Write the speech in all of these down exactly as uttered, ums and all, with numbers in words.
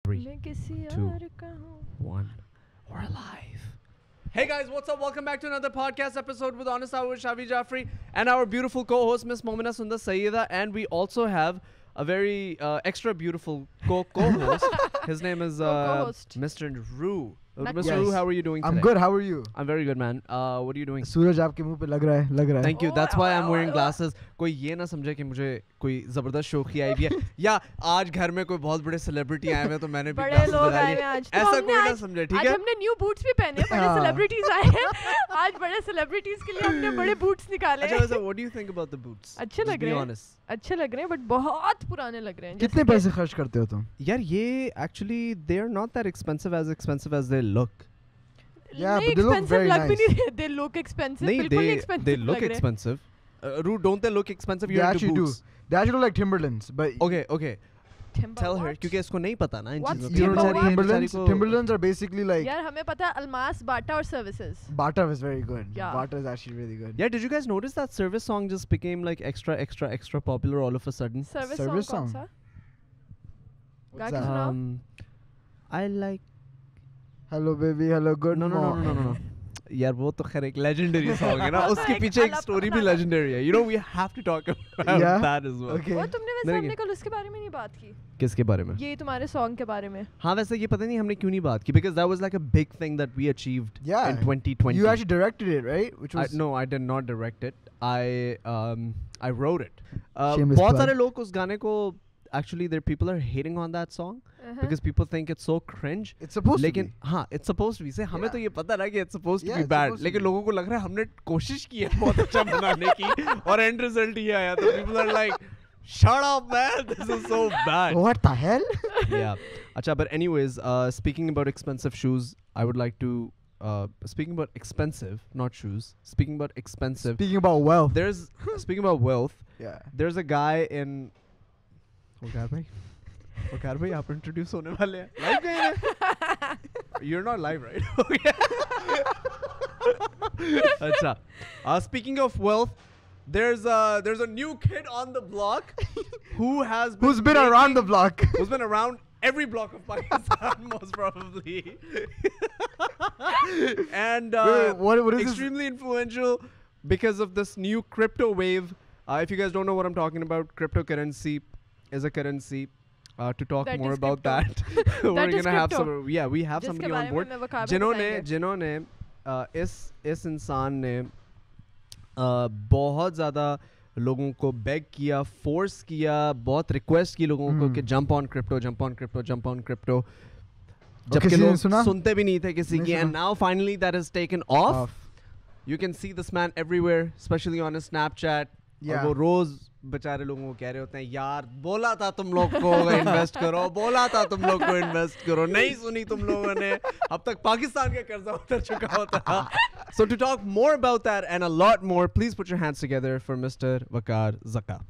Three, two, one. We're alive. Hey guys, what's up? Welcome back to another podcast episode with Honest Hour with Shavi Jafri and our beautiful co-host Miss Momina Sundar Sayyida, and we also have a very uh, extra beautiful co- co-host. His name is uh, Mister Roo. Mister Yes. Roo, how are you doing today? I'm good. How are you? I'm very good, man. Uh, what are you doing? सूरज आपके मुंह पे लग रहा है, लग रहा है. Thank you. That's why I'm wearing glasses. कोई ये ना समझे कि मुझे कोई जबरदस्त शौकी आई भी है या आज घर में कोई बहुत बड़े सेलिब्रिटी आए हैं तो मैंने भी glasses लगा लिए. ऐसा कोई ना समझे, ठीक है? आज हमने न्यू बूट्स भी पहने, बड़े सेलिब्रिटीज आए हैं. आज बड़े सेलिब्रिटीज के लिए हमने बड़े बूट्स निकाले. अच्छा वैसे what do you think about the boots? अच्छे लग रहे हैं. अच्छे लग रहे हैं बट बहुत पुराने लग रहे हैं. कितने पैसे खर्च करते हो तुम? यार ये actually they are not that expensive as expensive as they look. Yeah, but they look very nice. They look expensive. नहीं, बिल्कुल they expensive they look लग रहे हैं. expensive. Uh, Roo, don't they look expensive? They You're into actually do. boots. They actually look like Timberlands, but Okay, okay. Timber Tell her what? क्योंकि इसको नहीं पता ना इन What's चीजों you का. don't know Timber what? Timberlands. Timberlands are basically like यार हमें पता है अलमास बाटा और services. Bata is very good. Yeah. Bata is actually really good. Yeah, did you guys notice that service song just became like extra, extra, extra popular all of a sudden? Service Service song कौन song? सा? What's गा that? के सुनाओ. Um, I like. Hello baby, hello good No, no, no, no, no, no. यार वो तो खैर एक legendary song है ना. उसके एक पीछे एक अलग story भी अपना- legendary है. You know, we have to talk about Yeah? that as well. Okay. वो तुमने वैसे नहीं, हमने नहीं. कल उसके बारे में नहीं बात की. किसके बारे में? ये तुम्हारे सॉन्ग के बारे में. हाँ वैसे ये पता नहीं हमने क्यों नहीं बात की, because that was like a big thing that we achieved Yeah. in twenty twenty. You actually directed it, right? Which I, was no, I did not direct it. I um I wrote it. Uh, Shameless बहुत plug. सारे लोग उस गाने को actually there people are hating on that song Uh-huh. because people think it's so cringe. it's supposed लेकिन to be. हाँ it's supposed to be. से हमें Yeah. तो ये पता ना कि it's supposed to Yeah, be it's bad. supposed to लेकिन be. लोगों को लग रहा है हमने कोशिश की है बहुत अच्छा बनाने की और end result ये आया तो people are like shut up man, this is so bad. What the hell? Yeah. Acha, but anyways, uh, speaking about expensive shoes, I would like to uh, speaking about expensive, not shoes. Speaking about expensive, Speaking about wealth. there's speaking about wealth. Yeah. There's a guy in. Wakar bhai, Wakar bhai, आप introduce होने वाले हैं. Live गए हैं? You're not live, right? Okay. Acha. Uh, speaking of wealth, there's a there's a new kid on the block who has been Who's been around the making- block? who's been around every block of Pakistan most probably and uh, Wait, what- what is this? extremely influential because of this new crypto wave. Uh, if you guys don't know what I'm talking about, cryptocurrency is a currency. Uh, to talk That more is about crypto. that, we're That is gonna have crypto. some. Yeah, we have जिसके somebody बारे on में board. मैं वकाब जिन्होंने बताएंगे. जिन्होंने uh, इस इस इंसान ने uh, बहुत ज़्यादा लोगों को बेग किया, फोर्स किया, बहुत रिक्वेस्ट की लोगों को Hmm. कि jump on crypto, jump on crypto, jump on crypto. किसी जबकि ने लोग सुना? सुनते भी नहीं थे किसी नहीं की, and सुना. now finally that has taken off. Off. You can see this man everywhere, especially on his Snapchat. Yeah. और वो रोज बेचारे लोगों को कह रहे होते हैं यार बोला था तुम लोग को इन्वेस्ट करो, बोला था तुम लोग को इन्वेस्ट करो, नहीं सुनी तुम लोगों ने, अब तक पाकिस्तान का कर्जा उतर चुका होता. So to talk more about that and a lot more, please put your hands together for Mister Waqar Zaka.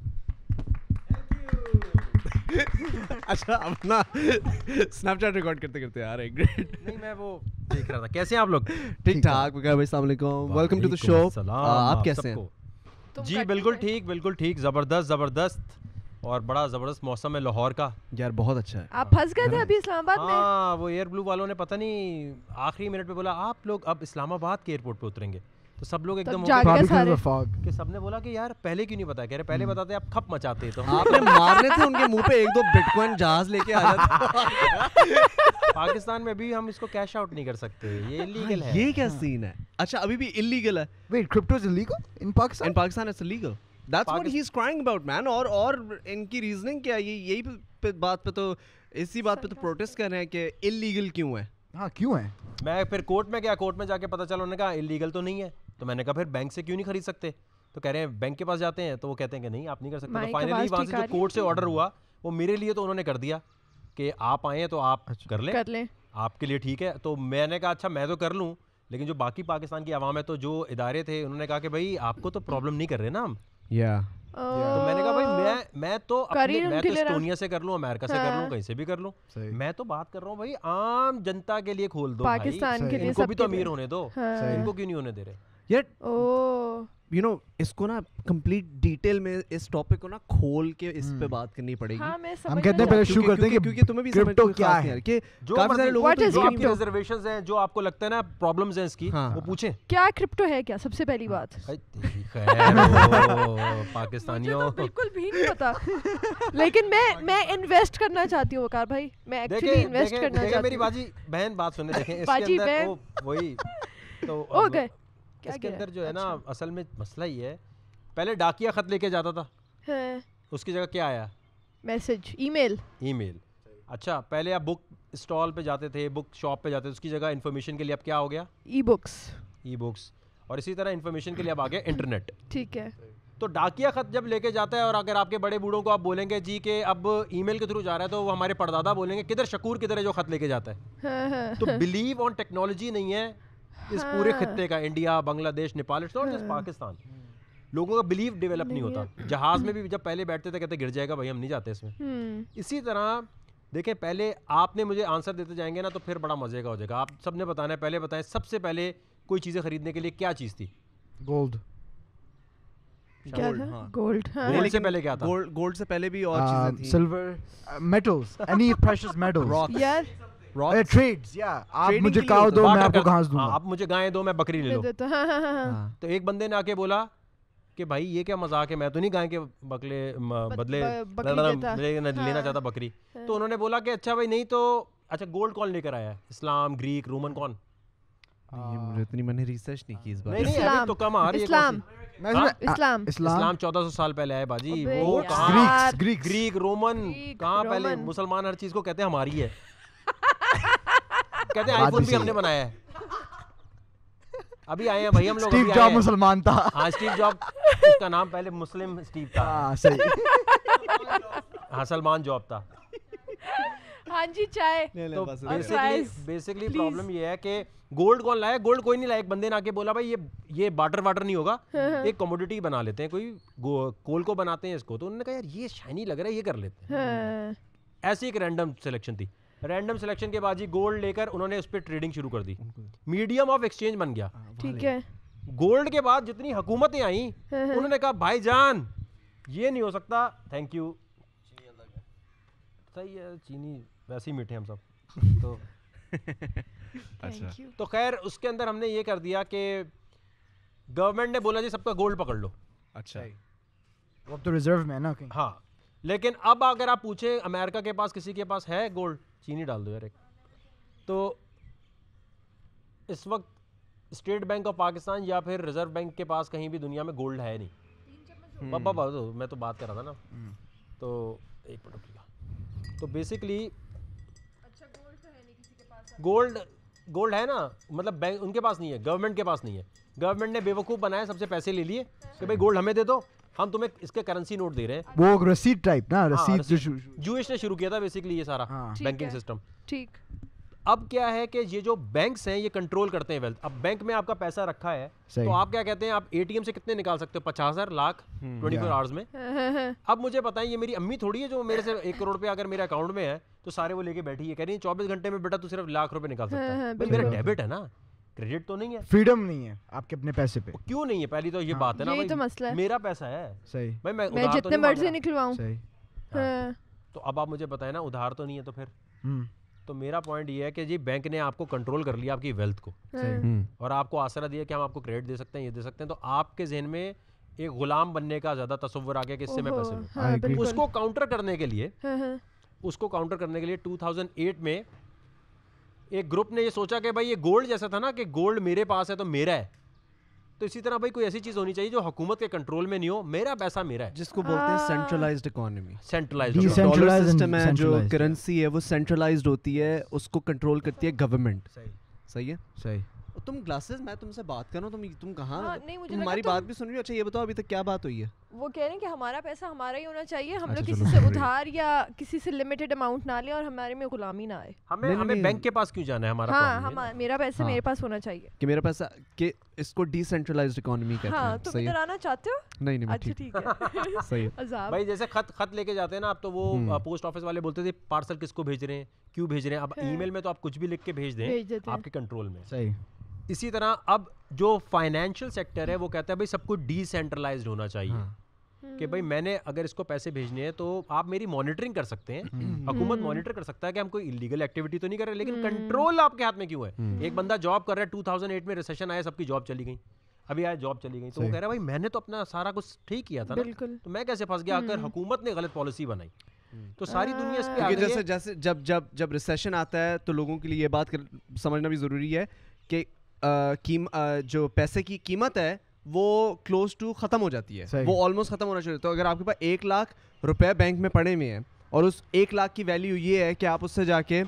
अच्छा अपना Snapchat रिकॉर्ड करते करते आ रहे हैं. ग्रेट. नहीं मैं वो देख रहा था. कैसे हैं आप लोग? ठीक ठाक. वकार भाई अस्सलाम वालेकुम. Welcome to the show. आप कैसे हैं? तुम जी कट बिल्कुल में- ठीक बिल्कुल ठीक. ज़बरदस्त ज़बरदस्त और बड़ा ज़बरदस्त मौसम है लाहौर का. यार बहुत अच्छा है. आप फंस गए थे अभी इस्लामाबाद में. हाँ वो एयर ब्लू वालों ने पता नहीं आखिरी मिनट पे बोला आप लोग अब इस्लामाबाद के एयरपोर्ट पे उतरेंगे, तो सब लोग एकदम हो जाग गए गए Probably because सारे. of the fog. कि सबने बोला कि यार पहले क्यों नहीं बताया. कह रहे पहले बताते आप खप मचाते तो हम आपने मारने थे उनके मुंह पे एक दो बिटकॉइन जहाज लेके आ जाते. पाकिस्तान में भी हम इसको कैश आउट नहीं कर सकते, ये इलीगल है. ये क्या सीन है? अच्छा अभी भी इलीगल है. Wait, crypto is illegal in Pakistan? In Pakistan it's illegal. That's what Pakistan- he's crying about, man. और और इनकी रीजनिंग क्या है? ये यही पे, पे बात पे तो इसी बात पे तो प्रोटेस्ट कर रहे हैं कि इलीगल क्यों है. हाँ क्यों है? मैं फिर कोर्ट में गया, कोर्ट में जाके पता चला उन्होंने कहा इलीगल तो नहीं है. तो मैंने कहा फिर बैंक से क्यों नहीं खरीद सकते. तो कह रहे हैं बैंक के पास जाते हैं तो वो कहते हैं कि नहीं आप नहीं कर सकते. माइक तो फाइनली आवाज़ वहाँ ठीक से आ जो रही है? कोर्ट से ऑर्डर हुआ वो मेरे लिए तो उन्होंने कर दिया कि आप आए हैं तो आप कर लें, कर लें. आपके लिए ठीक है. तो मैंने कहा अच्छा मैं तो कर लूँ, लेकिन जो बाकी पाकिस्तान की आवाम है तो जो इदारे थे उन्होंने कहा कि भाई आपको तो प्रॉब्लम नहीं कर रहे ना हम. Yeah. तो मैंने कहा भाई मैं मैं तो कर ही अपने, लूं मैं तो clear. एस्टोनिया से कर लूँ, अमेरिका से कर लूँ, हाँ. कहीं से भी कर लूँ. सही. मैं तो बात कर रहा हूँ भाई आम जनता के लिए खोल दो पाकिस्तान भाई. के लिए इनको भी तो सबके अमीर लिए. होने दो, हाँ. इनको क्यों नहीं होने दे रहे. Yet ओह यू नो इसको ना कंप्लीट डिटेल में इस टॉपिक को ना खोल के इस पे बात करनी पड़ेगी. हाँ, मैं हम समझना कहते हैं पहले चाहती शुरू करते हैं कि क्योंकि तुम्हें भी समझ क्रिप्टो में क्या खास नहीं है. आ रहा कि जो काफी सारे मर्जी- लोगों What को is जो ये आपकी नहीं पता. रिजर्वेशंस हैं, जो आपको लगता है ना प्रॉब्लम्स हैं इसकी, हाँ. वो पूछें. क्या क्रिप्टो है क्या, सबसे पहली बात. भाई तेरी खैर हो, मुझे पाकिस्तानियों. तो बिल्कुल भी नहीं पता. लेकिन मैं मैं इन्वेस्ट करना चाहती हूँ वकार भाई, मैं एक्चुअली देखें इन्वेस्ट देखें करना देखें चाहती मेरी हूँ. बाजी बहन बात सुने. देखें इसके बाजी अंदर बहन. वो वही तो हो अब गए. क्या इसके गिरा? अंदर जो है ना अच्छा. असल में मसला ये है, पहले डाकिया खत लेके जाता था, हाँ, उसकी जगह क्या आया? Message, email. ईमेल. अच्छा, पहले आप बुक स्टॉल पे जाते थे, बुक शॉप पे जाते थे, उसकी जगह इन्फॉर्मेशन के लिए अब क्या हो गया? E books. E books. और इसी तरह इन्फॉर्मेशन के लिए अब आ गया इंटरनेट. ठीक है. तो डाकिया खत जब लेके जाता है और अगर आपके बड़े बूढ़ों को आप बोलेंगे जी कि अब ईमेल के थ्रू जा रहा है, तो वो हमारे परदादा बोलेंगे किधर शकूर किधर है जो खत लेके जाता है. हाँ, हाँ, तो बिलीव ऑन टेक्नोलॉजी नहीं है इस पूरे खत्ते का. India, Bangladesh, Nepal, it's not just Pakistan. लोगों का बिलीव डेवलप नहीं होता. जहाज में भी जब पहले बैठते थे कहते गिर जाएगा भाई, हम नहीं जाते इसमें. हम्म. इसी तरह देखें, पहले आपने मुझे आंसर देते जाएंगे ना तो फिर बड़ा मजे का हो जाएगा. आप सबने बताना है. पहले बताएं सबसे पहले कोई चीज़ें खरीदने के लिए क्या चीज़ थी? गोल्ड. क्या Gold, था? हाँ. गोल्ड. हाँ. गोल्ड से पहले क्या था? गोल्ड गोल्ड से पहले भी और चीजें थी. Silver, metals, any precious metals. Rock. यार Rocks. ट्रेड्स. या आप Trading मुझे के लिए काव होता दो, है. मैं बार्टर आपको कर- घास हाँ, दूंगा. आप मुझे गाय दो, मैं बकरी ले दे लो. देता. हाँ, हाँ, हाँ, हाँ. हाँ. तो एक बंदे ने आके बोला कि भाई ये क्या मजाक है, मैं तो नहीं गाय के बकले म, बद- बदले ब- बकरी न- न- देता. ले- न- लेना हाँ. चाहता बकरी. हाँ. तो उन्होंने बोला कि अच्छा भाई नहीं तो अच्छा गोल्ड कौन लेकर आया है? इस्लाम, ग्रीक, रोमन कौन? ये मुझे इतनी मैंने रिसर्च नहीं की इस बार. नहीं नहीं अभी इस्लाम. तो कम आ रही है. इस्लाम. मैं हाँ? इसमें- इस्लाम. इस्लाम. इस्लाम चौदह सौ साल पहले आया बाजी. अबे वो यार. कहाँ? Greeks Greeks Greek, Roman Greek, कहाँ? पहले रोमन. मुसलमान हर चीज को कहते हैं हमारी है. कहते हैं बात आईफोन भी भी सही हमने है. बनाया है. अभी आए हैं भाई हम लोग. स्टीव अभी आए जॉब हैं. मुसलमान था. हाँ स्टीव जॉब, उसका नाम पहले मुस्लिम स्टीव था. हाँ सही. हाँ सलमान जॉब था. हाँ जी, चाय. तो और basically fries, basically please. Problem ये है कि गोल्ड कौन लाया? गोल्ड कोई नहीं लाया. एक बंदे ने आके बोला भाई ये ये बाटर वाटर नहीं होगा, एक कमोडिटी बना लेते हैं, कोई कोल को बनाते हैं इसको. तो उन्होंने कहा यार ये शाइनी लग रहा है, ये कर लेते हैं. हाँ. ऐसी एक रैंडम सिलेक्शन थी. रैंडम सिलेक्शन के बाद जी गोल्ड लेकर उन्होंने उस पर ट्रेडिंग शुरू कर दी. मीडियम ऑफ एक्सचेंज बन गया. ठीक है. गोल्ड के बाद जितनी हुकूमतें आई उन्होंने कहा भाईजान ये नहीं हो सकता. Thank you. सही है, चीनी वैसे ही मीठे हम सब. तो Thank you. तो खैर उसके अंदर हमने ये कर दिया कि गवर्नमेंट ने बोला जी सबका गोल्ड पकड़ लो. अच्छा. वो अब तो रिजर्व में है ना कहीं. हाँ, लेकिन अब अगर आप पूछे अमेरिका के पास किसी के पास है गोल्ड, चीनी डाल दो यार एक. तो इस वक्त स्टेट बैंक ऑफ पाकिस्तान या फिर रिजर्व बैंक के पास कहीं भी दुनिया में गोल्ड है नहीं. बाबा बाबा तो मैं तो बात कर रहा था ना. तो एक मिनट रुकिएगा. तो बेसिकली गोल्ड गोल्ड है ना, मतलब बैंक उनके पास नहीं है, गवर्नमेंट के पास नहीं है. गवर्नमेंट ने बेवकूफ़ बनाया, सबसे पैसे ले लिए कि भाई गोल्ड हमें दे दो, हम तुम्हें इसके करेंसी नोट दे रहे हैं. वो रसीद टाइप ना, रसीद जो शु- शु- जूइश ने शुरू किया था बेसिकली ये सारा हाँ. ठीक बैंकिंग है. सिस्टम. ठीक. अब क्या है कि ये जो बैंक्स हैं ये कंट्रोल करते हैं वेल्थ. अब बैंक में आपका पैसा रखा है सही. तो आप क्या कहते हैं, आप एटीएम से कितने निकाल सकते हो? पचास हजार, lakh, twenty four Yeah. Hours में. हाँ, हाँ, हाँ. अब मुझे बताएं, ये मेरी अम्मी थोड़ी है जो मेरे से एक करोड़ रुपया अगर मेरे अकाउंट में है तो सारे वो लेके बैठी है, कह रही है चौबीस घंटे में बेटा तू सिर्फ लाख रुपए निकाल सकता हाँ, है. हाँ, भाई मेरा बिल्कुल. डेबिट है ना, क्रेडिट तो नहीं है. फ्रीडम नहीं है आपके अपने पैसे पे. क्यों नहीं है? पहली तो ये बात है ना यही भाई, तो मसला है. मेरा पैसा है सही भाई, मैं मैं उधार तो जितने नहीं मांग मर्जी रहा. निकलवाऊं. सही. हाँ. तो अब आप मुझे बताएं ना, उधार तो नहीं है तो फिर. हम्म. तो मेरा पॉइंट ये है कि जी बैंक ने आपको कंट्रोल कर लिया आपकी वेल्थ को, हाँ. और आपको आसरा दिया कि हम आपको क्रेडिट दे सकते हैं, ये दे सकते हैं. तो आपके जहन में एक गुलाम बनने का ज़्यादा तस्वर आ गया कि इससे मैं ओहो, पैसे लूँ. हाँ, I agree. बिल्कुल. उसको काउंटर करने के लिए हाँ, हाँ. उसको काउंटर करने के लिए दो हज़ार आठ में एक ग्रुप ने ये सोचा कि भाई ये गोल्ड जैसा था ना कि गोल्ड मेरे पास है तो मेरा है, तो इसी तरह भाई कोई ऐसी चीज़ होनी चाहिए जो हुकूमत के कंट्रोल में नहीं हो. मेरा पैसा मेरा है. जिसको बोलते हैं हाँ. Centralized economy. Centralize. Decent- dollar Centralized and system है, जो centralized, करेंसी है वो सेंट्रलाइज्ड होती है, उसको कंट्रोल करती है गवर्नमेंट. सही. सही है. सही. तुम ग्लासेस, मैं तुमसे बात कर रहा हूँ, तुम तुम कहाँ हाँ, नहीं, मुझे तुम लगा हमारी तुम- बात भी सुन रही हो. अच्छा ये बताओ अभी तक क्या बात हुई है? वो कह रहे हैं कि हमारा पैसा हमारा ही होना चाहिए, हम अच्छा, लोग चलो, किसी से sorry. उधार या किसी से लिमिटेड अमाउंट ना लें और हमारे में गुलामी ना आए. हमें नहीं, हमें नहीं. बैंक के पास क्यों जाना है? हमारा हाँ, problem हम है ना. मेरा पैसा हाँ. मेरे पास होना चाहिए. कि मेरा पैसा, कि इसको डिसेंट्रलाइज्ड इकोनॉमी कहते हाँ, हैं. तुम सही इधर है. आना चाहते हो? नहीं नहीं मैं अच्छा, ठीक. ठीक है. सही है. अजाब. भाई जैसे खत खत लेके जाते हैं ना आप, तो वो हम्म. पोस्ट ऑफिस वाले बोलते थे पार्सल किसको भेज रहे हैं, क्यों भेज रहे हैं. अब हाँ. ईमेल में तो आप कुछ भी लिख के भेज दें, भेज देते हैं. आपके कंट्रोल में. सही. اسی طرح اب جو فائنینشیل سیکٹر ہے وہ کہتا ہے بھائی سب کچھ ڈی سینٹرلائزڈ ہونا چاہیے کہ بھائی میں نے اگر اس کو پیسے بھیجنے ہیں تو آپ میری مانیٹرنگ کر سکتے ہیں, حکومت مانیٹر کر سکتا ہے کہ ہم کوئی انلیگل ایکٹیویٹی تو نہیں کر رہے, لیکن کنٹرول آپ کے ہاتھ میں کیوں ہے؟ ایک بندہ جاب کر رہا ہے, ٹو تھاؤزینڈ ایٹ میں ریسیشن آیا, سب کی جاب چلی گئی, ابھی آیا جاب چلی گئی, تو وہ کہہ رہا ہے بھائی میں نے تو اپنا سارا کچھ ٹھیک کیا تھا نا, تو میں کیسے پھنس گیا اگر حکومت نے غلط پالیسی بنائی؟ تو ساری دنیا اس پہ آ گئی ہے. جیسے جیسے جب جب جب ریسیشن آتا ہے تو لوگوں کے لیے یہ بات سمجھنا بھی ضروری ہے کہ جو پیسے کی قیمت ہے وہ کلوز ٹو ختم ہو جاتی ہے, وہ آلموسٹ ختم ہونا چاہیے. تو اگر آپ کے پاس ایک لاکھ روپے بینک میں پڑے ہوئے ہیں اور اس ایک لاکھ کی ویلیو یہ ہے کہ آپ اس سے جا کے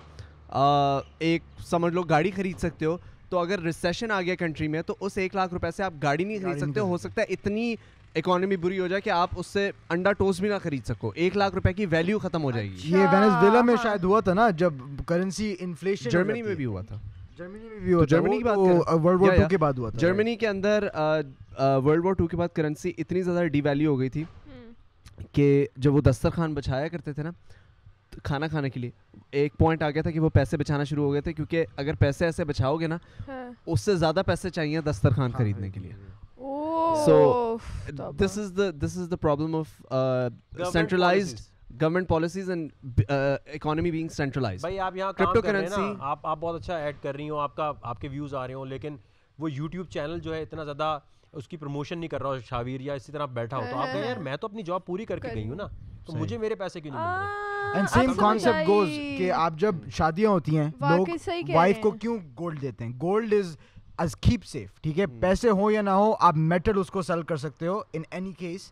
ایک سمجھ لو گاڑی خرید سکتے ہو, تو اگر ریسیشن آ گیا کنٹری میں تو اس ایک لاکھ روپے سے آپ گاڑی نہیں خرید سکتے. ہو سکتا ہے اتنی اکانومی بری ہو جائے کہ آپ اس سے انڈا ٹوسٹ بھی نہ خرید سکو, ایک لاکھ روپے کی ویلیو ختم ہو جائے گی. یہ وینزویلا میں شاید ہوا تھا نا جب کرنسی انفلیشن, جرمنی میں بھی ہوا تھا, جرمنی میں بھی ہوا تھا, جرمنی کی بات ورلڈ وار ٹو کے بعد ہوا تھا. جرمنی کے اندر ورلڈ وار ٹو کے بعد کرنسی اتنی زیادہ ڈی ویلیو ہو گئی تھی کہ جب وہ دسترخوان بچھایا کرتے تھے نا کھانا کھانے کے لیے, ایک پوائنٹ آ گیا تھا کہ وہ پیسے بچانا شروع ہو گئے تھے, کیونکہ اگر پیسے ایسے بچاؤ گے نا اس سے زیادہ پیسے چاہیے دسترخوان خریدنے کے لیے. So this is the this is the problem of uh, centralized government policies and uh, economy being centralized. بھائی آپ یہاں کام کر رہے ہیں نا, آپ آپ بہت اچھا ایڈ کر رہی ہوں, آپ کا آپ کے ویوز آ رہے ہوں, لیکن وہ یوٹیوب چینل جو ہے اتنا زیادہ اس کی پروموشن نہیں کر رہا شاویر, یا اسی طرح بیٹھا ہو تو آپ کہیں یار میں تو اپنی جاب پوری کر کے گئی ہوں نا, تو مجھے میرے پیسے کیوں نہیں مل رہے؟ اینڈ سیم کانسیپٹ گوز کہ آپ جب شادیاں ہوتی ہیں لوگ وائف کو کیوں گولڈ دیتے ہیں؟ Gold is is keep safe, ٹھیک ہے, پیسے ہو یا نہ ہو آپ میٹل اس کو سیل کر سکتے ہو ان اینی کیس.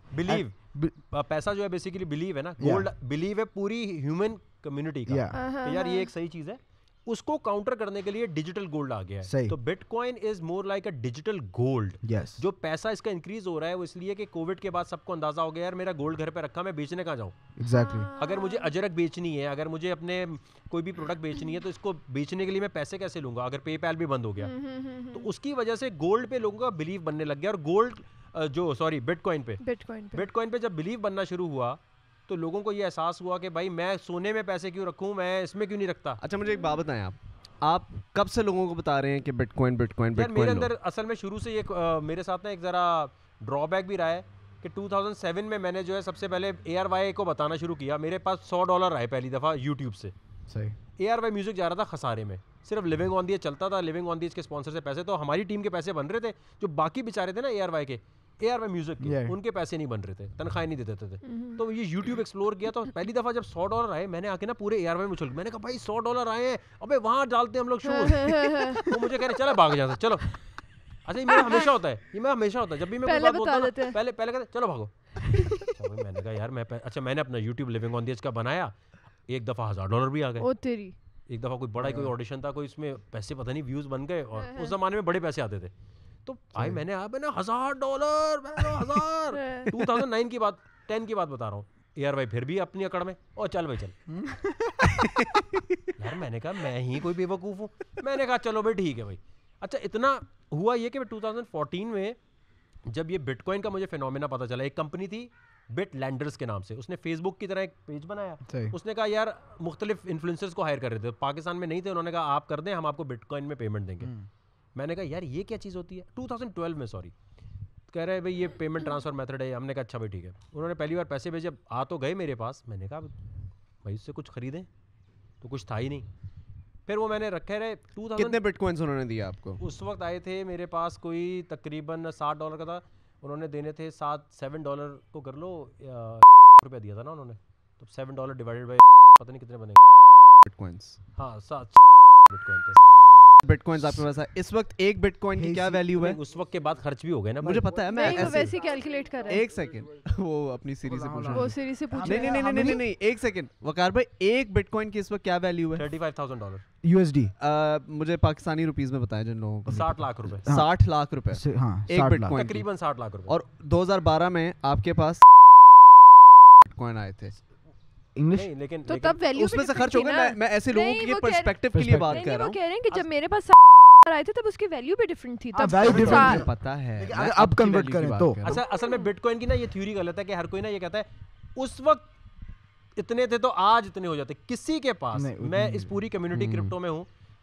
بلیو, پیسہ جو ہے بیسیکلی بلیو ہے نا, گولڈ بلیو ہے پوری ہیومن کمیونٹی کا کہ یار یہ ایک صحیح چیز ہے. اس کو کاؤنٹر کرنے کے لیے ڈیجیٹل گولڈ آ گیا ہے, تو bitcoin is more like a digital gold. جو پیسہ اس کا انکریز ہو رہا ہے وہ اس لیے کہ کووڈ کے بعد سب کو اندازہ ہو گیا یار میرا گولڈ گھر پہ رکھا, میں بیچنے کہاں جاؤں؟ ایگزیکٹلی. اگر مجھے اجرک بیچنی ہے, اگر مجھے اپنے کوئی بھی پروڈکٹ بیچنی ہے, تو اس کو بیچنے کے لیے میں پیسے کیسے لوں گا اگر پے پیل بھی بند ہو گیا؟ تو اس کی وجہ سے گولڈ پہ لوگوں کا بلیو بننے لگ گیا, اور گولڈ جو سوری بٹ کوائن پہ بٹ کوائن پہ جب بلیو بننا شروع ہوا تو لوگوں کو یہ احساس ہوا کہ بھائی میں سونے میں پیسے کیوں رکھوں, میں اس میں کیوں نہیں رکھتا. اچھا مجھے ایک بات بتائیں, آپ آپ کب سے لوگوں کو بتا رہے ہیں کہ bitcoin bitcoin bitcoin? میرے اندر اصل میں شروع سے ایک میرے ساتھ نا ایک ذرا ڈرا بیک بھی رہا ہے کہ ٹو تھاؤزینڈ سیون میں میں نے جو ہے سب سے پہلے اے آر وائی کو بتانا شروع کیا. میرے پاس سو ڈالر آئے پہلی دفعہ یوٹیوب سے. صحیح. اے آر وائی میوزک جا رہا تھا خسارے میں, صرف لیونگ آن دی ایج چلتا تھا, لیونگ آن دی ایج کے اسپانسر سے پیسے, تو ہماری ٹیم کے پیسے بن رہے تھے, جو باقی بیچارے تھے نا اے آر وائی کے اے آر وائی میوزک کے ان کے پیسے نہیں بن رہے تھے, تنخواہیں نہیں دیتے تھے. تو یہ یوٹیوب ایکسپلور کیا, تو پہلی دفعہ جب سو ڈالر آئے میں نے آ کے نا پورے اے آر وائی میں اچھل, میں نے کہا بھائی سو ڈالر آئے ہیں, ابے وہاں ڈالتے ہیں ہم لوگ شو. وہ مجھے کہہ رہے چلو بھاگ جاتا چلو. اچھا یہ میرا ہمیشہ ہوتا ہے, یہ میں ہمیشہ ہوتا ہے جب بھی میں کوئی بات بولتا ہوں پہلے پہلے کہتے چلو بھاگو. میں نے کہا یار میں اچھا میں نے اپنا YouTube living on the edge کا بنایا, ایک دفعہ ہزار ڈالر بھی آ گئے. ایک دفعہ کوئی بڑا کوئی آڈیشن تھا, کوئی اس میں پیسے پتہ نہیں ویوز بن گئے, اور اس زمانے میں بڑے پیسے آتے تھے. تو آئی میں نے آپ نا ہزار ڈالر ہزار ٹو تھاؤزینڈ نائن کی بات ٹین کی بات بتا رہا ہوں. اے آر وائی پھر بھی اپنی اکڑ میں, اور چل بھائی چل. یار میں نے کہا میں ہی کوئی بے وقوف ہوں, میں نے کہا چلو بھائی ٹھیک ہے بھائی. اچھا اتنا ہوا یہ کہ ٹو تھاؤزینڈ فورٹین میں جب یہ بٹ کوائن کا مجھے فینومینا پتہ چلا, ایک کمپنی تھی بٹ لینڈرز کے نام سے, اس نے فیس بک کی طرح ایک پیج بنایا. اس نے کہا یار مختلف انفلوئنسرز کو ہائر کر رہے تھے, پاکستان میں نہیں تھے, انہوں نے کہا آپ کر دیں, ہم آپ کو بٹ کوائن میں پیمنٹ دیں گے. میں نے کہا یار یہ کیا چیز ہوتی ہے, ٹو تھاؤزینڈ ٹویلو میں سوری, کہہ رہے بھائی یہ پیمنٹ ٹرانسفر میتھڈ ہے. ہم نے کہا اچھا بھائی ٹھیک ہے. انہوں نے پہلی بار پیسے بھیجے, آ تو گئے میرے پاس, میں نے کہا بھائی اس سے کچھ خریدیں, تو کچھ تھا ہی نہیں. پھر وہ میں نے رکھے رہے. کتنے بٹ کوائنس انہوں نے دیا آپ کو؟ اس وقت آئے تھے میرے پاس کوئی تقریباً ساٹھ ڈالر کا تھا, انہوں نے دینے تھے سات سیون ڈالر کو کر لو روپیہ دیا تھا نا انہوں نے, تو سیون ڈالر ڈیوائڈیڈ بائی پتہ نہیں کتنے بنے بٹ کوائنس. ہاں سات بٹ کوائن تھے. بٹ کوائنز آپ کے پاس ہے اس وقت, ایک بٹ کوائن کی کیا ویلیو ہے؟ اس وقت کے بعد خرچ بھی ہو گئے نا, مجھے پتا ہے, میں ایسے کیلکولیٹ کر رہا ہوں. ایک سیکنڈ, وہ اپنی سیریز سے پوچھ رہا ہوں. وہ سیریز سے پوچھ نہیں نہیں نہیں نہیں ایک سیکنڈ وقار بھائی, ایک بٹ کوائن کی اس وقت کیا ویلیو ہے؟ Thirty five thousand dollar U S D. مجھے پاکستانی روپیز میں بتایا جن لوگوں کو. ساٹھ لاکھ روپے. ساٹھ لاکھ روپے ایک بٹ کوائن, تقریباً ساٹھ لاکھ روپے. اور دو ہزار بارہ میں آپ کے پاس بٹ کوائن آئے تھے انگلش, لیکن تو تب ویلیو اس میں سے خرچ ہو گئے. میں ایسے لوگوں کے پرسپیکٹو کے لیے بات کر رہا ہوں. وہ کہہ رہے ہیں کہ جب میرے پاس آئے تھے تب اس کی ویلیو بھی ڈفرنٹ تھی. تب پتا ہے اب کنورٹ کریں تو اصل اصل میں بٹ کوائن کی نا یہ تھیوری غلط ہے کہ ہر کوئی نا یہ کہتا ہے اس وقت اتنے تھے تو آج اتنے ہو جاتے. کسی کے پاس, میں اس پوری کمیونٹی کرپٹو میں ہوں,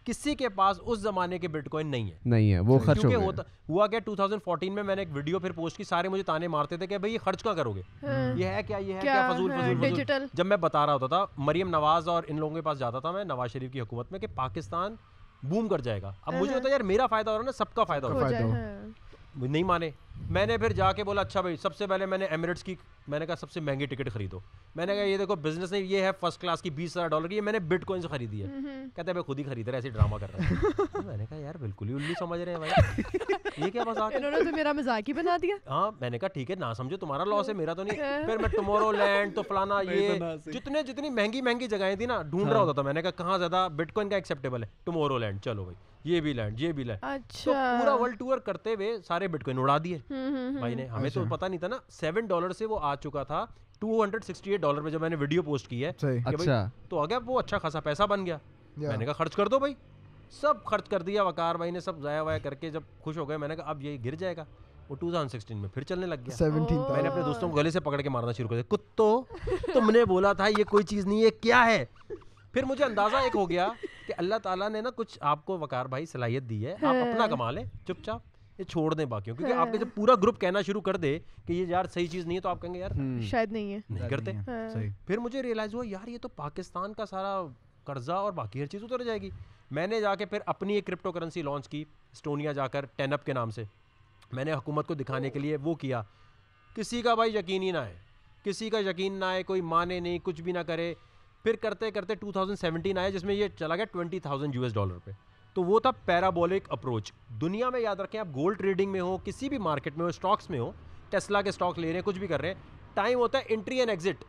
کسی کے پاس اس زمانے کے بٹ کوائن نہیں ہے نہیں ہے, وہ خرچ ہو کیونکہ گئے. ہوا کہ ٹو تھاؤزینڈ فورٹین میں میں نے ایک ویڈیو پھر پوسٹ کی, سارے مجھے تانے مارتے تھے کہ بھائی یہ خرچ کیا کرو گے, یہ ہے کیا, یہ ہے کیا, فضول فضول فضول. جب میں بتا رہا ہوتا تھا مریم نواز اور ان لوگوں کے پاس جاتا تھا میں نواز شریف کی حکومت میں کہ پاکستان بوم کر جائے گا, اب مجھے ہوتا ہے یار میرا فائدہ ہو رہا ہے نا, سب کا فائدہ ہو رہا ہے. نہیں مانے, میں نے پھر جا کے بولا اچھا بھائی سب سے پہلے میں نے ایمریٹس کی, میں نے کہا سب سے مہنگی ٹکٹ خریدو, میں نے کہا یہ دیکھو بزنس نہیں, یہ ہے فرسٹ کلاس کی بیس ہزار ڈالر کی, یہ میں نے بٹ کوائن سے خریدی ہے. کہتے ہیں میں خود ہی خرید رہا ایسے ڈرامہ کر رہا ہے. میں نے کہا یار بالکل ہی الو سمجھ رہے ہیں بھائی, یہ کیا مذاق ہے, انہوں نے تو میرا مذاق ہی بنا دیا. ہاں میں نے کہا ٹھیک ہے نہ سمجھو تمہارا لاس ہے, میرا تو نہیں. پھر میں ٹمورو لینڈ تو فلانا یہ جتنے جتنی مہنگی مہنگی جگہیں تھیں نا ڈھونڈ رہا ہوتا تھا, میں نے کہا کہاں زیادہ بٹ کوائن کا ایکسیپٹیبل ہے, ٹمورو لینڈ, چلو بھائی یہ بھی لینڈ, یہ بھی لینڈ. تو پورا ورلڈ ٹور کرتے ہوئے سارے بٹ کوائن اڑا دیے بھائی نے. ہمیں تو پتا نہیں تھا نا, سیون ڈالر سے وہ آ چکا تھا two hundred sixty eight dollar پہ جب میں نے ویڈیو پوسٹ کی ہے, تو آ گیا وہ اچھا خاصا پیسہ بن گیا. میں نے کہا خرچ کر دو بھائی, سب خرچ کر دیا وقار بھائی نے, سب ضائع وایا کر کے جب خوش ہو گئے میں نے کہا اب یہ گر جائے گا. وہ ٹو تھاؤزینڈ سکسٹین میں پھر چلنے لگ گیا. میں نے اپنے دوستوں کو گلے سے پکڑ کے مارنا شروع کر دیا, کتو تم نے بولا تھا یہ کوئی چیز نہیں ہے, کیا ہے. پھر مجھے اندازہ ایک ہو گیا کہ اللہ تعالیٰ نے نا کچھ آپ کو وقار بھائی صلاحیت دی ہے, آپ اپنا کما لیں چپ چاپ, یہ چھوڑ دیں باقیوں, کیونکہ آپ کے جب پورا گروپ کہنا شروع کر دے کہ یہ یار صحیح چیز نہیں ہے تو آپ کہیں گے یار شاید نہیں ہے, نہیں کرتے. پھر مجھے ریئلائز ہوا یار یہ تو پاکستان کا سارا قرضہ اور باقی ہر چیز اتر جائے گی. میں نے جا کے پھر اپنی ایک کرپٹو کرنسی لانچ کی اسٹونیا جا کر, ٹین اپ کے نام سے. میں نے حکومت کو دکھانے کے لیے وہ کیا, کسی کا بھائی یقین ہی نہ آئے, کسی کا یقین نہ آئے, کوئی مانے نہیں, کچھ بھی نہ کرے. پھر کرتے کرتے ٹو تھاؤزینڈ سیونٹین آئے جس میں یہ چلا گیا twenty thousand U S dollar پہ. تو وہ تھا پیرابولک اپروچ. دنیا میں یاد رکھیں آپ گولڈ ٹریڈنگ میں ہو, کسی بھی مارکیٹ میں ہو, اسٹاکس میں ہو, ٹیسلا کے اسٹاک لے رہے ہیں, کچھ بھی کر رہے ہیں, ٹائم ہوتا ہے انٹری اینڈ ایگزٹ.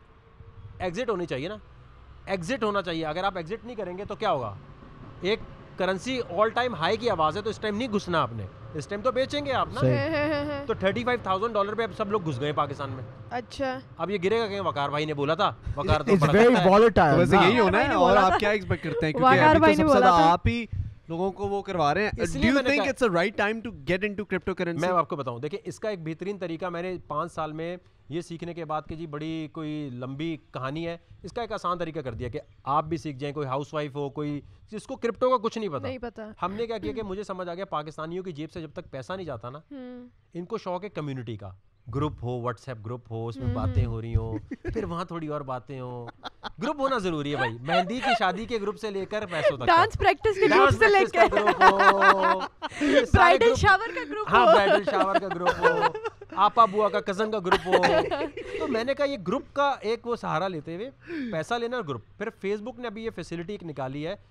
ایگزٹ ہونی چاہیے نا, ایگزٹ ہونا چاہیے. اگر آپ ایگزٹ نہیں کریں گے تو کیا ہوگا, ایک کرنسی آل ٹائم ہائی کی آواز ہے تو اس ٹائم نہیں گھسنا آپ نے, اس ٹائم تو بیچیں گے آپ نا. تو تھرٹی فائیو تھاؤزینڈ ڈالر پہ اب سب لوگ گھس گئے پاکستان میں. اچھا اب یہ گرے گا کہیں, وقار بھائی نے بولا تھا, وقار تو ویسے یہی ہونا ہے. اور آپ کیا ایکسپیکٹ کرتے ہیں, کیونکہ ابھی تو سب سے زیادہ آپ ہی لوگوں کو وہ کروا رہے ہیں. Do you think it's the right time to get into cryptocurrency? میں آپ کو بتاؤں, دیکھیں اس کا ایک بہترین طریقہ میں نے پانچ سال میں یہ سیکھنے کے بعد کہ جی بڑی کوئی لمبی کہانی ہے, اس کا ایک آسان طریقہ کر دیا کہ آپ بھی سیکھ جائیں. کوئی ہاؤس وائف ہو, کوئی جس کو کرپٹو کا کچھ نہیں پتا, ہم نے کیا کیا کہ مجھے سمجھ آ گیا پاکستانیوں کی جیب سے جب تک پیسہ نہیں جاتا نا, ان کو شوق ہے کمیونٹی کا, گروپ ہو, واٹس ایپ گروپ ہو, اس میں باتیں ہو رہی ہوں, پھر وہاں تھوڑی اور باتیں ہوں. گروپ ہونا ضروری ہے بھائی, مہندی کی شادی کے گروپ سے لے کر پیسوں تک, ڈانس پریکٹس کے گروپ سے لے کر گروپ ہو, برائڈل شاور کا گروپ ہو, ہاں برائڈل شاور کا گروپ ہو, آپا بوا کا کزن کا گروپ ہو. تو میں نے کہا یہ گروپ کا ایک وہ سہارا لیتے ہوئے پیسہ لینا گروپ. پھر فیس بک نے ابھی یہ فیسلٹی ایک نکالی ہے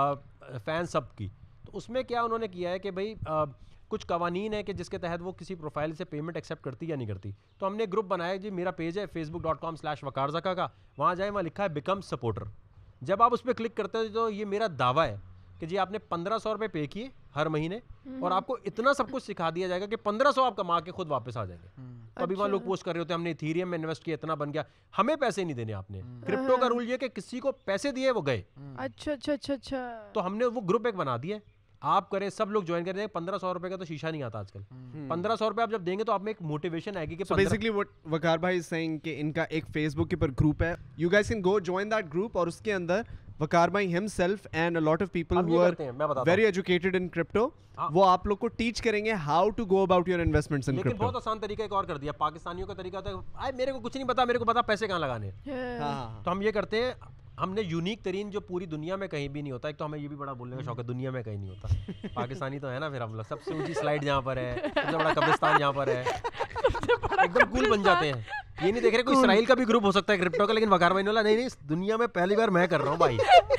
فین سب کی, تو اس میں کیا انہوں نے کیا ہے کہ بھائی کچھ قوانین ہے کہ جس کے تحت وہ کسی پروفائل سے پیمنٹ ایکسیپٹ کرتی یا نہیں کرتی. تو ہم نے گروپ بنایا جی, میرا پیج ہے Facebook dot com slash Waqar Zaka کا, وہاں جائیں, وہاں لکھا ہے بیکم سپورٹر. جب آپ اس پہ کلک کرتے ہو تو یہ میرا دعویٰ ہے کہ جی آپ نے پندرہ سو روپے پے کیے ہر مہینے, اور آپ کو اتنا سب کچھ سکھا دیا جائے گا کہ پندرہ سو آپ کما کے خود واپس آ جائیں گے. ابھی وہاں لوگ پوسٹ کر رہے ہوتے ہیں ہم نے ایتھیریم میں انویسٹ کیا, اتنا بن گیا. ہمیں پیسے نہیں دینے آپ نے. کرپٹو کا رول یہ کہ کسی کو پیسے دیے وہ گئے. اچھا اچھا اچھا اچھا تو ہم نے وہ گروپ ایک بنا دیا, آپ کریں, سب لوگ جوائن کریں. پندرہ سو روپے کا تو شیشہ نہیں آتا آج کل. پندرہ سو روپے آپ جب دیں گے تو آپ میں ایک موٹیویشن آئے گی کہ بیسکلی وقار بھائی از سیئنگ کہ ان کا ایک فیس بک کے پر گروپ ہے, you guys can go join that group, اور اس کے اندر وقار بھائی himself and a lot of people who are very educated in crypto, وہ آپ لوگ کو ٹیچ کریں گے how to go about your investments in crypto. لیکن بہت آسان طریقہ ایک اور کر دیا. پاکستانیوں کا طریقہ ہوتا ہے میرے کو کچھ نہیں پتا, میرے کو پتا پیسے کہاں لگانے. تو ہم یہ کرتے ہیں, ہم نے یونیک ترین جو پوری دنیا میں کہیں بھی نہیں ہوتا. ایک تو ہمیں یہ بھی بڑا بولنے کا شوق ہے, دنیا میں کہیں نہیں ہوتا. پاکستانی تو ہے نا, پھر ہم لوگ سب سے اونچی سلائڈ جہاں پر ہے, سب سے بڑا قبرستان جہاں پر ہے, ایک دم کول بن جاتے ہیں. یہ نہیں دیکھ رہے کوئی اسرائیل کا بھی گروپ ہو سکتا ہے کرپٹو کا, لیکن وقار بھائی نے بولا نہیں نہیں دنیا میں پہلی بار میں کر رہا ہوں بھائی.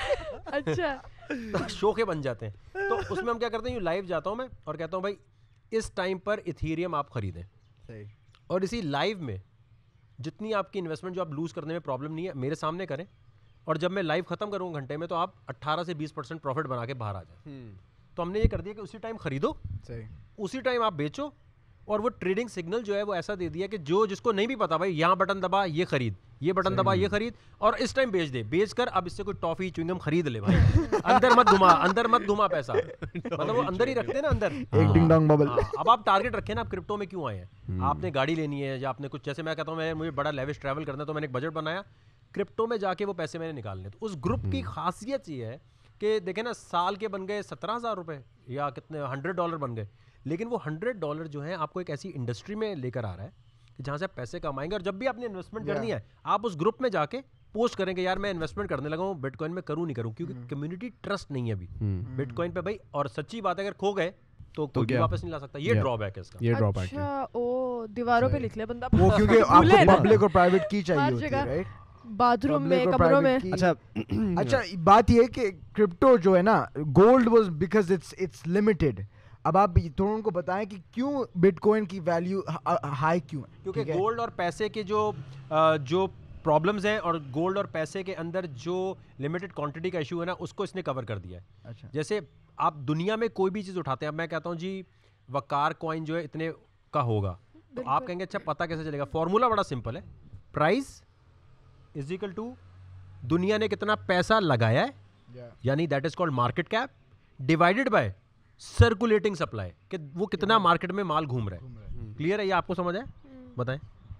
اچھا شوقے بن جاتے ہیں. تو اس میں ہم کیا کرتے ہیں, لائیو جاتا ہوں میں اور کہتا ہوں بھائی اس ٹائم پر ایتھیریم آپ خریدیں, اور اسی لائیو میں جتنی آپ کی انویسٹمنٹ جو آپ لوز کرنے میں پرابلم نہیں ہے میرے سامنے کریں, اور جب میں لائیو ختم کروں گھنٹے میں تو آپ اٹھارہ سے بیس پرسینٹ پروفٹ بنا کے باہر آ جائیں. تو ہم نے یہ کر دیا کہ اسی ٹائم خریدو, اسی ٹائم آپ بیچو, اور وہ ٹریڈنگ سگنل جو ہے وہ ایسا دے دیا کہ جو جس کو نہیں بھی پتا بھائی یہاں بٹن دبا یہ خرید, یہ بٹن دبا یہ خرید, اور اس ٹائم بیچ دے, بیچ کر اب اس سے کوئی ٹافی چوئنگم خرید لے بھائی. اندر مت گھما, اندر مت گھما پیسہ, مطلب وہ اندر ہی رکھتے ہیں نا اندر. ایک ڈنگ ڈانگ ببل. اب آپ ٹارگیٹ رکھیں نا, آپ کرپٹو میں کیوں آئے ہیں, آپ نے گاڑی لینی ہے یا آپ نے کچھ, جیسے میں کہتا ہوں میں مجھے بڑا لیوش ٹریول کرنا ہے تو میں نے ایک بجٹ بنایا, کرپٹو میں جا کے وہ پیسے میں نے نکالنے. تو اس گروپ کی خاصیت یہ ہے کہ دیکھیں نا سال کے بن گئے سترہ ہزار روپے یا کتنے ہنڈریڈ ڈالر بن گئے, لیکن وہ ہنڈریڈ ڈالر جو ہیں آپ کو ایک ایسی انڈسٹری میں لے کر آ رہا ہے کہ جہاں سے آپ پیسے کمائیں گے, اور جب بھی آپ نے انویسٹمنٹ کرنی ہے آپ اس گروپ میں جا کے پوسٹ کریں کہ یار میں انویسٹمنٹ کرنے لگا ہوں بٹ کوائن میں, کروں نہیں کروں, کیونکہ کمیونٹی ٹرسٹ نہیں ہے ابھی بٹ کوائن پہ بھائی. اور سچی بات ہے اگر کھو گئے تو کوئی واپس نہیں لا سکتا, یہ ڈرا بیک ہے اس کا. یہ ڈرا بیک ہے. اچھا او دیواروں پہ لکھ لے بندہ وہ کیونکہ آپ کو پبلک اور پرائیویٹ کی چاہیے ہوتی ہے رائٹ, باتھ روم میں کمروں میں. اچھا اچھا بات یہ ہے کہ کرپٹو جو ہے نا gold was because it's it's limited. اب آپ تھوڑا ان کو بتائیں کہ کیوں بٹ کوائن کی ویلیو ہائی کیوں ہے. کیونکہ گولڈ اور پیسے کے جو جو پرابلمز ہیں اور گولڈ اور پیسے کے اندر جو لمیٹڈ کوانٹٹی کا ایشو ہے نا اس کو اس نے کور کر دیا ہے. اچھا جیسے آپ دنیا میں کوئی بھی چیز اٹھاتے ہیں, اب میں کہتا ہوں جی وقار کوائن جو ہے اتنے کا ہوگا, تو آپ کہیں گے اچھا پتہ کیسے چلے گا. فارمولا بڑا سمپل ہے, پرائز از اکول ٹو دنیا نے کتنا پیسہ لگایا ہے, یعنی that is called market cap, divided by circulating supply, کہ وہ کتنا مارکیٹ میں مال گھوم رہا ہے. کلیئر ہے یہ آپ کو سمجھ ہے؟ بتائیں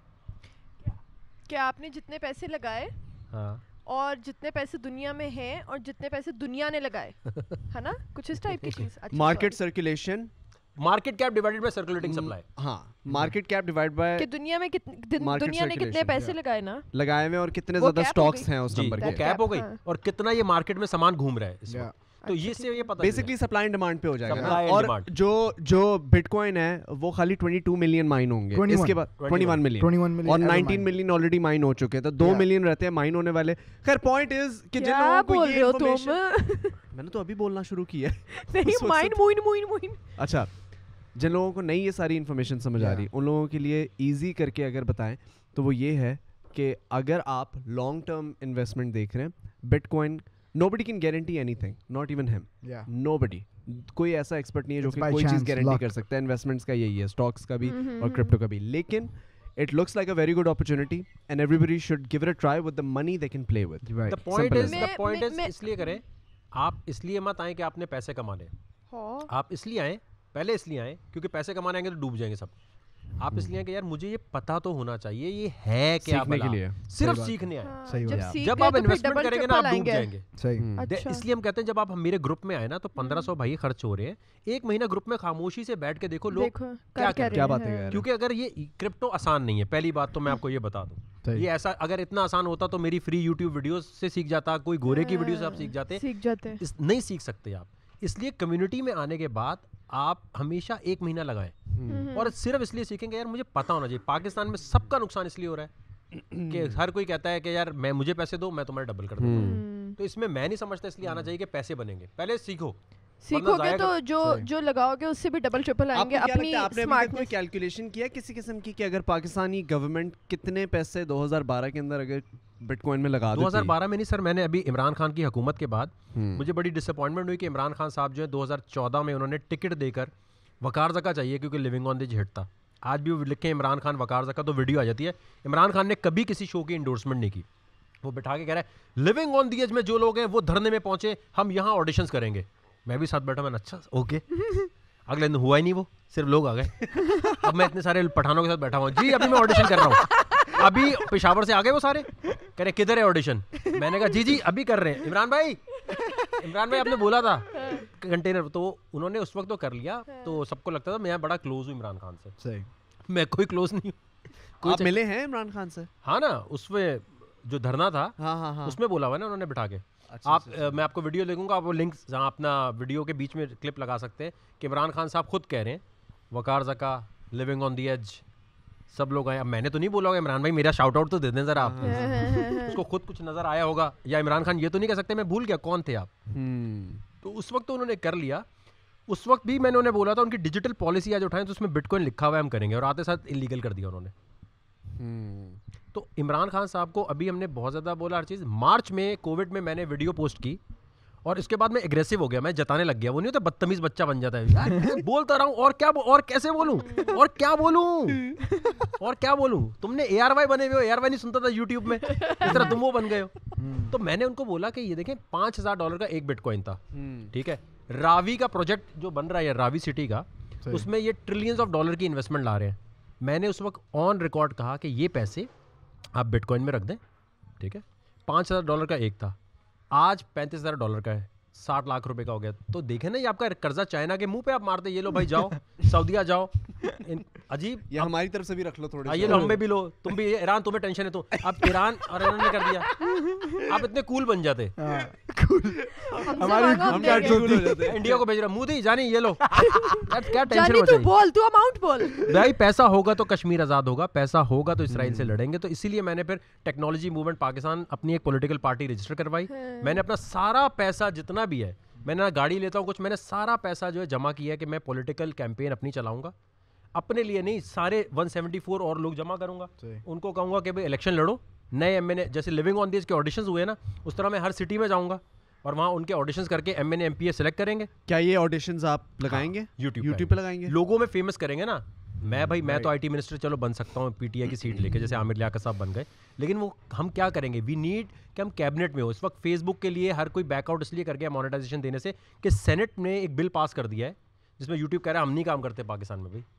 کہ آپ نے جتنے پیسے لگائے ہاں اور جتنے پیسے دنیا میں ہیں اور جتنے پیسے دنیا نے لگائے ہے نا, کچھ اس ٹائپ کی چیز. Market circulation, market cap divided by circulating supply. ہاں مارکیٹ کیپ ڈیوائڈ بائی کہ دنیا میں دنیا نے کتنے پیسے لگائے نا لگائے ہوئے اور کتنے زیادہ سٹاکس ہیں اس نمبر کے, وہ کیپ ہو گئی, اور کتنا یہ مارکیٹ میں سامان گھوم رہا ہے اس وقت. تو یہ سے یہ پتہ بیسکلی سپلائی اینڈ ڈیمانڈ پہ ہو جائے گا. اور جو جو بٹ کوائن ہے وہ خالی ٹوئنٹی ٹو ملین مائن ہوں گے, اس کے بعد ٹوئنٹی ون ملین اور نائنٹین ملین آلریڈی مائن ہو چکے, تو دو ملین رہتے ہیں مائن ہونے والے. خیر پوائنٹ از کہ جن لوگوں کو یہ انفارمیشن, میں نے تو ابھی بولنا شروع کیا ہے نہیں مائن موئن موئن موئن اچھا جن لوگوں کو نہیں یہ ساری انفارمیشن سمجھ آ رہی, ان لوگوں کے لیے ایزی کر کے اگر بتائیں تو وہ یہ ہے کہ اگر آپ لانگ ٹرم انویسٹمنٹ دیکھ رہے ہیں, bitcoin nobody can guarantee anything, not even him, yeah nobody, کوئی ایسا ایکسپرٹ نہیں ہے جو کہ کوئی چیز گارنٹی کر سکتا ہے. انویسٹمنٹس کا یہی ہے, اسٹاکس کا بھی اور کرپٹو کا بھی. لیکن it looks like a very good opportunity and everybody should give it a try with the money they can play with. The point is the point is اس لیے کریں آپ, اس لیے مت آئیں کہ آپ نے پیسے کمانے, آپ اس لیے آئیں, پہلے اس لیے آئیں کیونکہ پیسے کمانے آئیں گے تو ڈوب جائیں گے سب. آپ اس لیے کہ یار مجھے یہ پتا تو ہونا چاہیے یہ ہے کیا, سیکھنے کے لیے, صرف سیکھنے آئے. صحیح بات. جب آپ انویسٹمنٹ کریں گے نا آپ ڈوب جائیں گے. صحیح. اس لیے ہم کہتے ہیں جب آپ میرے گروپ میں آئے نا تو پندرہ سو بھائی خرچ ہو رہے ہیں, ایک مہینہ گروپ میں خاموشی سے بیٹھ کے دیکھو لوگ کیا کیا باتیں کر رہے ہیں. کیونکہ اگر یہ کرپٹو آسان نہیں ہے, پہلی بات تو میں آپ کو یہ بتا دوں, یہ ایسا اگر اتنا آسان ہوتا تو میری فری یوٹیوب ویڈیوز سے سیکھ جاتا, کوئی گورے کی ویڈیو سے آپ سیکھ جاتے, نہیں سیکھ سکتے آپ. اس لیے کمیونٹی میں آنے کے بعد آپ ہمیشہ ایک مہینہ لگائیں اور صرف اس لیے سیکھیں گے یار مجھے پتا ہونا چاہیے. پاکستان میں سب کا نقصان اس لیے ہو رہا ہے کہ ہر کوئی کہتا ہے کہ یار میں مجھے پیسے دو میں تمہارے ڈبل کر دیتا ہوں, تو اس میں میں نہیں سمجھتا اس لیے آنا چاہیے کہ پیسے بنیں گے. پہلے سیکھو, سیکھو گے تو جو جو لگاؤ گے اس سے بھی ڈبل ٹرپل آئیں گے. اپنی اسمارٹ نے کیلکولیشن کیا کسی قسم کی کہ اگر پاکستانی گورنمنٹ کتنے پیسے دو ہزار بارہ کے اندر اگر بٹ کوائن میں لگا دو ہزار بارہ میں نہیں سر, میں نے ابھی عمران خان کی حکومت کے بعد مجھے بڑی ڈس اپوائنٹمنٹ ہوئی کہ عمران خان صاحب جو ہے دو ہزار چودہ میں انہوں نے ٹکٹ دے کر وقار زکا چاہیے کیونکہ لیونگ آن دی ہٹ تھا. آج بھی وہ لکھیں عمران خان وقار زکا تو ویڈیو آ جاتی ہے. عمران خان نے کبھی کسی شو کی انڈورسمنٹ نہیں کی, وہ بٹھا کے کہہ رہا ہے لیونگ آن دی ایج میں جو لوگ ہیں وہ دھرنے میں پہنچے, ہم یہاں آڈیشنز کریں گے. میں بھی ساتھ بیٹھا, میں نے اچھا اوکے, اگلے دن ہوا ہی نہیں, وہ صرف لوگ آ گئے. اب میں اتنے سارے پٹھانوں کے ساتھ بیٹھا ہوں, جی ابھی میں آڈیشن کر رہا ہوں, ابھی پشاور سے آ گئے وہ سارے, کہہ رہے کدھر ہے آڈیشن. میں نے کہا جی جی ابھی کر رہے ہیں. عمران بھائی عمران بھائی آپ نے بولا تھا کنٹینر, تو انہوں نے اس وقت تو کر لیا, تو سب کو لگتا تھا میں بڑا کلوز ہوں عمران خان سے. صحیح, میں کوئی کلوز نہیں ہوں. آپ ملے ہیں عمران خان سے؟ ہاں نا, اس میں جو دھرنا تھا اس میں بولا ہوا نا انہوں نے بٹھا کے. آپ میں آپ کو ویڈیو لکھوں گا, آپ وہ لنک جہاں اپنا ویڈیو کے بیچ میں کلپ لگا سکتے ہیں کہ عمران خان صاحب خود کہہ رہے ہیں وقار زکا لیونگ آن دی ایج, سب لوگ آئے. اب میں نے تو نہیں بولا ہوگا عمران بھائی میرا شاؤٹ آؤٹ تو دے دیں ذرا آپ, اس کو خود کچھ نظر آیا ہوگا, یا عمران خان یہ تو نہیں کہہ سکتے میں بھول گیا کون تھے آپ. تو اس وقت تو انہوں نے کر لیا. اس وقت بھی میں نے انہیں بولا تھا ان کی ڈیجیٹل پالیسی آج اٹھائیں تو اس میں بٹ کوائن لکھا ہوا ہے ہم کریں گے, اور آتے ساتھ انلیگل کر دیا انہوں نے. تو عمران خان صاحب کو ابھی ہم نے بہت زیادہ بولا ہر چیز. مارچ میں کووڈ میں میں نے ویڈیو پوسٹ کی اور اس کے بعد میں ایگریسو ہو گیا, میں جتانے لگ گیا. وہ نہیں ہوتا بدتمیز بچہ بن جاتا ہے, بولتا رہا ہوں اور کیا اور کیسے بولوں اور کیا بولوں اور کیا بولوں. تم نے اے آر وائی بنے ہوئے ہو, اے آر وائی نہیں سنتا تھا یوٹیوب میں, اس طرح تم وہ بن گئے ہو. تو میں نے ان کو بولا کہ یہ دیکھیں پانچ ہزار ڈالر کا ایک بٹ کوائن تھا, ٹھیک ہے. راوی کا پروجیکٹ جو بن رہا ہے راوی سٹی کا, اس میں یہ ٹریلینز آف ڈالر کی انویسٹمنٹ لا رہے ہیں. میں نے اس وقت آن ریکارڈ کہا کہ یہ پیسے آپ بٹ کوائن میں رکھ دیں, ٹھیک ہے. پانچ ہزار ڈالر کا ایک تھا, آج پینتیس ہزار ڈالر کا ہے. साठ लाख रुपए का हो गया, तो देखे ना ये आपका कर्जा चाइना के मुंह पे आप मारते, ये लो भाई जाओ सऊदीया जाओ, अजीब। ये हमारी तरफ से भी रख लो थोड़े, ये लो हमें भी लो, तुम भी ईरान, तुम्हें टेंशन है तो अब ईरान और ईरान ने कर दिया, आप इतने कूल बन जाते, हमारी हम क्या हो जाते, इंडिया को भेज रहा मोदी जानी ये लो, क्या टेंशन जानी तू बोल, तू अमाउंट बोल भाई। पैसा होगा तो कश्मीर आजाद होगा, पैसा होगा तो इसराइल से लड़ेंगे, तो इसीलिए मैंने फिर टेक्नोलॉजी मूवमेंट पाकिस्तान अपनी एक पॉलिटिकल पार्टी रजिस्टर करवाई। मैंने अपना सारा पैसा जितना भी है, मैंने ना गाड़ी लेता हूँ कुछ, मैंने सारा पैसा जो है जमा किया है कि मैं पॉलिटिकल कैंपेन अपनी चलाऊंगा, अपने लिए नहीं, सारे एक सौ चौहत्तर और लोग जमा करूंगा, उनको कहूंगा कि भाई इलेक्शन लड़ो, नए एमएनए जैसे लिविंग ऑन दिस के ऑडिशंस हुए ना, उस तरह मैं हर सिटी में जाऊंगा और वहाँ उनके ऑडिशंस करके एमएनए एमपीए सेलेक्ट करेंगे। क्या ये ऑडिशंस आप लगाएंगे यूट्यूब यूट्यूब पे लगाएंगे, लोगों में फेमस करेंगे ना। मैं भाई मैं तो आईटी मिनिस्टर चलो बन सकता हूँ पीटीआई की सीट लेके, जैसे आमिर लियाकत साहब बन गए, लेकिन वो हम क्या करेंगे, वी नीड कि हम कैबिनेट में हो। इस वक्त फेसबुक के लिए हर कोई बैकआउट इसलिए कर गया मोनेटाइजेशन देने से कि सेनेट ने एक बिल पास कर दिया है जिसमें यूट्यूब कह रहा है हम नहीं काम करते पाकिस्तान में, भाई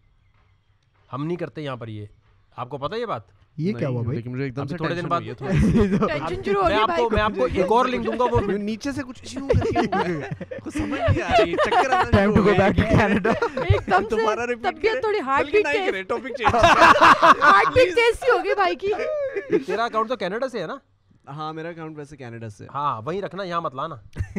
हम नहीं करते यहाँ पर, ये आपको पता है ये बात? ये क्या हुआ भाई? लेकिन मुझे एकदम से थोड़े दिन बाद टेंशन शुरू हो मैं गई आपको मैं आपको एक और लिंक दूंगा, वो नीचे से कुछ इशू करके कुछ समझ नहीं आ रही, चक्कर आना time to go back to Canada. एकदम तुम्हारा से रिपीट तबीयत थोड़ी हार्ट बीट तेज, टॉपिक चेंज, हार्ट बीट तेज सी हो गई भाई की। तेरा अकाउंट तो कनाडा से है ना? हाँ मेरा अकाउंट वैसे कनाडा से, हाँ वहीं रखना, यहाँ मत लाना,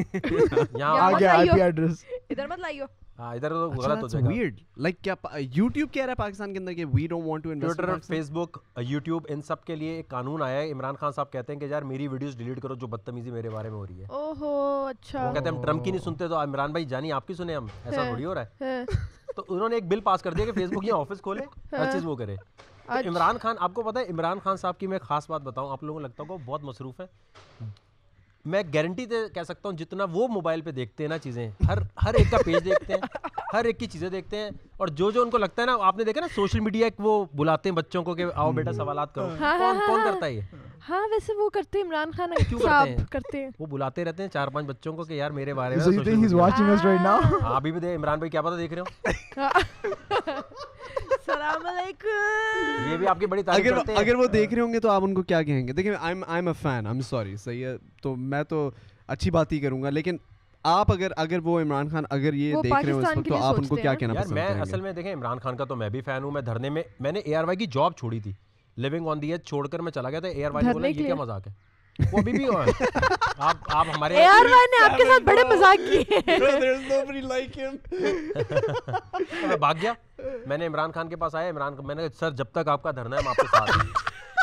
यहाँ आ गया आईपी एड्रेस, इधर मत लाइयो। हाँ इधर तो गलत हो जाएगा। weird, like क्या YouTube कह रहा है पाकिस्तान के अंदर कि we don't want to invest, Twitter, Facebook, YouTube, इन सब के लिए एक कानून आया है। इमरान खान साहब कहते हैं कि यार मेरी वीडियोस डिलीट करो जो बदतमीजी मेरे बारे में हो रही है। ओहो अच्छा, वो कहते हैं हम ट्रम्प की नहीं सुनते, तो इमरान भाई जानी आपकी सुने हम, ऐसा थोड़ी हो रहा है। तो उन्होंने एक बिल पास कर दिया कि फेसबुक यहाँ ऑफिस खोले, हर चीज वो करे। तो इमरान खान, आपको पता है इमरान खान साहब की मैं खास बात बताऊं, आप लोगों को लगता होगा बहुत मसरूफ है, मैं गारंटी से कह सकता हूँ जितना वो मोबाइल पे देखते हैं ना चीज़ें, हर हर एक का पेज देखते हैं, हर एक की चीज़ें देखते हैं, और जो जो उनको लगता है ना, आपने देखा ना सोशल मीडिया एक वो बुलाते हैं बच्चों को कि आओ बेटा सवालात करो, हाँ, कौन हाँ, कौन हाँ, करता है ये? हाँ वैसे वो करते हैं, इमरान खान क्यों करते साहब हैं? करते हैं, वो बुलाते रहते हैं चार पांच बच्चों को कि यार मेरे बारे में so you think he's watching us right now? हाँ अभी भी दे, इमरान भाई क्या पता देख रहे हो। सलाम अलैकुम। ये भी आपकी बड़ी तारीफ अगर करते हैं। अगर वो देख रहे होंगे तो आप उनको क्या कहेंगे? देखिए I am I am a fan, I am sorry, सही है, तो मैं तो अच्छी बात ही करूंगा, लेकिन आप अगर अगर वो इमरान खान अगर ये देख रहे हो इस वक्त, तो आप उनको क्या कहना पसंद करेंगे? करेंगे? मैं असल में देखें इमरान खान का तो मैं भी फैन हूँ। मैं धरने में, मैंने एआरवाई की जॉब छोड़ी थी, लिविंग ऑन दी एज छोड़कर मैं चला गया था। एआरवाई ने बोला ये क्या मजाक है, वो अभी भी आप आप हमारे एआरवाई ने आपके साथ बड़े मजाक किए। There's nobody like him. तो मैं भाग गया, मैंने इमरान खान के पास आया, इमरान मैंने कहा सर जब तक आपका धरना है हम आपके साथ हैं।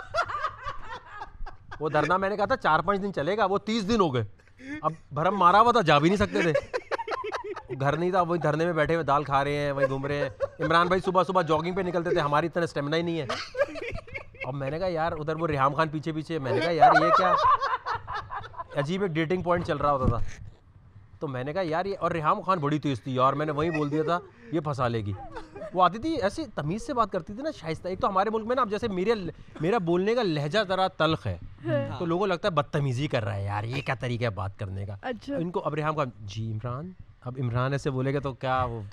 वो धरना मैंने कहा था चार पांच दिन चलेगा, वो तीस दिन हो गए, अब भरम मारा हुआ था, जा भी नहीं सकते थे, घर नहीं था, वही धरने में बैठे हुए दाल खा रहे हैं, वही घूम रहे हैं। इमरान भाई सुबह सुबह जॉगिंग पे निकलते थे, हमारी इतना स्टेमिना ही नहीं है। अब मैंने कहा यार, उधर वो रेहाम खान पीछे पीछे, मैंने कहा यार ये क्या अजीब एक डेटिंग पॉइंट चल रहा होता था। तो मैंने कहा यार ये, और रेहाम खान बड़ी तेज थी यार, मैंने वही बोल दिया था ये फंसा लेगी। वो आती थी ऐसी तमीज़ से बात करती थी ना, शाइस्ता। एक तो हमारे मुल्क में ना, अब जैसे मेरे मेरा बोलने का लहजा ज़रा तल्ख है, हाँ। तो लोगों को लगता है बदतमीज़ी कर रहा है यार, ये क्या तरीका है बात करने का। अच्छा। इनको अब रेहाम खान जी इमरान, अब इमरान ऐसे बोलेगा तो क्या वो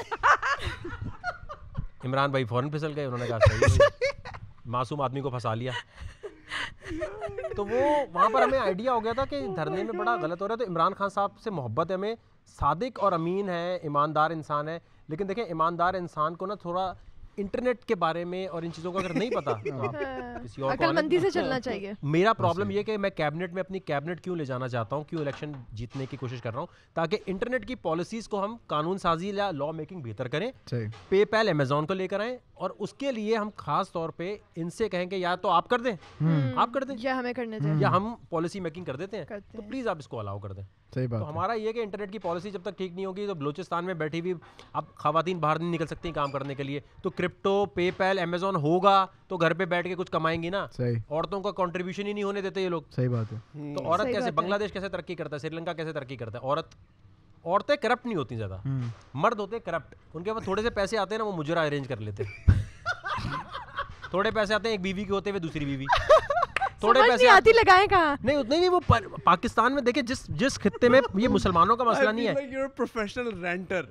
इमरान भाई फ़ौरन फिसल गए, उन्होंने कहा सही मासूम आदमी को फंसा लिया। तो वो वहाँ पर हमें आइडिया हो गया था कि धरने में बड़ा गलत हो रहा है। तो इमरान खान साहब से मोहब्बत है हमें, सादिक और अमीन है, ईमानदार इंसान है, लेकिन देखें ईमानदार इंसान को ना थोड़ा इंटरनेट के बारे में और इन चीज़ों का अगर नहीं पता तो आप किसी और अक्लमंदी से चलना चाहिए। मेरा प्रॉब्लम ये कि मैं कैबिनेट में अपनी कैबिनेट क्यों ले जाना चाहता हूँ, क्यों इलेक्शन जीतने की कोशिश कर रहा हूँ, ताकि इंटरनेट की पॉलिसीज़ को हम कानून साजी या लॉ मेकिंग बेहतर करें, पेपैल अमेजोन को लेकर आएँ, और उसके लिए हम खास तौर पे इनसे कहें कि या तो आप कर दें, आप कर दें, या हमें करने दें, या हम पॉलिसी मेकिंग कर देते हैं, तो प्लीज़ आप इसको अलाउ कर दें। सही बात तो हमारा ये कि इंटरनेट की पॉलिसी जब तक ठीक नहीं होगी, तो बलूचिस्तान में बैठी हुई अब खवातीन बाहर नहीं निकल सकती काम करने के लिए, तो क्रिप्टो, पेपैल, अमेजोन होगा तो घर पे बैठ के कुछ कमाएंगी ना। औरतों का कंट्रीब्यूशन ही नहीं होने देते ये लोग। सही बात है। तो औरत कैसे, बांग्लादेश कैसे तरक्की करता है, श्रीलंका कैसे तरक्की करता है, औरत औरतें करप्ट नहीं होती ज़्यादा, मर्द होते करप्ट। उनके पास थोड़े से पैसे आते हैं ना, वो मुजरा अरेंज कर लेते हैं। थोड़े पैसे आते हैं एक बीवी के होते हुए दूसरी बीवी, تھوڑے پیسے آتی لگائیں کہاں. نہیں اتنے نہیں, وہ پاکستان میں دیکھیں جس جس خطے میں یہ مسلمانوں کا مسئلہ نہیں ہے. You are professional renter,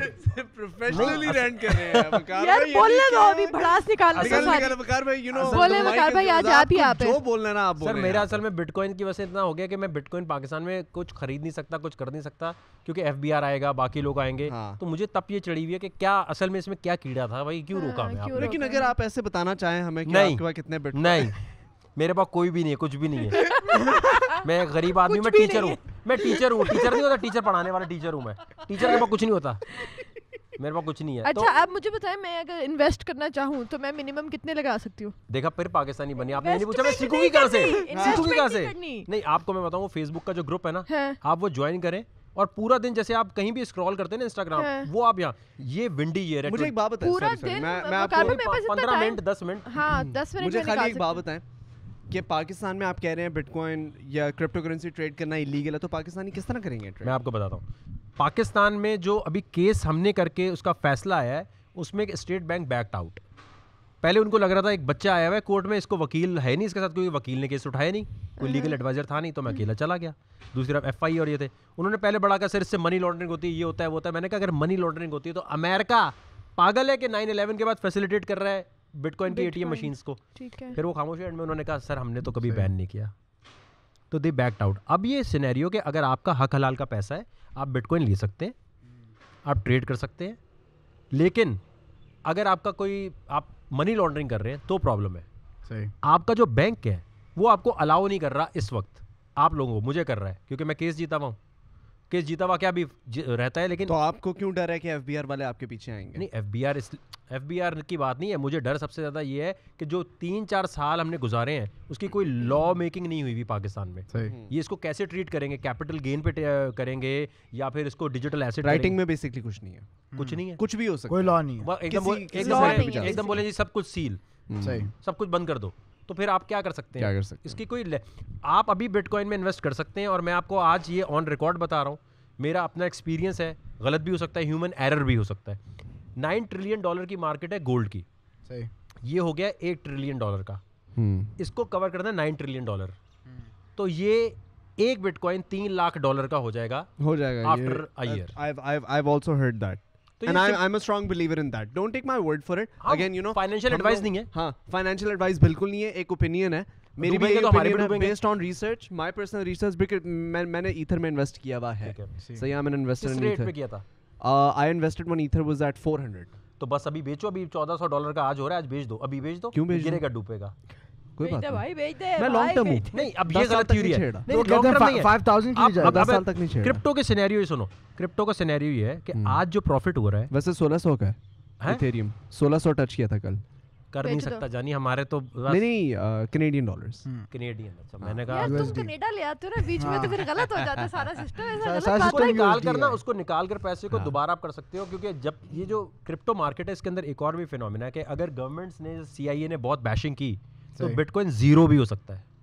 professionally rent کر رہے ہیں. یار بولنے دو ابھی بھڑاس نکالنا سارا. وقار بھائی یو نو بولے وقار بھائی آج آپ ہی آپ جو بولنا نا آپ بولیں. سر میرا اصل میں بٹ کوائن کی وجہ سے اتنا ہو گیا کہ میں بٹ کوائن پاکستان میں کچھ خرید نہیں سکتا, کچھ کر نہیں سکتا, کیونکہ ایف بی آر آئے گا, باقی لوگ آئیں گے, تو مجھے تب یہ چڑھی ہوئی ہے کہ کیا اصل میں اس میں کیا کیڑا تھا بھائی, کیوں روکا ہمیں آپ. لیکن اگر آپ ایسے بتانا چاہیں ہمیں کہ آپ کے پاس کتنے بٹ. نہیں میرے پاس کوئی بھی نہیں ہے, کچھ بھی نہیں ہے. میں ایک غریب آدمی ہوں, میں ٹیچر ہوں, میں ٹیچر ہوں, ٹیچر نہیں ہوتا, ٹیچر پڑھانے والا ٹیچر ہوں میں. ٹیچر کے پاس کچھ نہیں ہوتا, میرے پاس کچھ نہیں ہے. اچھا اب مجھے بتائیں میں اگر انویسٹ کرنا چاہوں تو میں منیمم کتنے لگا سکتی ہوں؟ دیکھا پھر پاکستانی بنی, آپ نے نہیں پوچھا میں سیکھوں گی کہاں سے, سیکھوں گی کہاں سے. نہیں آپ کو میں بتاؤں, فیس بک کا جو گروپ ہے نا, آپ وہ جوائن کریں اور پورا دن جیسے آپ کہیں بھی اسکرول کرتے ہیں نا انسٹاگرام, وہ آپ یہاں یہ ونڈی یہ مجھے ایک بات بتائیں, پورا دن میں آپ کو پندرہ منٹ دس منٹ ہاں دس منٹ مجھے خالی ایک بات بتائیں کہ پاکستان میں آپ کہہ رہے ہیں بٹ کوائن یا کرپٹو کرنسی ٹریڈ کرنا ایلیگل ہے, تو پاکستانی کس طرح کریں گے ٹریڈ؟ میں آپ کو بتاتا ہوں. پاکستان میں جو ابھی کیس ہم نے کر کے اس کا فیصلہ آیا ہے, اس میں اسٹیٹ بینک بیکڈ آؤٹ. پہلے ان کو لگ رہا تھا ایک بچہ آیا ہوا ہے کورٹ میں, اس کو وکیل ہے نہیں اس کے ساتھ, کوئی وکیل نے کیس اٹھایا نہیں, کوئی لیگل ایڈوائزر تھا نہیں, تو میں اکیلا چلا گیا. دوسری طرف ایف آئی اور یہ تھے, انہوں نے پہلے بڑا کہا سر اس سے منی لانڈرنگ ہوتی ہے, یہ ہوتا ہے وہ ہوتا ہے. میں نے کہا اگر منی لانڈرنگ ہوتی ہے تو امریکہ پاگل ہے کہ نائن الیون کے بعد فیسیلیٹیٹ کر رہا ہے بٹ کوائن کی اے ٹی ایم مشینس کو. پھر وہ خاموش اینڈ میں انہوں نے کہا سر ہم نے تو کبھی بین نہیں کیا, تو دے بیکڈ آؤٹ. اب یہ سینیریو کہ اگر آپ کا حق حلال کا پیسہ ہے, آپ بٹ کوائن لے سکتے ہیں, آپ ٹریڈ کر سکتے ہیں, لیکن اگر آپ کا کوئی آپ منی لانڈرنگ کر رہے ہیں تو پرابلم ہے. صحیح. آپ کا جو بینک ہے وہ آپ کو الاؤ نہیں کر رہا اس وقت, آپ لوگوں کو, مجھے کر رہا ہے کیونکہ میں کیس جیتا ہوا ہوں, کیس جیتا ہوا کیا بھی رہتا ہے. لیکن تو آپ کو کیوں ڈر ہے کہ ایف بی آر والے آپ کے پیچھے آئیں گے؟ نہیں F B R F B R کی بات نہیں ہے, مجھے ڈر سب سے زیادہ یہ ہے کہ جو تین چار سال ہم نے گزارے ہیں اس کی کوئی لا میکنگ نہیں ہوئی ہوئی پاکستان میں. یہ اس کو کیسے ٹریٹ کریں گے, کیپٹل گین پہ کریں گے یا پھر اس کو ڈیجیٹل ایسٹ رائٹنگ میں بیسکلی کچھ نہیں ہے, کچھ نہیں ہے, کچھ بھی ہو سکتا ہے, کوئی لا نہیں ہے. ایک دم بولیں جی سب کچھ سیل, سب کچھ بند کر دو, تو پھر آپ کیا کر سکتے ہیں؟ اس کی کوئی آپ ابھی بٹ کوائن میں انویسٹ کر سکتے ہیں. اور میں آپ کو آج یہ آن ریکارڈ بتا رہا ہوں, میرا اپنا ایکسپیرینس ہے, غلط بھی ہو سکتا ہے, ہیومن ایرر بھی ہو سکتا ہے. نائن ٹریلین ڈالر کی مارکیٹ ہے گولڈ کی, یہ ہو گیا ایک ٹریلین ڈالر کا, اس کو کور کرنا ہے نائن ٹریلین ڈالر, تو یہ ایک بٹ کوائن تین لاکھ ڈالر کا ہو جائے گا ہو جائے گا after a year. I've also heard that. And I'm, I'm a strong believer in that. Don't take my word for it. Again, you know, financial advice نہیں ہے. ہاں financial advice بالکل نہیں ہے, ایک opinion ہے میری بھی, based on research, my personal research, because میں میں نے ایتھر میں انویسٹ کیا ہوا ہے. صحیح, I'm an investor in ether. پہ کیا تھا؟ I invested when ether was at four hundred. تو بس ابھی بیچو, ابھی چودہ سو ڈالر کا آج ہو رہا ہے, آج بیچ دو, ابھی بیچ دو, کیوں بیچ گرے گا ڈوبے گا, کوئی بات نہیں, میں لانگ ٹرم ہوں. نہیں اب یہ غلط تھیوری ہے, کرپٹو کے سینیریو یہ سنو, کرپٹو کا سینیریو یہ ہے کہ آج جو پروفٹ ہو رہا ہے, ویسے سولہ سو کا ہے ایتھیریم, سولہ سو ٹچ کیا تھا کل, کر نہیں سکتا جانی, ہمارے تو نہیں نہیں کینیڈین ڈالرز, کینیڈین. اچھا میں نے کہا تم کینیڈا لے آتے ہو نا بیچ میں, تو پھر غلط ہو جاتا ہے سارا سسٹم. ایسا اس کو نکال کر نا, اس کو نکال کر پیسے کو دوبارہ آپ کر سکتے ہو, کیونکہ جب یہ جو کرپٹو مارکیٹ ہے اس کے اندر ایک اور بھی فینومینا ہے کہ اگر گورنمنٹس نے, سی آئی اے نے بہت بیشنگ کی تو بٹ کوائن زیرو بھی ہو سکتا ہے,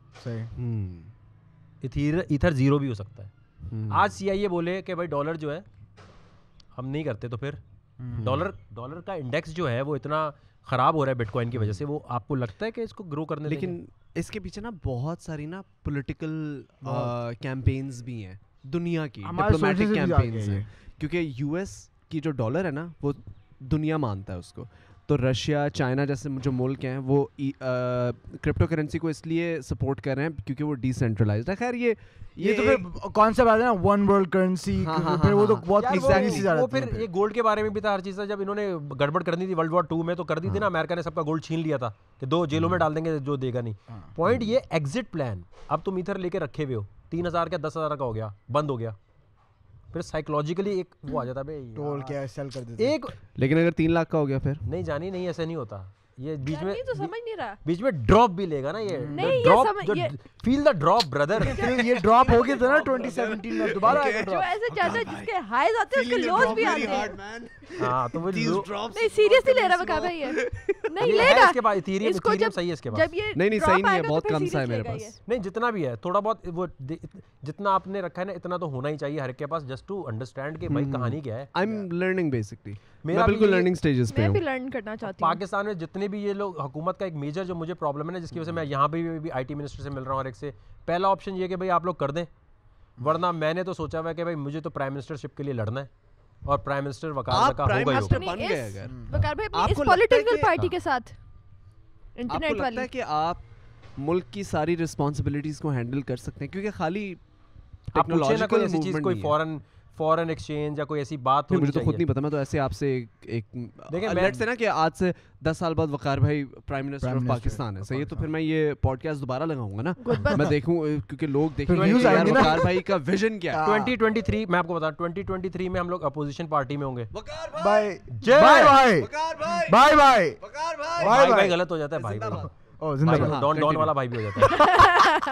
ایتھر ایتھر زیرو بھی ہو سکتا ہے. آج سی آئی اے بولے کہ بھائی ڈالر جو ہے ہم نہیں کرتے, تو پھر ڈالر ڈالر کا انڈیکس جو ہے وہ اتنا خراب ہو رہا ہے بٹ کوائن کی وجہ سے, وہ آپ کو لگتا ہے کہ اس کو گرو کرنے, لیکن اس کے پیچھے نا بہت ساری نا پولیٹیکل کیمپینز بھی ہیں دنیا کی, ڈپلومیٹک کیمپینز ہیں, کیونکہ یو ایس کی جو ڈالر ہے نا وہ دنیا مانتا ہے اس کو, تو رشیا, چائنا جیسے جو ملک ہیں وہ کرپٹو کرنسی کو اس لیے سپورٹ کر رہے ہیں کیونکہ وہ ڈی سینٹرلائزڈ ہے. خیر یہ یہ تو پھر کانسیپٹ آتا ہے نا ون ورلڈ کرنسی, پھر وہ تو بہت وہ پھر یہ گولڈ کے بارے میں بھی تھا, ہر چیز تھا. جب انہوں نے گڑبڑ کرنی تھی ورلڈ وار ٹو میں تو کر دی تھی نا, امریکہ نے سب کا گولڈ چھین لیا تھا کہ دو جیلوں میں ڈال دیں گے جو دے گا نہیں. پوائنٹ یہ ایگزٹ پلان, اب تم ایتھر لے کے رکھے ہوئے ہو, تین ہزار کا دس ہزار کا ہو گیا, بند ہو گیا, پھر سائیکولوجیکلی ایک وہ آ جاتا ہے ٹول کیا سیل کر دیتے ایک, لیکن اگر تین لاکھ کا ہو گیا پھر نہیں جانی, نہیں ایسا نہیں ہوتا. یہ بیچ میں تو سمجھ نہیں رہا, بیچ میں ڈراپ بھی لے گا نا, یہ ڈراپ, فیل دا ڈراپ برادر, یہ ڈراپ ہو گیا تھا نا ٹوئنٹی سیونٹین میں دوبارہ, جو ایسے چاہتا ہے جس کے ہائیز آتے ہیں اس کے لوز بھی آتے ہیں. ہاں تو وہ نہیں سیریسلی لے رہا بکا بھائی, نہیں لے گا اس کے بعد ایتھیریم, ایتھیریم صحیح ہے اس کے بعد, جب یہ نہیں نہیں صحیح نہیں ہے, بہت کم سا ہے میرے پاس. نہیں جتنا بھی ہے تھوڑا بہت, وہ جتنا آپ نے رکھا ہے نا اتنا تو ہونا ہی چاہیے ہر کے پاس, جسٹ ٹو انڈرسٹینڈ کہ بھائی کہانی کیا ہے. I am learning basically. میں بالکل لرننگ سٹیجز پہ ہوں. میں بھی لرن کرنا چاہتی ہوں. پاکستان میں جتنے بھی یہ لوگ, حکومت کا ایک میجر جو مجھے پرابلم ہے نا, جس کی وجہ سے میں یہاں پہ بھی آئی ٹی منسٹر سے مل رہا ہوں, اور ایک سے پہلا آپشن یہ کہ بھائی آپ لوگ کر دیں, ورنہ میں نے تو سوچا ہوا ہے کہ بھائی مجھے تو پرائم منسٹر شپ کے لیے لڑنا ہے, اور پرائم منسٹر وقار زکا ہوگا ہی ہوگا. بن گئے اگر وقار بھائی اس پولیٹیکل پارٹی کے ساتھ انٹرنیٹ والی, کہ آپ ملک کی ساری رسپانسبلٹیز کو ہینڈل کر سکتے ہیں, کیونکہ خالی آپ پوچھیں نا کوئی ایسی چیز, کوئی فورن فورن ایکسچینج یا کوئی ایسی بات ہونی مجھے تو چاہیے. خود نہیں پتا, میں تو ایسے آپ سے ایک لیٹ سے نا کہ آج سے دس سال بعد وقار بھائی پرائم منسٹر آف پاکستان ہے, صحیح ہے, تو پھر میں یہ پوڈ کاسٹ دوبارہ لگاؤں گا نا, میں دیکھوں کیونکہ لوگ دیکھیں گے وقار بھائی کا ویژن کیا ہے. ٹوئنٹی ٹوئنٹی تھری میں آپ کو بتاؤں, ٹوئنٹی ٹوئنٹی تھری میں ہم لوگ اپوزیشن پارٹی میں ہوں گے. بھائی بھائی بھائی بھائی بھائی بھائی بھائی غلط ہو جاتا ہے, بھائی ڈون ڈون والا بھائی بھی ہو جاتا ہے.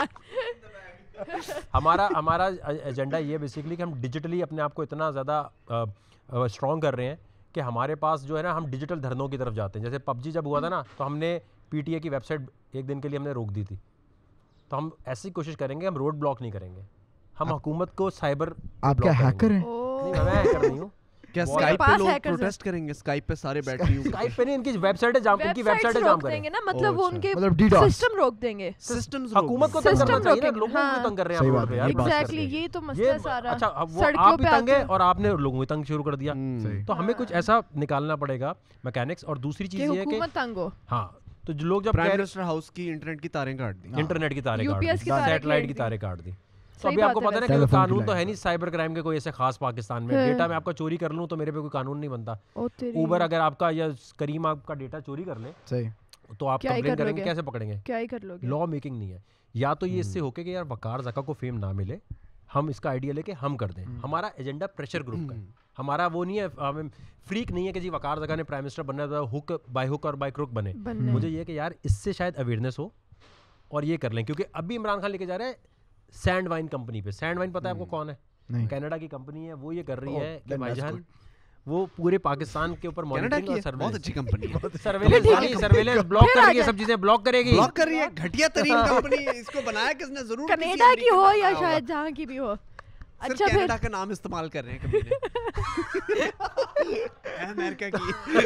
ہمارا ہمارا ایجنڈا یہ بیسیکلی کہ ہم ڈیجیٹلی اپنے آپ کو اتنا زیادہ اسٹرانگ کر رہے ہیں کہ ہمارے پاس جو ہے نا, ہم ڈیجیٹل دھرنوں کی طرف جاتے ہیں. جیسے پب جی جب ہوا تھا نا, تو ہم نے پی ٹی اے کی ویب سائٹ ایک دن کے لیے ہم نے روک دی تھی. تو ہم ایسی کوشش کریں گے, ہم روڈ بلاک نہیں کریں گے, ہم حکومت کو سائبر. آپ کیا ہیکر ہیں؟ نہیں میں ہیکر نہیں ہوں. کیا اسکائپ پہ لوگ پروٹیسٹ کریں گے؟ اسکائپ پہ سارے بیٹھ رہی ہوں. اسکائپ پہ نہیں, ان کی ویب سائٹیں جام, ان کی ویب سائٹیں جام کریں گے نا, مطلب وہ ان کے سسٹم روک دیں گے. سسٹمز حکومت کو تنگ کرنا چاہیے نا, لوگوں کو تنگ کر رہے ہیں آپ پہ یار. ایگزیکٹلی یہ تو مسئلہ سارا. اچھا اب وہ آپ بھی تنگ ہے اور آپ نے لوگوں کو تنگ شروع کر دیا, تو ہمیں کچھ ایسا نکالنا پڑے گا میکینکس. اور دوسری چیز یہ ہے کہ حکومت تنگ ہو. ہاں, تو جو لوگ جب پرائم منسٹر ہاؤس کی انٹرنیٹ کی تاریں کاٹ دی, انٹرنیٹ کی تاریں کاٹ دی, سیٹلائٹ کی تاریں کاٹ دی. تو ابھی آپ کو پتا ہے کہ قانون تو ہے نہیں سائبر کرائم کے کوئی ایسے خاص پاکستان میں. ڈیٹا میں آپ کا چوری کر لوں تو میرے پہ کوئی قانون نہیں بنتا. اوبر اگر آپ کا یا کریم آپ کا ڈیٹا چوری کر لے تو آپ کمپلین کریں گے, کیسے پکڑیں گے؟ کیا ہی کر لو گے. لا میکنگ نہیں ہے. یا تو یہ اس سے ہو کے کہ یار وقار زکا کو فیم نہ ملے, ہم اس کا آئیڈیا لے کے ہم کر دیں. ہمارا ایجنڈا پریشر گروپ کا ہے, ہمارا وہ نہیں ہے, ہمیں فریک نہیں ہے کہ جی وقار زکا نے پرائم منسٹر بننا ہے تو ہک بائی ہک اور بائی کروک بنے. مجھے یہ کہ یار اس سے شاید اویئرنیس ہو اور یہ کر لیں. کیونکہ ابھی عمران خان لے کے جا رہے ہیں سینڈ وائن کمپنی پہ. سینڈ وائن پتہ ہے آپ کو کون ہے؟ کینیڈا کی کمپنی ہے. وہ یہ کر رہی ہے کہ بھائی جان وہ پورے پاکستان کے اوپر مانیٹرنگ اور سرویلنس, بہت اچھی کمپنی ہے, سرویلنس سرویلنس بلاک کر رہی ہے, سب چیزیں بلاک کرے گی. بلاک کر رہی ہے, گھٹیا ترین کمپنی. اس کو بنایا کس نے؟ ضرور کینیڈا کی ہو یا شاید جہاں کی بھی ہو. اچھا کینیڈا کا نام استعمال کر رہے ہیں کبھی نے, امریکہ کی.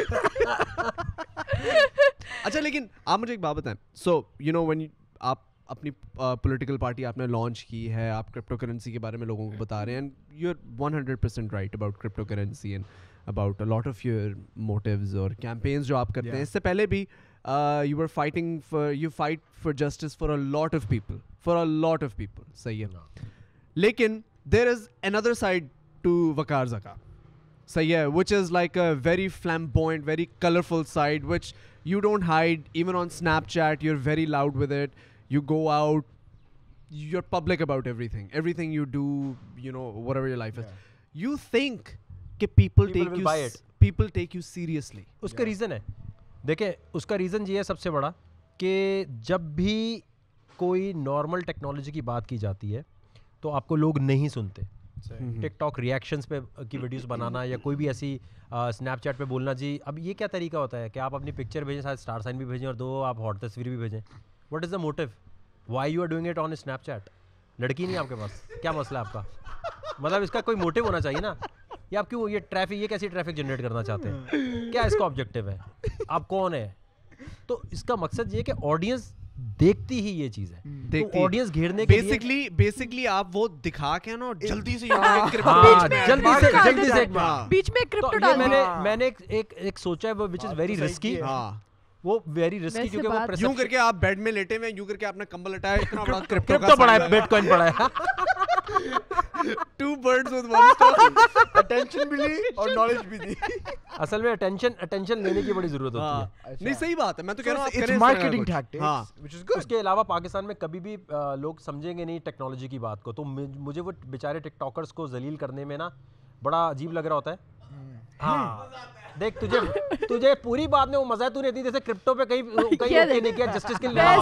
اچھا لیکن آپ مجھے ایک بات بتائیں. سو یو نو وین آپ اپنی پولیٹیکل پارٹی آپ نے لانچ کی ہے, آپ کرپٹو کرنسی کے بارے میں لوگوں کو بتا رہے ہیں, and you are one hundred percent right about cryptocurrency and about lot of your motives اور کیمپینز جو آپ کرتے ہیں. اس سے پہلے بھی you are fighting for, you fight for justice for a lot of people, for a lot of people, صحیح ہے. لیکن دیر از اندر سائڈ ٹو وقار زکا, صحیح ہے, which is like a very flamboyant, very colorful side which you don't hide. Even on Snapchat you're very loud with it. You go out, you're public about everything, everything you do, you know, whatever your life is. You think کہ people, people take you buy it. People take you seriously. اس کا reason ہے, دیکھیں اس کا reason یہ ہے سب سے بڑا کہ جب بھی کوئی نارمل ٹیکنالوجی کی بات کی جاتی ہے تو آپ کو لوگ نہیں سنتے. ٹک ٹاک ریئیکشنس پہ کی ویڈیوز بنانا یا کوئی بھی ایسی اسنیپ چیٹ پہ بولنا, جی اب یہ کیا طریقہ ہوتا ہے کہ آپ اپنی پکچر بھیجیں, ساتھ اسٹار سائن بھی بھیجیں اور دو آپ ہاٹ تصویر بھی بھیجیں. What is the motive, why you are doing it on Snapchat? لڑکی نہیں آپ کے پاس, کیا مسئلہ ہے آپ کا؟ مطلب اس کا کوئی موٹیو ہونا چاہیے نا. یا آپ کیوں یہ ٹریفک, یہ کیسی ٹریفک جنریٹ کرنا چاہتے ہیں؟ کیا اس کا آبجیکٹیو ہے؟ آپ کون ہے؟ تو اس کا مقصد یہ کہ آڈینس دیکھتی ہی یہ چیز ہے, تو آڈینس گھیرنے کے لیے بیسکلی بیسکلی آپ وہ دکھا کے نا جلدی سے جلدی سے جلدی سے بیچ میں کرپٹو ڈال. میں نے میں نے ایک ایک سوچا ہے وہ وچ از ویری رسکی, وہ ویری رسکی کیونکہ وہ یوں کر کے آپ بیڈ میں لیٹے ہوئے, یوں کر کے آپ نے کمبل ہٹایا, اتنا بڑا کرپٹو پڑا ہے, بیٹ کوائن پڑا ہے. Two birds with one stone, attention بھی لی اور نالج بھی دی. اصل میں اٹینشن اٹینشن لینے کی بڑی ضرورت ہوتی ہے. نہیں صحیح بات ہے, میں تو کہہ رہا ہوں it's marketing tactics which is good. اس کے علاوہ پاکستان میں کبھی بھی لوگ سمجھیں گے نہیں ٹیکنالوجی کی بات کو, تو مجھے وہ بیچارے ٹک ٹاکرز کو ذلیل کرنے میں نا بڑا عجیب لگ رہا ہوتا ہے. ہاں دیکھ تجھے تجھے پوری بات میں وہ مزہ ہے, تو نے اتنی جیسے کرپٹو پہ کہیں کہیں اوکے نہیں کیا جسٹس کے لیے.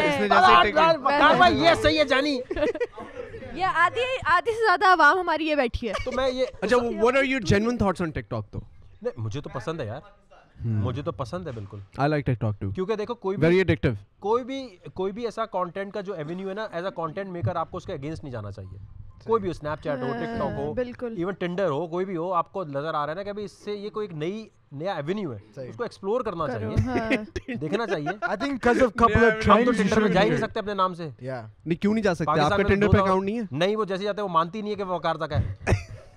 یہ صحیح ہے جانی, یہ آدھی آدھی سے زیادہ عوام ہماری یہ بیٹھی ہے. تو میں یہ اچھا what are your genuine thoughts on TikTok تو؟ نہیں مجھے تو پسند ہے یار, مجھے تو پسند ہے بالکل. I like TikTok too. کیونکہ دیکھو کوئی بھی very addictive, کوئی بھی کوئی بھی ایسا کانٹینٹ کا جو ایونیو ہے نا, ایز اے کانٹینٹ میکر آپ کو اس کے اگینسٹ نہیں جانا چاہیے. کوئی بھی ہو, اسنیپ چیٹ ہو, ٹک ٹاک ہو, بالکل ایون ٹنڈر ہو, کوئی بھی ہو, آپ کو نظر آ رہا ہے نا کہ ابھی اس سے یہ کوئی ایک نئی نیا ایونیو ہے, اس کو ایکسپلور کرنا چاہیے, دیکھنا چاہیے. I think because of couple of ہم تو trends ٹنڈر میں جا ہی نہیں سکتے اپنے نام سے. نہیں کیوں نہیں جا سکتے, آپ کا ٹنڈر پہ اکاؤنٹ نہیں ہے؟ نہیں, وہ جیسے جاتے ہیں وہ مانتی نہیں ہے کہ وہ وقار تک ہے.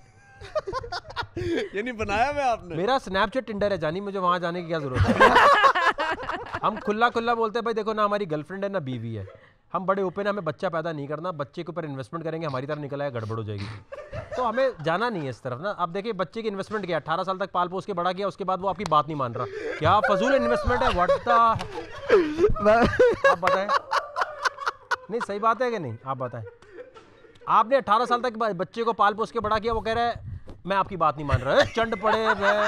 یعنی بنایا میں آپ نے. میرا اسنیپ چیٹ ٹنڈر ہے جانی, مجھے وہاں جانے کی کیا ضرورت ہے. ہم کھلا کھلا بولتے ہیں بھائی دیکھو نہ ہماری گرل فرینڈ ہے نہ بیوی ہے, ہم بڑے اوپن ہیں, ہمیں بچہ پیدا نہیں کرنا, بچے کے اوپر انویسٹمنٹ کریں گے ہماری طرح نکل آئے گڑبڑ ہو جائے گی, تو ہمیں جانا نہیں ہے اس طرف نا. اب دیکھیں بچے کی انویسٹمنٹ کیا, اٹھارہ سال تک پال پوس کے بڑا کیا, اس کے بعد وہ آپ کی بات نہیں مان رہا, کیا فضول انویسٹمنٹ ہے, واٹ دا. آپ بتائیں, نہیں صحیح بات ہے کہ نہیں, آپ بتائیں. آپ نے اٹھارہ سال تک بچے کو پال پوس کے بڑا کیا, وہ کہہ رہا ہے میں آپ کی بات نہیں مان رہا, چنڈ پڑے.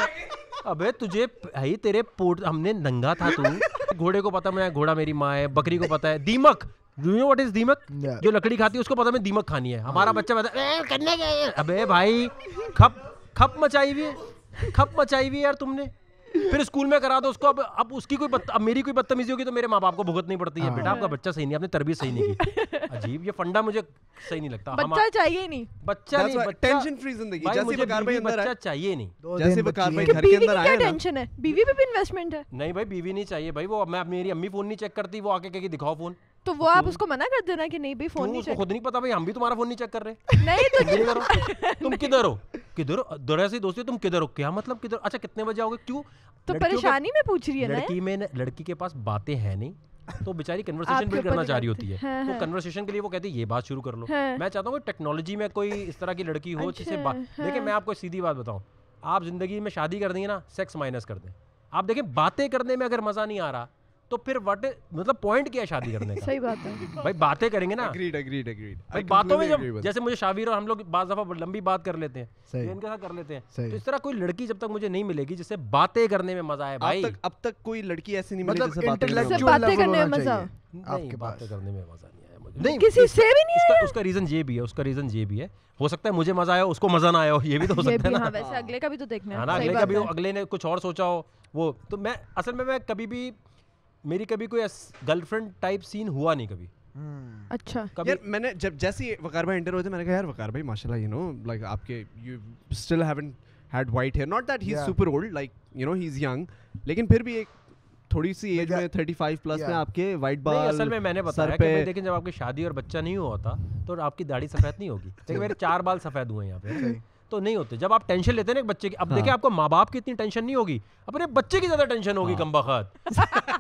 ابے تجھے ہے تیرے پورٹ, ہم نے ننگا تھا تو, گھوڑے کو پتا میں گھوڑا میری ماں ہے, بکری کو پتا ہے دیمک, یو نو واٹ از دیمک, جو لکڑی کھاتی ہے اس کو پتا میں دیمک کھانی ہے, ہمارا بچہ پتا ہے. ابے بھائی کھپ کھپ مچائی ہوئی ہے, کھپ مچائی ہوئی ہے یار تم نے, پھر اسکول میں کرا دو اس کو. اب اب اس کی کوئی اب میری کوئی بدتمیزی ہوگی تو میرے ماں باپ کو بھگتنی پڑتی ہے, بیٹا آپ کا بچہ صحیح نہیں, آپ نے تربیت صحیح نہیں کی. عجیب, یہ فنڈا مجھے صحیح نہیں لگتا. بچہ چاہیے نہیں, بچہ نہیں, ٹینشن فری زندگی. جیسے وقار بھائی اندر بچہ چاہیے نہیں, جیسے وقار بھائی گھر کے اندر آئے نا, ٹینشن ہے, بیوی پہ بھی انویسٹمنٹ ہے. نہیں بھائی بیوی نہیں چاہیے بھائی, وہ میں میری امی فون نہیں چیک کرتی, وہ آ کے کہ دکھاؤ فون, تو وہ آپ اس کو منع کر دینا کہ نہیں بھائی فون نہیں چیک. خود نہیں پتا بھائی, ہم بھی تمہارا فون نہیں چیک کر رہے. نہیں تو نہیں کرو, تم کدھر ہو, کدھر دریا سے دوستی, تم کدھر ہو, کیا مطلب کدھر, اچھا کتنے بجے آؤ گے, کیوں, تو پریشانی میں پوچھ رہی ہے نا. لڑکی میں لڑکی کے پاس باتیں ہیں نہیں, تو بیچاری کنورسیشن بلڈ کرنا چاہ رہی ہوتی ہے, تو کنورسیشن کے لیے وہ کہتی ہے یہ بات شروع کر لو. میں چاہتا ہوں کہ ٹیکنالوجی میں کوئی اس طرح کی لڑکی ہو جسے بات, دیکھیں میں آپ کو سیدھی بات بتاؤں, آپ زندگی میں شادی کر دیں گے نا, سیکس مائنس کر دیں. آپ دیکھیں باتیں کرنے میں اگر مزہ نہیں آ رہا تو پھر واٹ مطلب پوائنٹ کیا ہے شادی کرنے کا. صحیح بات ہے بھائی, باتیں کریں گے نا, اگریڈ اگریڈ اگریڈ بھائی باتوں میں, جب جیسے مجھے شاویر اور ہم لوگ بعض دفعہ لمبی بات کر لیتے ہیں, ان کے ساتھ کر لیتے ہیں, تو اس طرح کوئی لڑکی جب تک مجھے نہیں ملے گی جس سے باتیں کرنے میں مزہ آئے. بھائی اب تک کوئی لڑکی ایسی نہیں ملی جس سے باتیں کرنے میں مزہ, باتیں کرنے میں مزہ نہیں آیا مجھے, نہیں کسی سے بھی نہیں. اس کا ریزن یہ بھی ہے, اس کا ریزن یہ بھی ہے, ہو سکتا ہے مجھے مزہ آیا اس کو مزہ نہ آیا ہو, یہ بھی تو ہو سکتا ہے نا. ویسے اگلے کا بھی تو دیکھنا ہے نا, اگلے کا بھی, اگلے نے کچھ اور سوچا ہو وہ. تو میں اصل میں میں کبھی بھی, میری کبھی کوئی گرل فرینڈ ٹائپ سین ہوا نہیں کبھی. اچھا یار میں نے جب جیسے وقار بھائی انٹر ہوئے تھے, میں نے کہا یار وقار بھائی ماشاء اللہ, یو نو لائک آپ کے you still haven't had white hair, not that he is super old, like you know he is young, لیکن پھر بھی ایک تھوڑی سی ایج میں تھرٹی فائیو پلس میں آپ کے وائٹ بال. اصل میں میں نے بتایا کہ دیکھیں جب آپ کی شادی اور بچہ نہیں ہوا ہوتا تو آپ کی داڑھی سفید نہیں ہوگی. دیکھیں میرے چار بال سفید ہوئے ہیں یہاں پہ, تو نہیں ہوتے. جب آپ ٹینشن لیتے ہیں نا ایک بچے کی, اب دیکھیں آپ کو ماں باپ کی اتنی ٹینشن نہیں ہوگی, اپنے بچے کی زیادہ ٹینشن ہوگی. کم بخت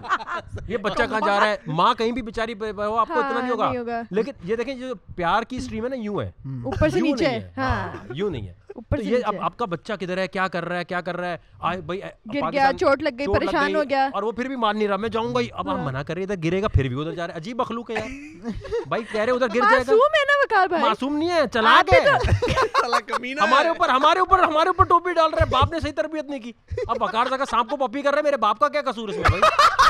یہ بچہ کہاں جا رہا ہے, ماں کہیں بھی بیچاری ہو, آپ کو اتنا نہیں ہوگا. لیکن یہ دیکھیں جو پیار کی اسٹریم ہے نا, یوں ہے اوپر سے نیچے, یوں نہیں ہے. تو یہ اب آپ کا بچہ کدھر ہے, کیا کر رہا ہے, کیا کر رہا ہے, بھائی گر گیا, چوٹ لگ گئی, پریشان ہو گیا, اور وہ پھر بھی مان نہیں رہا, میں جاؤں گا. اب آپ منع کر رہے ادھر گرے گا, پھر بھی ادھر جا رہے. عجیب مخلوق ہے یار. بھائی کہہ رہے ادھر گر جائے گا, معصوم ہے نا وقار بھائی, معصوم نہیں ہے, چلاک ہے. ہمارے اوپر ہمارے اوپر ہمارے اوپر ٹوپی ڈال رہے ہیں, باپ نے صحیح تربیت نہیں کی. اب وقار جگہ سانپ کو پپی کر رہے, میرے باپ کا کیا قصور اس میں بھائی.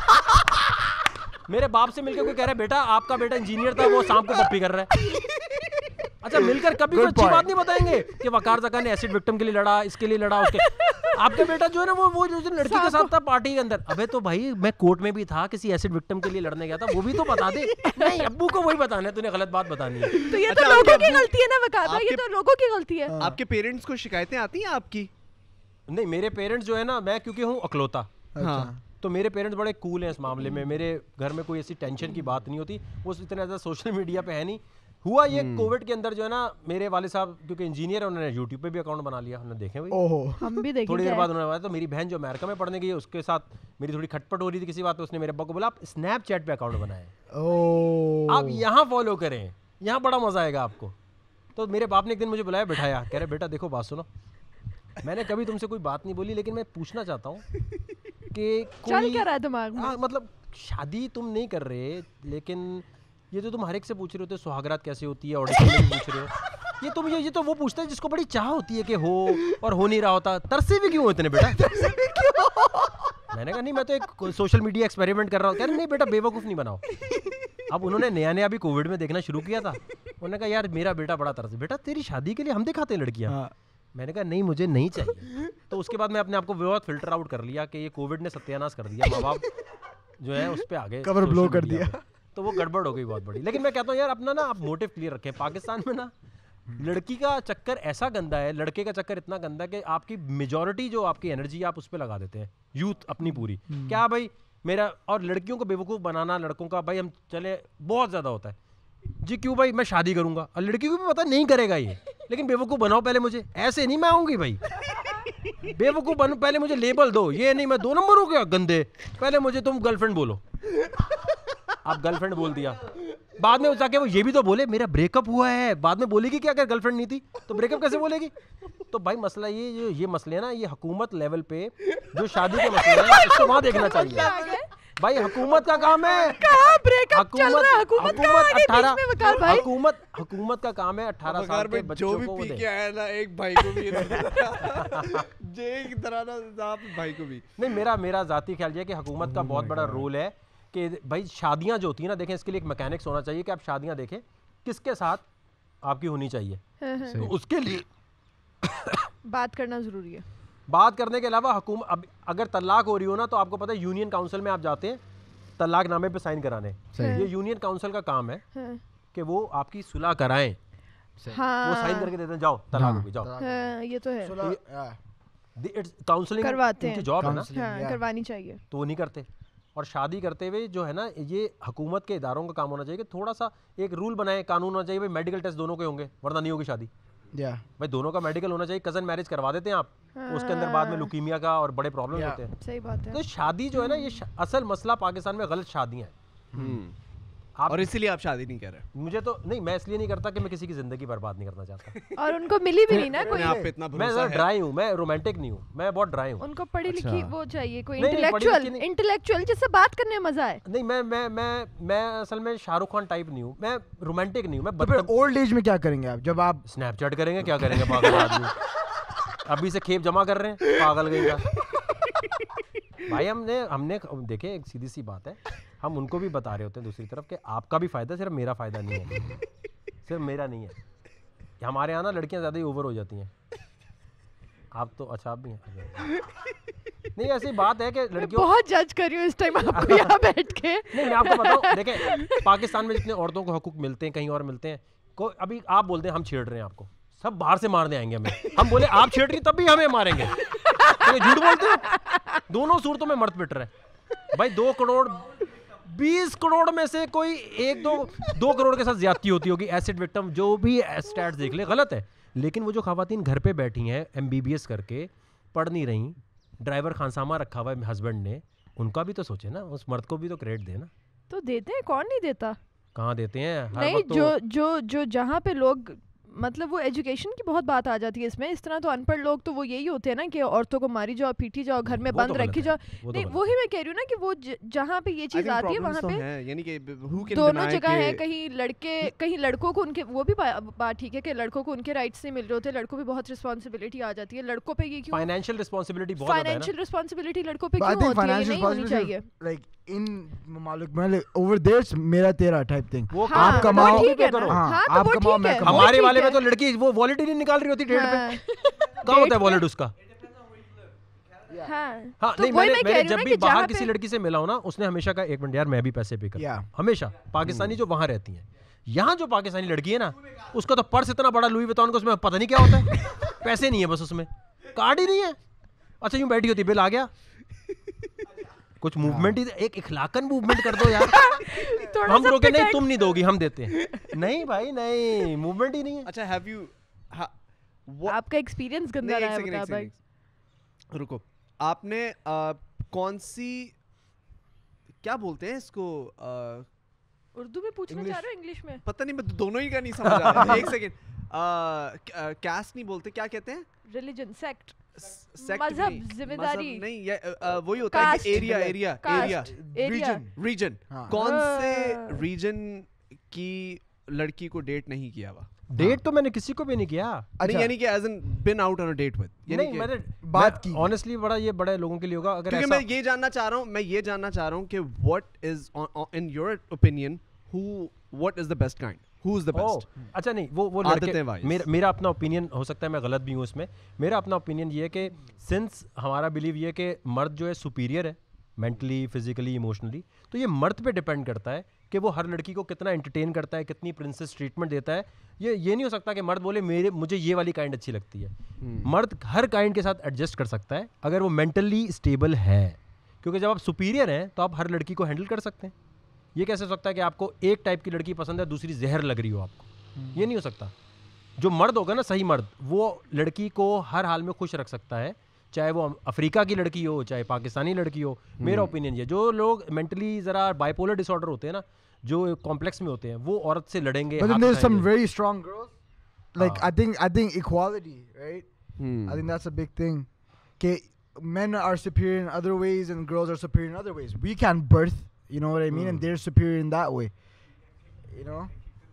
میرے باپ سے مل کے کوئی کہہ رہے بیٹا آپ کا بیٹا انجینئر تھا, وہ سانپ کو پپی کر رہا ہے. اچھا مل کر کبھی کوئی اچھی بات نہیں بتائیں گے کہ وقار زکا نے ایسڈ وکٹم کے لیے لڑا, اس کے لیے لڑا, اس کے. آپ کا بیٹا جو ہے نا وہ وہ جو لڑکی کے ساتھ تھا پارٹی کے اندر, ابے تو بھائی میں کورٹ میں بھی تھا, کسی ایسڈ وکٹم کے لیے لڑنے گیا تھا, وہ بھی تو بتا دے. نہیں ابو کو وہی بتانا ہے, تو نے غلط بات بتانی ہے. تو یہ تو لوگوں کی غلطی ہے نا وقار بھائی, یہ تو لوگوں کی غلطی ہے. آپ کے پیرنٹس کو شکایتیں آتی ہیں آپ کی؟ نہیں میرے پیرنٹس جو ہے نا, میں کیونکہ ہوں اکلوتا, تو میرے پیرنٹس بڑے کول ہیں اس معاملے میں. میرے گھر میں کوئی ایسی ٹینشن کی بات نہیں ہوتی. وہ اتنا زیادہ سوشل میڈیا پہ ہے نہیں. ہوا یہ کووڈ کے اندر جو ہے نا, میرے والد صاحب کیونکہ انجینئر ہیں, انہوں نے یوٹیوب پہ بھی اکاؤنٹ بنا لیا. انہوں نے دیکھے بھائی, ہم بھی دیکھیں. تھوڑی دیر بعد انہوں نے بتایا, تو میری بہن جو امریکہ میں پڑھنے گئی ہے, اس کے ساتھ میری تھوڑی کھٹ پٹ ہو رہی تھی کسی بات پہ, اس نے میرے ابا کو بولا آپ اسنیپ چیٹ پہ اکاؤنٹ بنائیں, آپ یہاں فالو کریں, یہاں بڑا مزہ آئے گا آپ کو. تو میرے باپ نے ایک دن مجھے بلایا, بٹھایا, کہہ رہے بیٹا دیکھو بات سنو, میں نے کبھی تم سے کوئی بات نہیں بولی, لیکن میں پوچھنا چاہتا ہوں کہ چل کیا رہا ہے دماغ میں, مطلب شادی تم نہیں کر رہے, لیکن یہ تو تم ہر ایک سے پوچھ رہے ہوتے, سہاگرات کیسی ہوتی ہے آڈیشن میں پوچھ رہے ہو, یہ تم یہ تو وہ پوچھتا ہے جس کو بڑی چاہ ہوتی ہے کہ ہو اور ہو نہیں رہا ہوتا. ترسے بھی کیوں اتنے بیٹا؟ میں نے کہا نہیں میں تو ایک سوشل میڈیا ایکسپیریمنٹ کر رہا ہوں. کہہ رہے نہیں بیٹا بے وقوف نہیں بناؤ. اب انہوں نے نیا نیا ابھی کووڈ میں دیکھنا شروع کیا تھا, انہوں نے کہا یار میرا بیٹا بڑا ترس, بیٹا تیری شادی کے لیے ہم دکھاتے ہیں لڑکیاں. میں نے کہا نہیں مجھے نہیں چاہیے. تو اس کے بعد میں اپنے آپ کو بہت فلٹر آؤٹ کر لیا کہ یہ کووڈ نے ستیہ ناش کر دیا, ماں باپ جو ہے اس پہ آگے کور بلو کر دیا, تو وہ گڑبڑ ہو گئی بہت بڑی. لیکن میں کہتا ہوں یار اپنا نا آپ موٹیو کلیئر رکھیں. پاکستان میں نا لڑکی کا چکر ایسا گندا ہے, لڑکے کا چکر اتنا گندا ہے کہ آپ کی میجورٹی جو آپ کی انرجی آپ اس پہ لگا دیتے ہیں, یوتھ اپنی پوری. کیا بھائی میرا, اور لڑکیوں کو بیوقوف بنانا لڑکوں کا, بھائی ہم چلے بہت زیادہ ہوتا ہے جی, کیوں بھائی میں شادی کروں گا, اور لڑکی کو بھی پتا نہیں کرے گا یہ, لیکن بیوقوف بناؤ پہلے مجھے, ایسے نہیں میں آؤں گی بھائی, بیوقوف بنو پہلے مجھے لیبل دو, یہ نہیں میں دو نمبر ہو گیا گندے, پہلے مجھے تم گرل فرینڈ بولو. آپ گرل فرینڈ بول دیا, بعد میں جا کے وہ یہ بھی تو بولے میرا بریک اپ ہوا ہے, بعد میں بولے گی کہ اگر گرل فرینڈ نہیں تھی تو بریک اپ کیسے بولے گی؟ تو بھائی مسئلہ یہ یہ مسئلے ہیں نا, یہ حکومت لیول پہ جو شادی کے مسئلے ہیں اس کو وہاں دیکھنا چاہیے. بھائی حکومت کا کام ہے, حکومت حکومت کا کام ہے اٹھارہ سال کے بچوں کو دے. ایک بھائی کو بھی بھائی کو بھی نہیں, میرا میرا ذاتی خیال یہ ہے کہ حکومت کا بہت بڑا رول ہے کہ بھائی شادیاں جو ہوتی ہیں نا, دیکھیں اس کے لیے ایک میکینکس ہونا چاہیے کہ آپ شادیاں دیکھیں کس کے ساتھ آپ کی ہونی چاہیے, تو اس کے لیے بات کرنا ضروری ہے. بات کرنے کے علاوہ حکومت, اب اگر طلاق ہو رہی ہو نا تو آپ کو پتہ ہے یونین کاؤنسل میں آپ جاتے ہیں طلاق نامے پہ سائن کرانے, یہ یونین کاؤنسل کا کام ہے کہ وہ آپ کی صلح کرائیں, وہ سائن کر کے دیتے ہیں جاؤ طلاق ہو گئی جاؤ. یہ تو ہے, کاؤنسلنگ کرواتے ہیں, جاب ہے نا, کروانی چاہیے, تو وہ نہیں کرتے. اور شادی کرتے ہوئے جو ہے نا, یہ حکومت کے اداروں کا کام ہونا چاہیے کہ تھوڑا سا ایک رول بنائے, قانون ہونا چاہیے بھائی میڈیکل ٹیسٹ دونوں کے ہوں گے ورنہ نہیں ہوگی شادی. بھائی دونوں کا میڈیکل ہونا چاہیے, کزن میرج کروا دیتے ہیں آپ, اس کے اندر بعد میں لیوکیمیا کا اور بڑے پرابلم ہوتے ہیں. صحیح بات ہے. تو شادی جو ہے نا, یہ اصل مسئلہ پاکستان میں غلط شادیاں ہیں, اور اسی لیے آپ شادی نہیں کر رہے. مجھے تو نہیں, میں اس لیے نہیں کرتا کہ میں کسی کی زندگی برباد نہیں کرنا چاہتا, اور ان کو ملی بھی نہیں نا کوئی. میں ذرا ڈرائی ہوں, میں رومانٹک نہیں ہوں, میں بہت ڈرائی ہوں. ان کو پڑھی لکھی وہ چاہیے, کوئی انٹلیکچوئل انٹلیکچوئل جس سے بات کرنے میں مزہ آئے. نہیں میں میں میں میں اصل میں شاہ رخ خان ٹائپ نہیں ہوں, میں رومانٹک نہیں ہوں. میں اولڈ ایج میں کیا کریں گے آپ جب آپ اسنیپ چیٹ کریں گے, کیا کریں گے پاگل آدمی, ابھی سے کھیپ جمع کر رہے ہیں پاگل گئی کا. بھائی ہم نے ہم نے دیکھے ایک سیدھی سی بات ہے, ہم ان کو بھی بتا رہے ہوتے ہیں دوسری طرف کہ آپ کا بھی فائدہ, صرف میرا فائدہ نہیں ہے, صرف میرا نہیں ہے. ہمارے یہاں نا لڑکیاں زیادہ ہی اوور ہو جاتی ہیں, آپ تو اچھا آپ بھی ہیں. نہیں ایسی بات ہے کہ لڑکیوں بہت جج کر رہی ہوں اس ٹائم آپ کو یہاں بیٹھ کے. نہیں میں آپ کو بتاؤں, دیکھیں پاکستان میں جتنے عورتوں کو حقوق ملتے ہیں کہیں اور ملتے ہیں, کو ابھی آپ بولتے ہیں ہم چھیڑ رہے ہیں آپ کو, سب باہر سے مارنے آئیں گے ہمیں, ہم بولے آپ چھیڑ رہی تب بھی ہمیں ماریں گے, جھوٹ بولتے ہیں. دونوں صورتوں میں مرد پٹ رہے ہیں. بھائی دو کروڑ بیس کروڑ میں سے کوئی ایک دو دو کروڑ کے ساتھ زیادتی ہوتی ہوگی, ایسڈ وکٹم جو بھی اسٹیٹس دیکھ لے غلط ہے. لیکن وہ جو خواتین گھر پہ بیٹھی ہیں ایم بی بی ایس کر کے, پڑھ نہیں رہی, ڈرائیور خانسامہ رکھا ہوا ہے ہسبینڈ نے, ان کا بھی تو سوچے نا, اس مرد کو بھی تو کریڈٹ دے نا. تو دیتے ہیں, کون نہیں دیتا, کہاں دیتے ہیں. نہیں جو جو جو جہاں پہ لوگ مطلب وہ ایجوکیشن کی بہت بات آ جاتی ہے اس میں. اس طرح تو ان پڑھ لوگ تو وہ یہی ہوتے ہیں نا کہ عورتوں کو ماری جاؤ, پیٹی جاؤ, گھر میں بند رکھی جاؤ. نہیں وہی میں کہہ رہی ہوں نا کہ وہ جہاں پہ یہ چیز آتی ہے وہاں پہ یعنی کہ دونوں جگہ ہے. کہیں لڑکے کہیں لڑکوں کو ان کے, وہ بھی بات ٹھیک ہے کہ لڑکوں کو ان کے رائٹس نہیں مل رہے ہوتے, لڑکوں پہ بہت رسپانسبلٹی آ جاتی ہے. لڑکوں پہ یہ کیوں فائنینشیل رسپانسبلٹی بہت زیادہ ہے, فائنینشیل رسپانسبلٹی لڑکوں پہ کیوں ہوتی ہے, یہ نہیں ہونی چاہیے. لائک ان ممالک میں اوور دیئر میرا تیرا ٹائپ تھنگ, وہ آپ کماؤ آپ کماؤ میں کماؤ. ہمارے والے میں تو لڑکی وہ والیٹ ہی نہیں نکال رہی ہوتی ڈیٹ پہ, کہاں ہوتا ہے والیٹ اس کا. ہاں نہیں میں نے جب بھی باہر کسی لڑکی سے ملا ہوں نا, اس نے ہمیشہ کہا ایک منٹ یار میں بھی پیسے پے کرتا ہوں, ہمیشہ. پاکستانی جو وہاں رہتی ہیں, یہاں جو پاکستانی لڑکی ہے نا, اس کا تو پرس اتنا بڑا لوئی ویتون کا, اس میں پتہ نہیں کیا ہوتا ہے, پیسے نہیں ہے بس, اس میں کارڈ ہی نہیں ہے. اچھا یوں بیٹھی ہوتی, بل آ گیا, کچھ موومنٹ ہی, ایک اخلاقاً موومنٹ کر دو یار. ہم روکے نہیں, تم نہیں دو گی, ہم دیتے ہیں. نہیں بھائی نہیں, موومنٹ ہی نہیں ہے. اچھا ہیو یو, آپ کا ایکسپیرینس گندا رہا ہے بتا بھائی. رکو, آپ نے کون سی کیا بولتے ہیں اس کو, اردو میں پوچھنا چاہ رہے ہو انگلش میں؟ پتہ نہیں, میں دونوں ہی کا نہیں سمجھ آ رہا. ایک سیکنڈ, کاسٹ نہیں بولتے, کیا کہتے ہیں؟ ریلیجن, سیکٹ, مذہب, ذمہ داری. نہیں وہی ہوتا ہے area, area area region, region. کون سے ریجن کی لڑکی کو ڈیٹ نہیں کیا ہوا؟ ڈیٹ تو میں نے کسی کو بھی نہیں کیا, یعنی کہ as in been out on a date with, یعنی میں نے بات کی آنیسٹلی, بڑا یہ بڑے لوگوں کے لیے ہوگا. اگر کیونکہ میں یہ جاننا چاہ رہا ہوں, میں یہ جاننا چاہ رہا ہوں کہ what is in your opinion, who what is the best kind, who is the best. اچھا نہیں وہ وہ لڑکے, میرا اپنا اوپینین ہو سکتا ہے میں غلط بھی ہوں اس میں. میرا اپنا اوپینین یہ ہے کہ سنس ہمارا بلیو یہ ہے کہ مرد جو ہے سپیریئر ہے, مینٹلی, فزیکلی, ایموشنلی. تو یہ مرد پہ ڈپینڈ کرتا ہے کہ وہ ہر لڑکی کو کتنا انٹرٹین کرتا ہے, کتنی پرنسس ٹریٹمنٹ دیتا ہے. یہ یہ نہیں ہو سکتا کہ مرد بولے میرے مجھے یہ والی کائنڈ اچھی لگتی ہے. مرد ہر کائنڈ کے ساتھ ایڈجسٹ کر سکتا ہے اگر وہ مینٹلی اسٹیبل ہے, کیونکہ جب آپ سپیریئر ہیں تو آپ ہر لڑکی کو ہینڈل کر سکتے ہیں. یہ کیسے ہو سکتا ہے کہ آپ کو ایک ٹائپ کی لڑکی پسند ہے, دوسری زہر لگ رہی ہو آپ کو؟ یہ نہیں ہو سکتا. جو مرد ہوگا نا, صحیح مرد, وہ لڑکی کو ہر حال میں خوش رکھ سکتا ہے, چاہے وہ افریقہ کی لڑکی ہو چاہے پاکستانی لڑکی ہو. میرا اوپینین یہ, جو لوگ مینٹلی ذرا بائی پولر ڈس آرڈر ہوتے ہیں نا, جو کمپلیکس میں ہوتے ہیں, وہ عورت سے لڑیں گے. But then there's some very strong girls. Like I think I think equality, right? Hmm. I think that's a big thing. Okay, men are superior in other ways and girls are superior in other ways. We can birth, you know what I mean, and they're superior in that way. You know?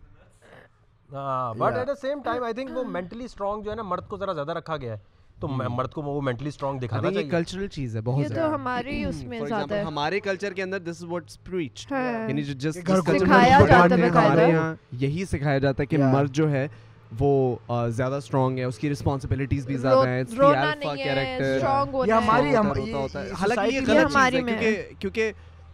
ہاں, but at the same time I think وہ mentally strong جو ہے نا, مرد کو ذرا زیادہ رکھا گیا ہے, تو مرد کو وہ مینٹلی اسٹرانگ دکھانا چاہیے. کلچرل چیز ہے بہت زیادہ. یہ تو ہماری اس میں زیادہ ہے, ہمارے کلچر کے اندر دس از واٹس پریچڈ, یعنی جو جس سکھایا جاتا ہے ہمارے یہاں یہی سکھایا جاتا ہے کہ مرد جو ہے وہ زیادہ اسٹرانگ ہے, اس کی رسپانسبلٹیز بھی زیادہ ہیں, اس کی الفا کیریکٹر. یہ ہماری حالانکہ یہ غلط چیز ہے, کیونکہ کیونکہ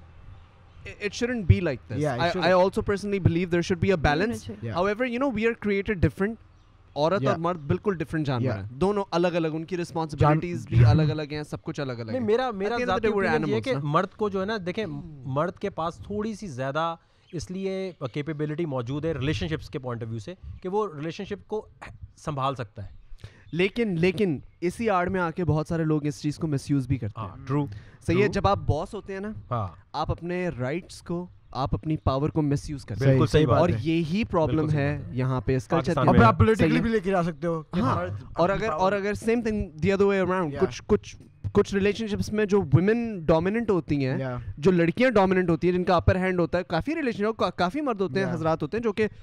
it shouldn't be like this. Yeah, I, I also personally believe there should be a balance. Yeah. However, you know, we are created different. عورت اور مرد بالکل ڈفرنٹ جانور ہیں, دونوں الگ الگ, ان کی رسپانسبلٹیز بھی الگ الگ ہیں, سب کچھ الگ الگ ہے. میرا میرا ذاتی اوپینین یہ ہے کہ مرد کو جو ہے نا, دیکھیں مرد کے پاس تھوڑی سی زیادہ اس لیے کیپیبلٹی موجود ہے ریلیشن شپس کے پوائنٹ آف ویو سے کہ وہ ریلیشن شپ کو سنبھال سکتا ہے. لیکن لیکن اسی آڑ میں آ کے بہت سارے لوگ اس چیز کو مس یوز بھی کرتے ہیں. ٹرو, صحیح ہے. جب آپ باس ہوتے ہیں نا, آپ اپنے رائٹس کو, آپ اپنی پاور کو مس یوز کرتے ہیں. صحیح بات, اور یہی پرابلم ہے یہاں پہ اس کلچر میں. آپ پولیٹیکلی بھی لے کے آ سکتے ہو. اور اگر اور اگر same thing the other way around, کچھ کچھ کچھ ریلیشن شپس میں جو ویمن ڈومیننٹ ہوتی ہیں, جو لڑکیاں ڈومیننٹ ہوتی ہیں, جن کا اپر ہینڈ ہوتا ہے, کافی ریلیشن کافی مرد ہوتے ہیں, حضرات ہوتے ہیں جو کہ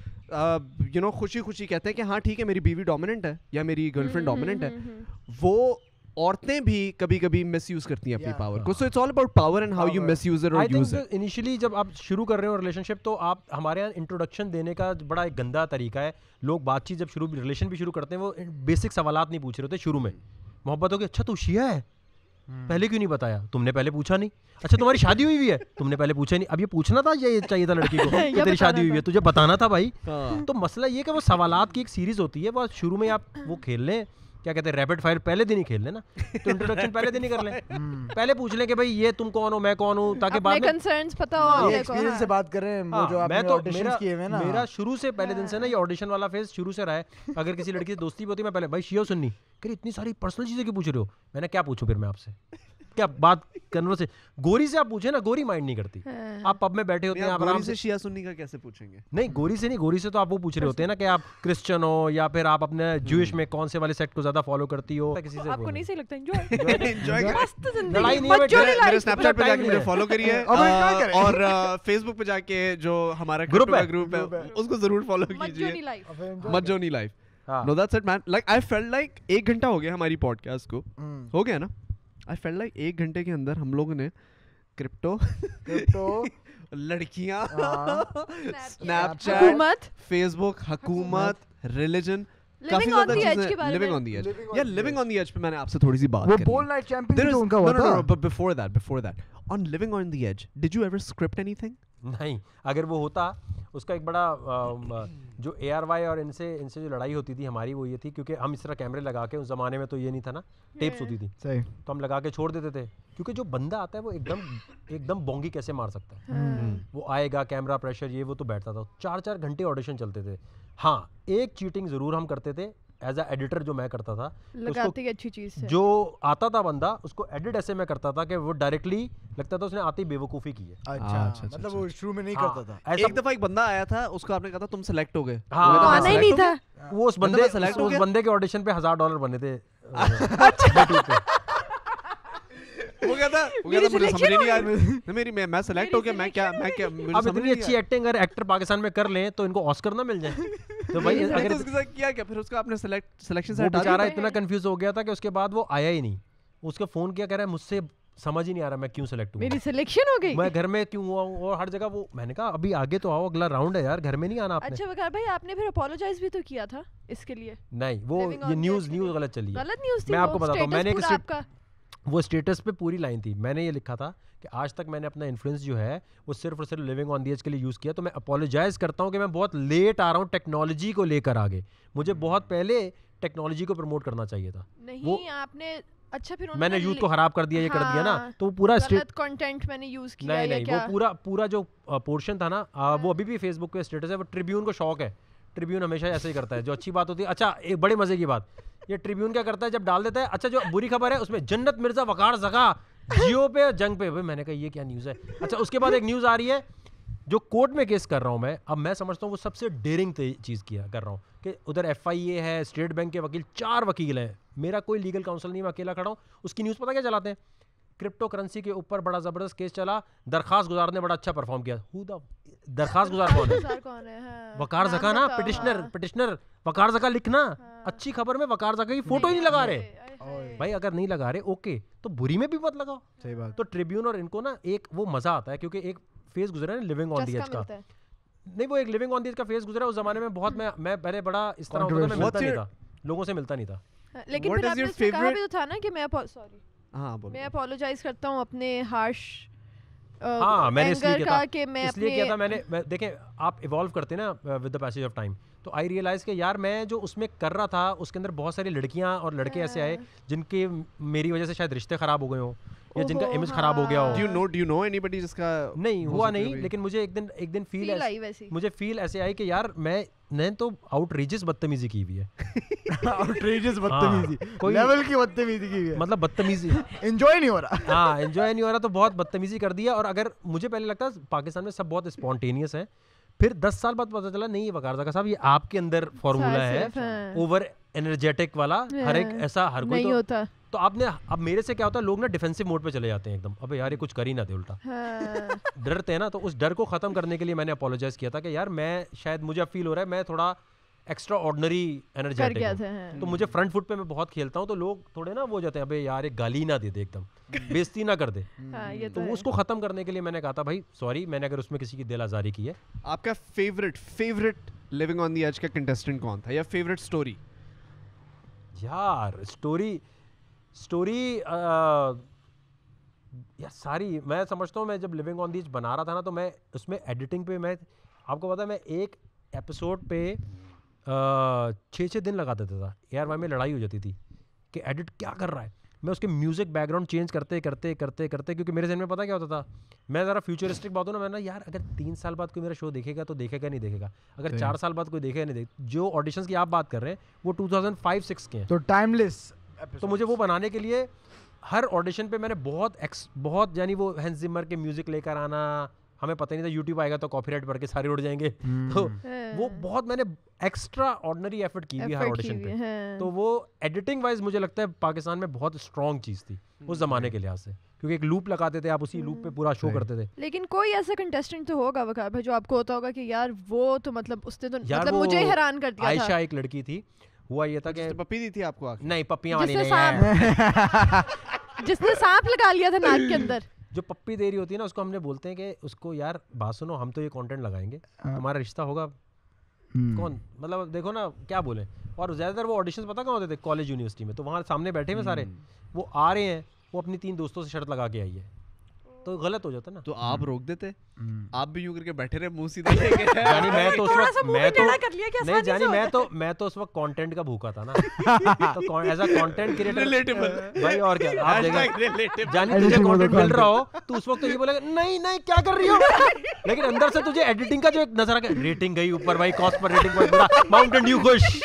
یو نو خوشی خوشی کہتے ہیں کہ ہاں ٹھیک ہے میری بیوی ڈومیننٹ ہے یا میری گرل فرینڈ ڈومیننٹ ہے. وہ عورتیں بھی کبھی کبھی مس یوز کرتی ہیں اپنی پاور کو. So it's all about power and how you misuse it اور یوز اٹ. انیشلی جب آپ شروع کر رہے ہو ریلیشن شپ, تو آپ ہمارے یہاں انٹروڈکشن دینے کا بڑا ایک گندا طریقہ ہے. لوگ بات چیت جب شروع ریلیشن بھی شروع کرتے ہیں, وہ بیسک سوالات نہیں پوچھ رہے ہوتے شروع میں. محبت ہو کہ اچھا تو شیعہ ہے, پہلے کیوں نہیں بتایا, تم نے پہلے پوچھا نہیں, اچھا تمہاری شادی ہوئی ہوئی ہے, تم نے پہلے پوچھا نہیں. اب یہ پوچھنا تھا, یہ چاہیے تھا لڑکی کو کہ تیری شادی ہوئی ہے, تجھے بتانا تھا بھائی. تو مسئلہ یہ کہ وہ سوالات کی ایک سیریز ہوتی ہے, وہ شروع میں آپ وہ کھیل لیں, کیا کہتے ہیں ریپڈ فائر, پہلے دن ہی کھیل لیں نا, تو انٹروڈکشن پہلے دن ہی کر لیں, پہلے پوچھ لیں کہ بھائی یہ تم کون ہو, میں کون ہوں, تاکہ بعد میں کنسرنز پتہ ہو. ایکسپیرینس سے بات کر رہے ہیں, وہ جو آپ نے آڈیشنز کیے ہوئے نا, میرا شروع سے پہلے دن سے نا یہ آڈیشن والا فیز شروع سے رہا ہے. اگر کسی لڑکی سے دوستی ہوتی ہے, میں پہلے بھائی شیعہ سننی کہ اتنی ساری پرسنل چیزیں کیوں پوچھ رہے ہو. میں نے کیا پوچھوں پھر میں آپ سے, کیا بات کرنے سے گوری سے آپ پوچھیں نا, گوری مائنڈ نہیں کرتی. آپ پب میں بیٹھے ہوتے ہیں, آپ آرام سے شیعہ سنی کا کیسے پوچھیں گے؟ نہیں گوری سے نہیں, گوری سے تو آپ وہ پوچھ رہے ہوتے ہیں نا کہ آپ کرسچن ہو یا پھر آپ اپنے جوئش میں کون سے والے سیٹ کو زیادہ فالو کرتی ہو. کسی سے آپ کو نہیں صحیح لگتا انجوائے مست زندگی, میرے اسنیپ چیٹ پہ جا کے مجھے فالو کریے, اور فیس بک پہ جا کے جو ہمارا گروپ ہے گروپ ہے اس کو ضرور فالو کیجیے, مجونی life. No that's it man. Like I felt like ایک گھنٹہ ہو گیا ہماری پوڈ کاسٹ کو, ہو گیا نا. I felt like ایک گھنٹے کے اندر ہم لوگوں نے کرپٹو, کرپٹو, لڑکیاں, اسنیپ چیٹ, فیس بک, حکومت, ریلیجن, کافی زیادہ چیزیں. لیونگ آن دی ایج, یا لیونگ آن دی ایج پہ میں نے آپ سے تھوڑی سی بات کری. وہ بول نائٹ چیمپئن جو ان کا ہوا تھا, but before that before that on living on the edge, did you ever script anything? نہیں, اگر وہ ہوتا, اس کا ایک بڑا جو اے آر وائی اور ان سے ان سے جو لڑائی ہوتی تھی ہماری, وہ یہ تھی کیونکہ ہم اس طرح کیمرے لگا کے, اس زمانے میں تو یہ نہیں تھا نا, ٹیپس ہوتی تھی, تو ہم لگا کے چھوڑ دیتے تھے, کیونکہ جو بندہ آتا ہے وہ ایک دم ایک دم بونگی کیسے مار سکتا ہے. وہ آئے گا, کیمرہ پریشر, یہ وہ تو بیٹھتا تھا. چار چار گھنٹے آڈیشن چلتے تھے. ہاں ایک چیٹنگ ضرور ہم کرتے تھے ایز اے ایڈیٹر, جو میں کرتا تھا, اچھی چیز جو آتا تھا بندہ اس کو ایڈٹ ایسے میں کرتا تھا کہ وہ ڈائریکٹلی لگتا تھا اس نے آتے ہی بے وقوفی کی ہے. اچھا, مطلب وہ شروع میں نہیں کرتا تھا. ایک دفعہ ایک بندہ آیا تھا, اس کو آپ نے کہا تھا تم سلیکٹ ہو گئے, آنا ہی نہیں تھا. وہ اس بندے اس بندے کے آڈیشن پہ ہزار ڈالر بنے تھے. وہ کہتا وہ کہتا مجھے سمجھ نہیں آیا, میری میں سلیکٹ ہو گیا, میں کیا میں کیا اب اتنی اچھی ایکٹنگ اگر ایکٹر پاکستان میں کر لیں تو ان کو آسکر نہ مل جائے. تو بھائی اگر اس کے ساتھ کیا کیا پھر اس کا آپ نے سلیکٹ سلیکشن سے ہٹا دیا. وہ بیچارہ اتنا کنفیوز ہو گیا تھا کہ اس کے بعد وہ آیا ہی نہیں. اس کا فون کیا کہہ رہا ہے, مجھ سے سمجھ ہی نہیں آ رہا میں کیوں سلیکٹ ہوں, میری سلیکشن ہو گئی, میں گھر میں کیوں ہوا ہوں, اور ہر جگہ وہ. میں نے کہا ابھی آگے تو آؤ, اگلا راؤنڈ ہے یار, گھر میں نہیں آنا آپ نے. اچھا وقار بھائی, آپ نے پھر اپولوجائز بھی تو کیا تھا اس کے لیے. نہیں, وہ یہ نیوز نیوز غلط چلی ہے. غلط نیوز تھی. میں آپ کو بتاتا ہوں, میں نے وہ اسٹیٹس پہ پوری لائن تھی, میں نے یہ لکھا تھا کہ آج تک میں نے اپنا انفلوئنس جو ہے وہ صرف اور صرف لیونگ آن دی ایج کے لیے یوز کیا, تو میں اپولوجائز کرتا ہوں کہ میں بہت لیٹ آ رہا ہوں ٹیکنالوجی کو لے کر آگے, مجھے بہت پہلے ٹیکنالوجی کو پروموٹ کرنا چاہیے تھا. نہیں آپ نے اچھا پھر میں نے یوتھ کو خراب کر دیا, یہ کر دیا نا, تو پورا کنٹینٹ میں نے یوز کیا. نہیں نہیں, وہ پورا پورا جو پورشن تھا نا, وہ ابھی بھی فیس بک پہ اسٹیٹس ہے, وہ ٹریبیون کو شوق ہے, ٹریبیون ہمیشہ ایسے ہی کرتا ہے, جو اچھی بات ہوتی ہے. اچھا ایک بڑے مزے کی بات, یہ ٹریبیون کیا کرتا ہے جب ڈال دیتا ہے, اچھا جو بری خبر ہے اس میں جنت مرزا وقار زگا جیو پہ جنگ پہ, میں نے کہا یہ کیا نیوز ہے. اچھا اس کے بعد ایک نیوز آ رہی ہے جو کورٹ میں کیس کر رہا ہوں میں, اب میں سمجھتا ہوں وہ سب سے ڈیرنگ چیز کیا کر رہا ہوں کہ ادھر ایف آئی اے ہے, اسٹیٹ بینک کے وکیل, چار وکیل ہیں, میرا کوئی لیگل کاؤنسل نہیں, میں اکیلا کھڑا ہوں. اس کی نیوز پتہ کیا چلاتے ہیں, کرپٹو کرنسی کے اوپر بڑا زبردست کیس چلا, درخواست گزار نے بڑا اچھا پرفارم کیا. ہو دا درخواست گزار کون ہے؟ وقار زکا نا, پٹیشنر پٹیشنر وقار زکا لکھنا. اچھی خبر میں وقار زکا کی فوٹو ہی نہیں لگا رہے بھائی, اگر نہیں لگا رہے اوکے, تو بری میں بھی مت لگاؤ. صحیح بات. تو ٹریبیون اور ان کو نا ایک وہ مزہ آتا ہے کیونکہ ایک فیس گزرا ہے لیونگ آن دی ایج کا, نہیں وہ ایک لیونگ آن دی ایج کا فیس گزرا. اس زمانے میں بہت میں میں پہلے بڑا اس طرح ہوتا تھا, میں ملتا نہیں تھا لوگوں سے, ملتا نہیں تھا. لیکن پھر آپ نے کہا بھی تو تھا نا کہ میں سوری ہاں میں اپولوجائز کرتا ہوں اپنے ہارش. ہاں میں نے اس لیے کیا تھا, اس لیے کیا تھا میں نے, دیکھیں آپ ایوالو کرتے نا with the passage of time, تو آئی ریئلائز کہ یار میں جو اس میں کر رہا تھا اس کے اندر بہت ساری لڑکیاں اور لڑکے ایسے آئے جن کے میری وجہ سے شاید رشتے خراب ہو گئے ہوں, یا جن کا امیج خراب ہو گیا ہو. Do you know, do you know anybody جس کا نہیں ہوا نہیں, لیکن مجھے ایک دن ایک دن فیل مجھے فیل ایسے آئی کہ یار میں نے تو آؤٹ ریجس بدتمیزی کی ہوئی ہے. آؤٹ ریجس بدتمیزی, کوئی لیول کی بدتمیزی کی ہوئی ہے, مطلب بدتمیزی, انجوائے نہیں ہو رہا. ہاں انجوائے نہیں ہو رہا, تو بہت بدتمیزی کر دیا. اور اگر مجھے پہلے لگتا پاکستان میں سب بہت اسپونٹینیس ہیں, پھر دس سال بعد پتہ چلا نہیں یہ وقار زکا صاحب یہ آپ کے اندر فارمولا ہے اوور انرجیٹک والا, ہر ایک ایسا ہر کوئی نہیں ہوتا. تو آپ نے اب میرے سے کیا ہوتا ہے, لوگ نا ڈیفینسو موڈ پہ چلے جاتے ہیں ایک دم, ابے یار یہ کچھ کر ہی نہ دے الٹا, ڈرتے ہیں نا. تو اس ڈر کو ختم کرنے کے لیے میں نے اپولوجائز کیا تھا کہ یار میں شاید مجھے اب فیل ہو رہا ہے میں تھوڑا ایکسٹرا آرڈنری انرجیٹک ہوں, تو مجھے فرنٹ فٹ پہ میں بہت کھیلتا ہوں, تو لوگ تھوڑے نا وہ جاتے ہیں ابے یار ایک گالی نہ دے دے, ایک دم بےزتی نہ کر دے. تو اس کو ختم کرنے کے لیے میں نے کہا تھا بھائی سوری میں نے اگر اس میں کسی کی دل آزاری کی ہے. آپ کا favourite favourite living on the edge کا کنٹیسٹنٹ کون تھا, یا فیوریٹ اسٹوری؟ یار اسٹوری اسٹوری یار ساری, میں سمجھتا ہوں میں جب لیونگ آن دی ایج بنا رہا تھا نا, تو میں اس میں ایڈیٹنگ پہ, میں آپ کو پتا ہے میں ایک ایپیسوڈ پہ چھ چھ دن لگا دیتا تھا. یار وہاں میں لڑائی ہو جاتی تھی کہ ایڈٹ کیا کر رہا ہے, میں اس کے میوزک بیک گراؤنڈ چینج کرتے کرتے کرتے کرتے کیونکہ میرے ذہن میں پتا کیا ہوتا تھا, میں ذرا فیوچرسٹک بات ہوں نا, میں نا یار اگر تین سال بعد کوئی میرا شو دیکھے گا تو دیکھے گا نہیں دیکھے گا, اگر چار سال بعد کوئی دیکھے گا نہیں دیکھے. جو آڈیشنس کی آپ بات کر رہے ہیں وہ ٹو تھاؤزینڈ فائیو سکس کے ہیں, تو ٹائم لیس. تو مجھے وہ بنانے کے لیے ہر آڈیشن پہ میں نے بہت ایکس بہت یعنی وہ ہینز زمر کے میوزک لے کر آنا, ہمیں پتہ نہیں تھا یوٹیوب آئے گا تو کاپی رائٹ بھر کے سارے اڑ جائیں گے, تو وہ بہت میں نے ایکسٹرا آرڈنری ایفرٹ کی ہوئی ہر آڈیشن پہ. تو وہ ایڈیٹنگ وائز مجھے لگتا ہے پاکستان میں بہت اسٹرانگ چیز تھی اس زمانے کے لحاظ سے, کیونکہ ایک لوپ لگاتے تھے آپ, اسی لوپ پہ پورا شو کرتے تھے. لیکن کوئی ایسا کنٹیسٹنٹ تو ہوگا وقار بھائی جو آپ کو ہوتا ہوگا کہ یار وہ تو مطلب اس نے تو مطلب مجھے حیران کر دیا تھا. عائشہ ایک لڑکی تھی, ہوا یہ تھا کہ پپی دی تھی آپ کو, نہیں پپیاں والی نہیں ہے, جس نے سانپ لگا لیا تھا ناک کے اندر. جو پپی دے رہی ہوتی ہے نا اس کو ہم نے بولتے ہیں کہ اس کو یار بات سنو ہم تو یہ کانٹینٹ لگائیں گے, تمہارا رشتہ ہوگا کون, مطلب دیکھو نا کیا بولیں. اور زیادہ تر وہ آڈیشنز پتہ کہاں ہوتے تھے, کالج یونیورسٹی میں, تو وہاں سامنے بیٹھے ہوئے سارے, وہ آ رہے ہیں, وہ اپنی تین دوستوں سے شرط لگا کے آئی ہے, تو غلط ہو جاتا نا. تو آپ روک دیتے, آپ بھی یوں کر کے بیٹھے رہے منہ سیدھا لے کے. یعنی میں تو اس وقت میں تو نہیں جانی میں تو میں تو اس وقت کانٹینٹ کا بھوکا تھا نا, تو ایز اے کانٹینٹ کریٹر بھائی, اور کیا آپ دیکھیں جانی تجھے کانٹینٹ مل رہا ہو تو اس وقت تو یہ بولے گا نہیں نہیں کیا کر رہی ہو, لیکن اندر سے تجھے ایڈیٹنگ کا جو ایک نظر آ گیا, ریٹنگ گئی اوپر بھائی, کاسٹ پر ریٹنگ بہت بڑا, ماؤنٹین ڈیو خوش,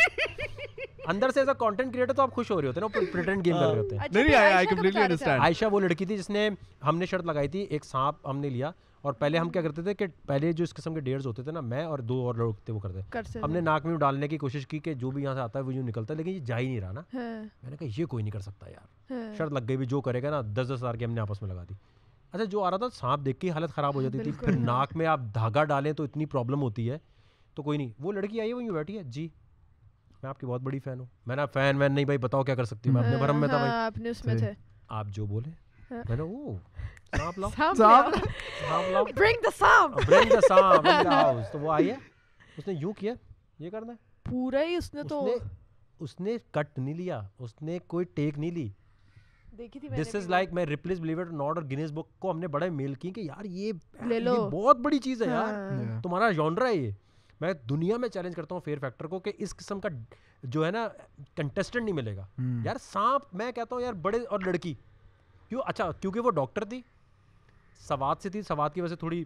اندر سے ایز اے کانٹینٹ کریٹر تو آپ خوش ہو رہے ہوتے ہیں نا, پریٹینڈ گیم کر رہے ہوتے ہیں. نہیں آئی کمپلیٹلی انڈرسٹینڈ. عائشہ وہ لڑکی تھی جس نے, ہم نے شرط لگائی تھی, ایک سانپ ہم نے لیا, اور پہلے ہم کیا کرتے تھے کہ پہلے جو اس قسم کے ڈیئرز ہوتے تھے نا, میں اور دو اور لوگ تھے وہ کرتے, ہم نے ناک میں ڈالنے کی کوشش کی کہ جو بھی یہاں سے آتا ہے وہ یوں نکلتا ہے, لیکن یہ جا ہی نہیں رہا نا. میں نے کہا یہ کوئی نہیں کر سکتا یار, شرط لگ گئی بھی, جو کرے گا نا دس دس ہزار کی ہم نے آپس میں لگا دی. اچھا جو آ رہا تھا سانپ دیکھ کے حالت خراب ہو جاتی تھی, پھر ناک میں آپ دھاگا ڈالیں تو اتنی پرابلم ہوتی ہے, تو کوئی نہیں. وہ لڑکی آئی ہے وہ یوں بیٹھی ہے, جی میں آپ کی بہت بڑی فین ہوں. میں نے فین وین نہیں بھائی, بتاؤ کیا کر سکتی ہوں, میں اپنے بھرم میں تھا بھائی, آپ نے اس میں تھے, آپ جو بولے. میں نے او سانپ لاؤ, سانپ لاؤ, برنگ دی سانپ, برنگ دی سانپ ان دی ہاؤس. تو وہ آئی ہے, اس نے یوں کیا, یہ کرنا ہے پورا ہی, اس نے تو اس نے کٹ نہیں لیا, اس نے کوئی ٹیک نہیں لی, دیکھی تھی میں نے. دس از لائک میں ریپلیس بلیو اٹ ناٹ اور گینیس بک کو ہم نے بڑے میل کی کہ یار یہ لے لو, یہ بہت بڑی چیز ہے یار, تمہارا جانرا ہے یہ. میں دنیا میں چیلنج کرتا ہوں فیئر فیکٹر کو کہ اس قسم کا جو ہے نا کنٹیسٹنٹ نہیں ملے گا یار. سانپ میں کہتا ہوں یار بڑے, اور لڑکی کیوں, اچھا کیونکہ وہ ڈاکٹر تھی, سوات سے تھی, سوات کی وجہ سے تھوڑی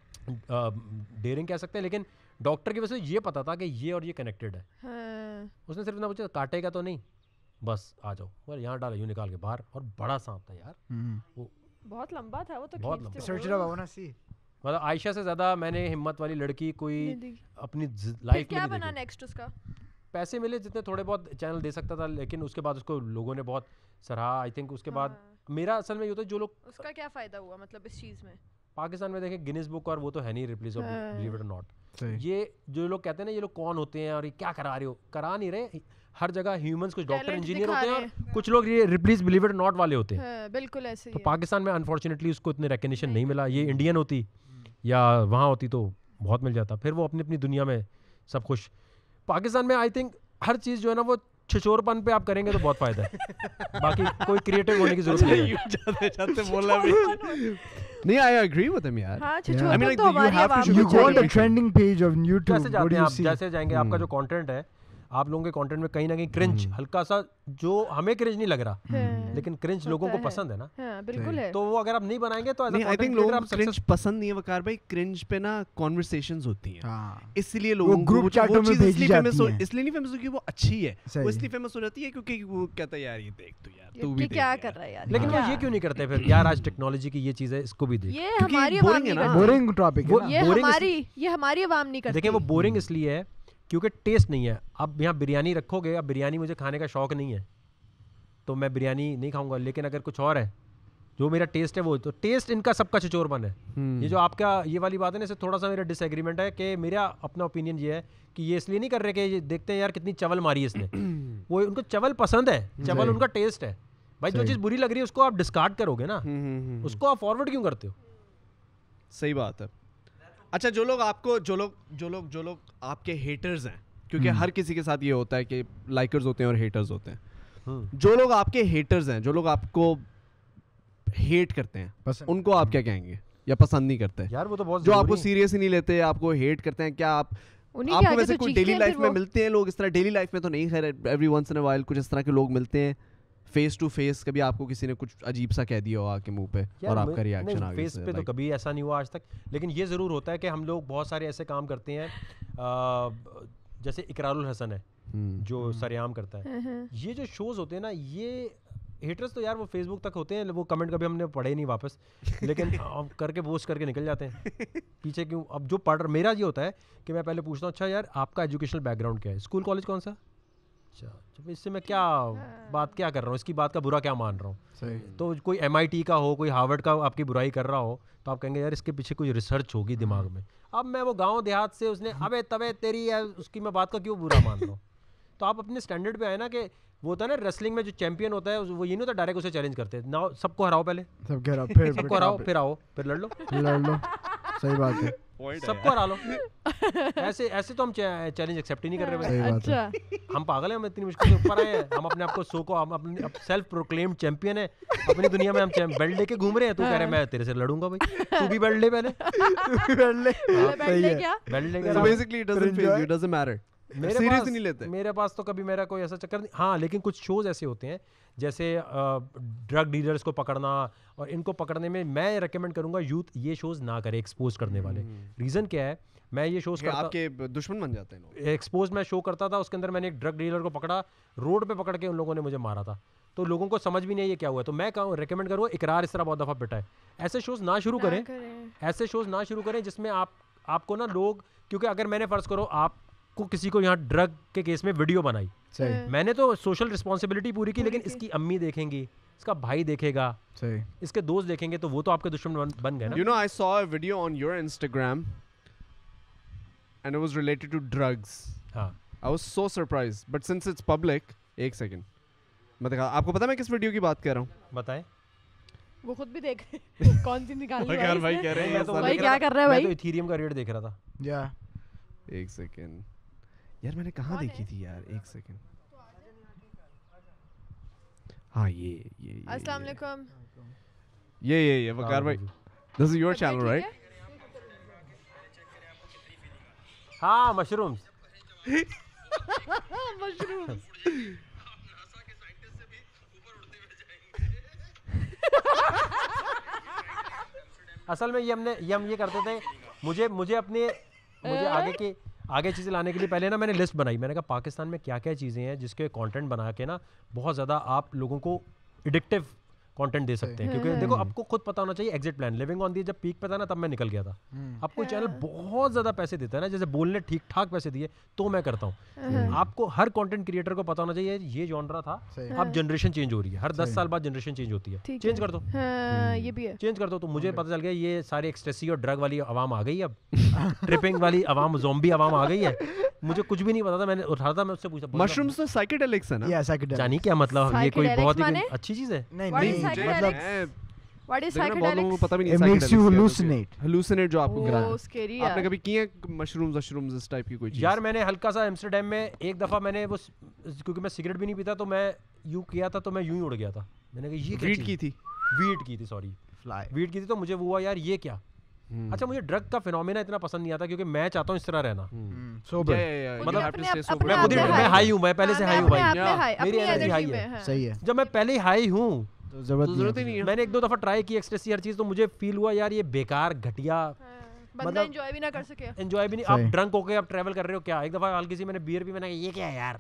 ڈیرنگ کہہ سکتے ہیں, لیکن ڈاکٹر کی وجہ سے یہ پتا تھا کہ یہ اور یہ کنیکٹڈ ہے. اس نے صرف اتنا پوچھا کاٹے گا تو نہیں, بس آ جاؤ, اور یہاں ڈالا یوں نکال کے باہر, اور بڑا سانپ تھا یار, وہ بہت لمبا تھا وہ تو. بہت لمبا. سرچ رہا ہونا سی, مطلب عائشہ سے زیادہ میں نے ہمت والی لڑکی کوئی اپنی لائف میں کیا بنا نیکسٹ اس کا. پیسے ملے جتنے تھوڑے بہت چینل دے سکتا تھا, لیکن اس کے بعد اس کو لوگوں نے بہت سراہا. آئی تھنک اس کے بعد میرا اصل میں یہ ہوتا ہے جو لوگ, اس کا کیا فائدہ ہوا مطلب اس چیز میں. پاکستان میں دیکھیں گینیس بک اور وہ تو ہے نہیں ریپلیس اور بلیو اٹ اور ناٹ. یہ جو لوگ کہتے ہیں نا یہ لوگ کون ہوتے ہیں اور یہ کیا کرا رہے ہو, کرا نہیں رہے. ہر جگہ ہیومنس کچھ ڈاکٹر انجینئر ہوتے ہیں اور کچھ لوگ یہ Ripley's believe it or not والے ہوتے ہیں. بالکل ایسے ہی. پاکستان میں انفارچونیٹلی اس کو اتنے ریکگنیشن نہیں ملا. یہ انڈین ہوتی یا وہاں ہوتی تو بہت مل جاتا, پھر وہ اپنی اپنی دنیا میں سب خوش. پاکستان میں آئی تھنک ہر چیز جو ہے نا وہ چھچور پن پہ آپ کریں گے تو بہت فائدہ ہے, باقی کوئی کریٹو ہونے کی ضرورت نہیں ہے. جاتے جاتے بولا نہیں, I agree with him yaar. ہاں چھچور پن تو ہماری عوام کو. You go on the trending page of YouTube. کیسے جاتے ہیں آپ, جیسے جائیں گے آپ کا جو کانٹینٹ ہے, آپ لوگوں کے کانٹینٹ میں کہیں نہ کہیں کرنچ ہلکا سا, جو ہمیں کرنچ نہیں لگ رہا لیکن کرنچ لوگوں کو پسند ہے نا. بالکل ہے. تو وہ اگر آپ نہیں بنائیں گے تو آئی تھنک لوگوں کو کرنچ پسند نہیں ہے وقار بھائی. کرنچ پہ نا کانورسیشنز ہوتی ہیں, اس لیے لوگوں کو وہ چیز اس لیے فیمس ہو, اس لیے نہیں فیمس ہوگی وہ اچھی ہے, وہ اس لیے فیمس ہو جاتی ہے کیونکہ وہ کہتا ہے یار یہ دیکھ تو یار تو بھی کیا کر رہا ہے یار. لیکن وہ یہ کیوں نہیں کرتے پھر یار, آج ٹیکنالوجی کی یہ چیز ہے, اس کو بھی دیکھ. یہ ہماری عوام نہیں کرتی, بورنگ ٹاپک ہے, یہ ہماری یہ ہماری عوام نہیں کرتی. دیکھیں وہ بورنگ اس لیے ہے کیونکہ ٹیسٹ نہیں ہے. اب یہاں بریانی رکھو گے, اب بریانی مجھے کھانے کا شوق نہیں ہے تو میں بریانی نہیں کھاؤں گا, لیکن اگر کچھ اور ہے جو میرا ٹیسٹ ہے وہ, تو ٹیسٹ ان کا سب کا چچور بن ہے. یہ جو آپ کا یہ والی بات ہے نا, اس سے تھوڑا سا میرا ڈس ایگریمنٹ ہے کہ میرا اپنا اوپینین یہ ہے کہ یہ اس لیے نہیں کر رہے کہ یہ دیکھتے ہیں یار کتنی چول ماری ہے اس نے, وہ ان کو چول پسند ہے, چول ان کا ٹیسٹ ہے. بھائی جو چیز بری لگ رہی ہے اس کو آپ ڈسکارڈ کرو گے نا, اس کو آپ فارورڈ کیوں کرتے ہو. صحیح بات ہے. اچھا جو لوگ آپ کو جو لوگ جو لوگ جو لوگ آپ کے ہیٹرز ہیں, کیونکہ ہر کسی کے ساتھ یہ ہوتا ہے کہ لائکرز ہوتے ہیں اور ہیٹرز ہوتے ہیں, جو لوگ آپ کے ہیٹرز ہیں, جو لوگ آپ کو ہیٹ کرتے ہیں, ان کو آپ کیا کہیں گے یا پسند نہیں کرتے یار. وہ تو بہت جو آپ کو سیریس ہی نہیں لیتے, آپ کو ہیٹ کرتے ہیں, کیا آپ آپ کو ویسے کوئی ڈیلی لائف میں ملتے ہیں لوگ اس طرح؟ ڈیلی لائف میں تو نہیں, خیر every once in a while کچھ اس طرح کے لوگ ملتے ہیں فیس ٹو فیس. کبھی آپ کو کسی نے کچھ عجیب سا کہہ دیا ہو آ کے منہ پہ اور آپ کا ریئیکشن آ گیا؟ فیس پہ تو کبھی ایسا نہیں ہوا آج تک, لیکن یہ ضرور ہوتا ہے کہ ہم لوگ بہت سارے ایسے کام کرتے ہیں, جیسے اقرار الحسن ہے جو سریام کرتا ہے. یہ جو شوز ہوتے ہیں نا, یہ ہیٹرز تو یار وہ فیس بک تک ہوتے ہیں, وہ کمنٹ کبھی ہم نے پڑھے نہیں واپس, لیکن ہم کر کے پوسٹ کر کے نکل جاتے ہیں پیچھے. کیوں؟ اب جو پڑھ میرا یہ ہوتا ہے کہ میں پہلے پوچھتا ہوں اچھا یار آپ کا ایجوکیشنل بیک گراؤنڈ کیا ہے, اسکول کالج کون سا, اچھا اس سے میں کیا بات کیا کر رہا ہوں, اس کی بات کا برا کیا مان رہا ہوں. تو کوئی ایم آئی ٹی کا ہو, کوئی ہارورڈ کا آپ کی برائی کر رہا ہو, تو آپ کہیں گے یار اس کے پیچھے کوئی ریسرچ ہوگی دماغ میں. اب میں وہ گاؤں دیہات سے اس نے ابے تبے تیری ہے اس کی میں بات کا کیوں برا مان رہا ہوں. تو آپ اپنے اسٹینڈرڈ پہ آئے نا, کہ وہ ہوتا ہے نا ریسلنگ میں جو چیمپئن ہوتا ہے وہ یہ نہیں ہوتا ڈائریکٹ اسے چیلنج کرتے ہیں, نہ سب کو ہراؤ, پہلے سب کو ہراؤ, پھر سب کو ہراؤ, پھر آؤ, پھر لڑ لو لڑ لو. صحیح بات ہے, سب کو ہرا لو. ایسے ایسے تو ہم چیلنج ایکسیپٹ ہی نہیں کر رہے. اچھا ہم پاگل ہیں, ہم اتنی مشکل سے اوپر آئے ہیں, ہم اپنے آپ کو سو کو ہم اپنے سیلف پروکلیمڈ چیمپئن ہیں اپنی دنیا میں, ہم بیلٹ لے کے گھوم رہے ہیں. تو کہہ رہے میں تیرے سے لڑوں گا, بھائی تو بھی بیلٹ لے, پہلے بیلٹ لے کیا بیلٹ لے So basically it doesn't phase you, it doesn't matter. میرے نہیں لیتے میرے پاس تو کبھی میرا کوئی ایسا چکر نہیں. ہاں لیکن کچھ شوز ایسے ہوتے ہیں جیسے ڈرگ ڈیلرز کو پکڑنا, اور ان کو پکڑنے میں میں ریکمینڈ کروں گا یوتھ یہ شوز نہ کرے, ایکسپوز کرنے والے. ریزن کیا ہے, میں یہ شوز کرتا, آپ کے دشمن بن جاتے ہیں. ایکسپوز میں شو کرتا تھا, اس کے اندر میں نے ایک ڈرگ ڈیلر کو پکڑا, روڈ پہ پکڑ کے ان لوگوں نے مجھے مارا تھا, تو لوگوں کو سمجھ بھی نہیں یہ کیا ہوا ہے. تو میں ریکمینڈ کروں اقرار اس طرح بہت دفعہ پٹا ہے, ایسے شوز نہ شروع کریں, ایسے شوز نہ شروع کریں جس میں آپ آپ کو نا لوگ, کیونکہ اگر میں نے فرض کرو آپ کو کسی کو یہاں ڈرگ کے کیس میں ویڈیو بنائی, میں نے تو سوشل رسپانسبلٹی پوری کی, لیکن اس کی امی دیکھیں گی, اس کا بھائی دیکھے گا, اس کے دوست دیکھیں گے, تو وہ تو آپ کے دشمن بن گئے نا. You know, I saw a video on your Instagram and it was related to drugs. ہاں I was so surprised, but since it's public, ایک سیکنڈ میں دکھا, آپ کو پتا میں کس ویڈیو کی بات کر رہا ہوں؟ بتائیں. وہ خود بھی دیکھ کون سی نکالنی ہے بھائی, کہہ رہے ہیں بھائی کیا کر رہا ہے بھائی, میں تو ایتھیریم کا ریٹ دیکھ رہا تھا. یا ایک سیکنڈ یار, میں نے کہاں دیکھی تھی یار, ایک سیکنڈ. ہاں یہ یہ السلام علیکم. یہ یہ یہ وقار بھائی this is your channel right. ہاں مشرومز مشروم. اصل میں یہ ہم نے یہ ہم یہ کرتے تھے. مجھے مجھے اپنے مجھے آگے کے آگے چیزیں لانے کے لیے پہلے نا میں نے لسٹ بنائی. میں نے کہا پاکستان میں کیا کیا چیزیں ہیں جس کے کانٹینٹ بنا کے نا بہت زیادہ آپ لوگوں کو ایڈکٹیو کانٹینٹ دے سکتے ہیں. کیونکہ دیکھو آپ کو خود پتا ہونا چاہیے exit plan. Living on the جب پیک پہ تھا نا تب میں نکل گیا تھا. اب کوئی چینل بہت زیادہ پیسے دیتا ہے نا, جیسے بولنے ٹھیک ٹھاک پیسے دیے تو میں کرتا ہوں. آپ کو ہر کانٹینٹ کریٹر کو پتا ہونا چاہیے یہ جانرا تھا, اب جنریشن چینج ہو رہی ہے, ہر دس سال بعد جنریشن چینج ہوتی ہے, چینج کر دو. یہ بھی ہے چینج کر دو. تو مجھے پتا چل گیا یہ ساری ایکسٹریسی اور ڈرگ والی عوام آ گئی, اب ٹرپنگ والی عوام, زومبی عوام آ گئی ہے. مجھے کچھ بھی نہیں پتا تھا, میں نے اٹھا تھا, میں اس سے پوچھا مشرومز تو سائیکیڈیلکس ہے نا, جانی کیا مطلب, یہ کوئی بہت ہی اچھی چیز ہے. نہیں نہیں What is بہت لوگوں کو psychedelics? پتہ بھی نہیں. It makes you hallucinate. hallucinate جو آپ کو کرا. Oh, scary آپ نے ہے. کبھی کیے مشرومز مشرومز اس ٹائپ کی کوئی چیز؟ یار میں نے ہلکا سا ایمسٹرڈیم میں ایک دفعہ میں نے وہ, کیونکہ میں سگریٹ بھی نہیں پیتا تو میں یوں کیا تھا, تو میں یوں ہی اڑ گیا تھا. میں نے کہا یہ کیا ویڈ کی تھی, ویڈ کی تھی سوری ویڈ کی تھی. تو مجھے وہ ہوا یار یہ کیا. اچھا مجھے ڈرگ کا فینومینا اتنا پسند نہیں آتا, کیونکہ میں چاہتا ہوں اس طرح رہنا. مطلب میں خود میں ہائی ہوں, میں پہلے سے ہائی ہوں بھائی, میری انرجی ہائی ہے. صحیح ہے. جب میں پہلے ہی ہائی ہوں ضرورت ہی نہیں ہے. میں نے ایک دو دفعہ ٹرائی کی ایکسٹریسی ہر چیز, تو مجھے فیل ہوا یار یہ بیکار گھٹیا, بندہ انجوائے بھی نہ کر سکے. انجوائے بھی نہیں. آپ ڈرنک ہو کے آپ ٹریول کر رہے ہو کیا. ایک دفعہ ہلکی سی میں نے بیئر بھی, میں نے کہا یہ کیا ہے یار,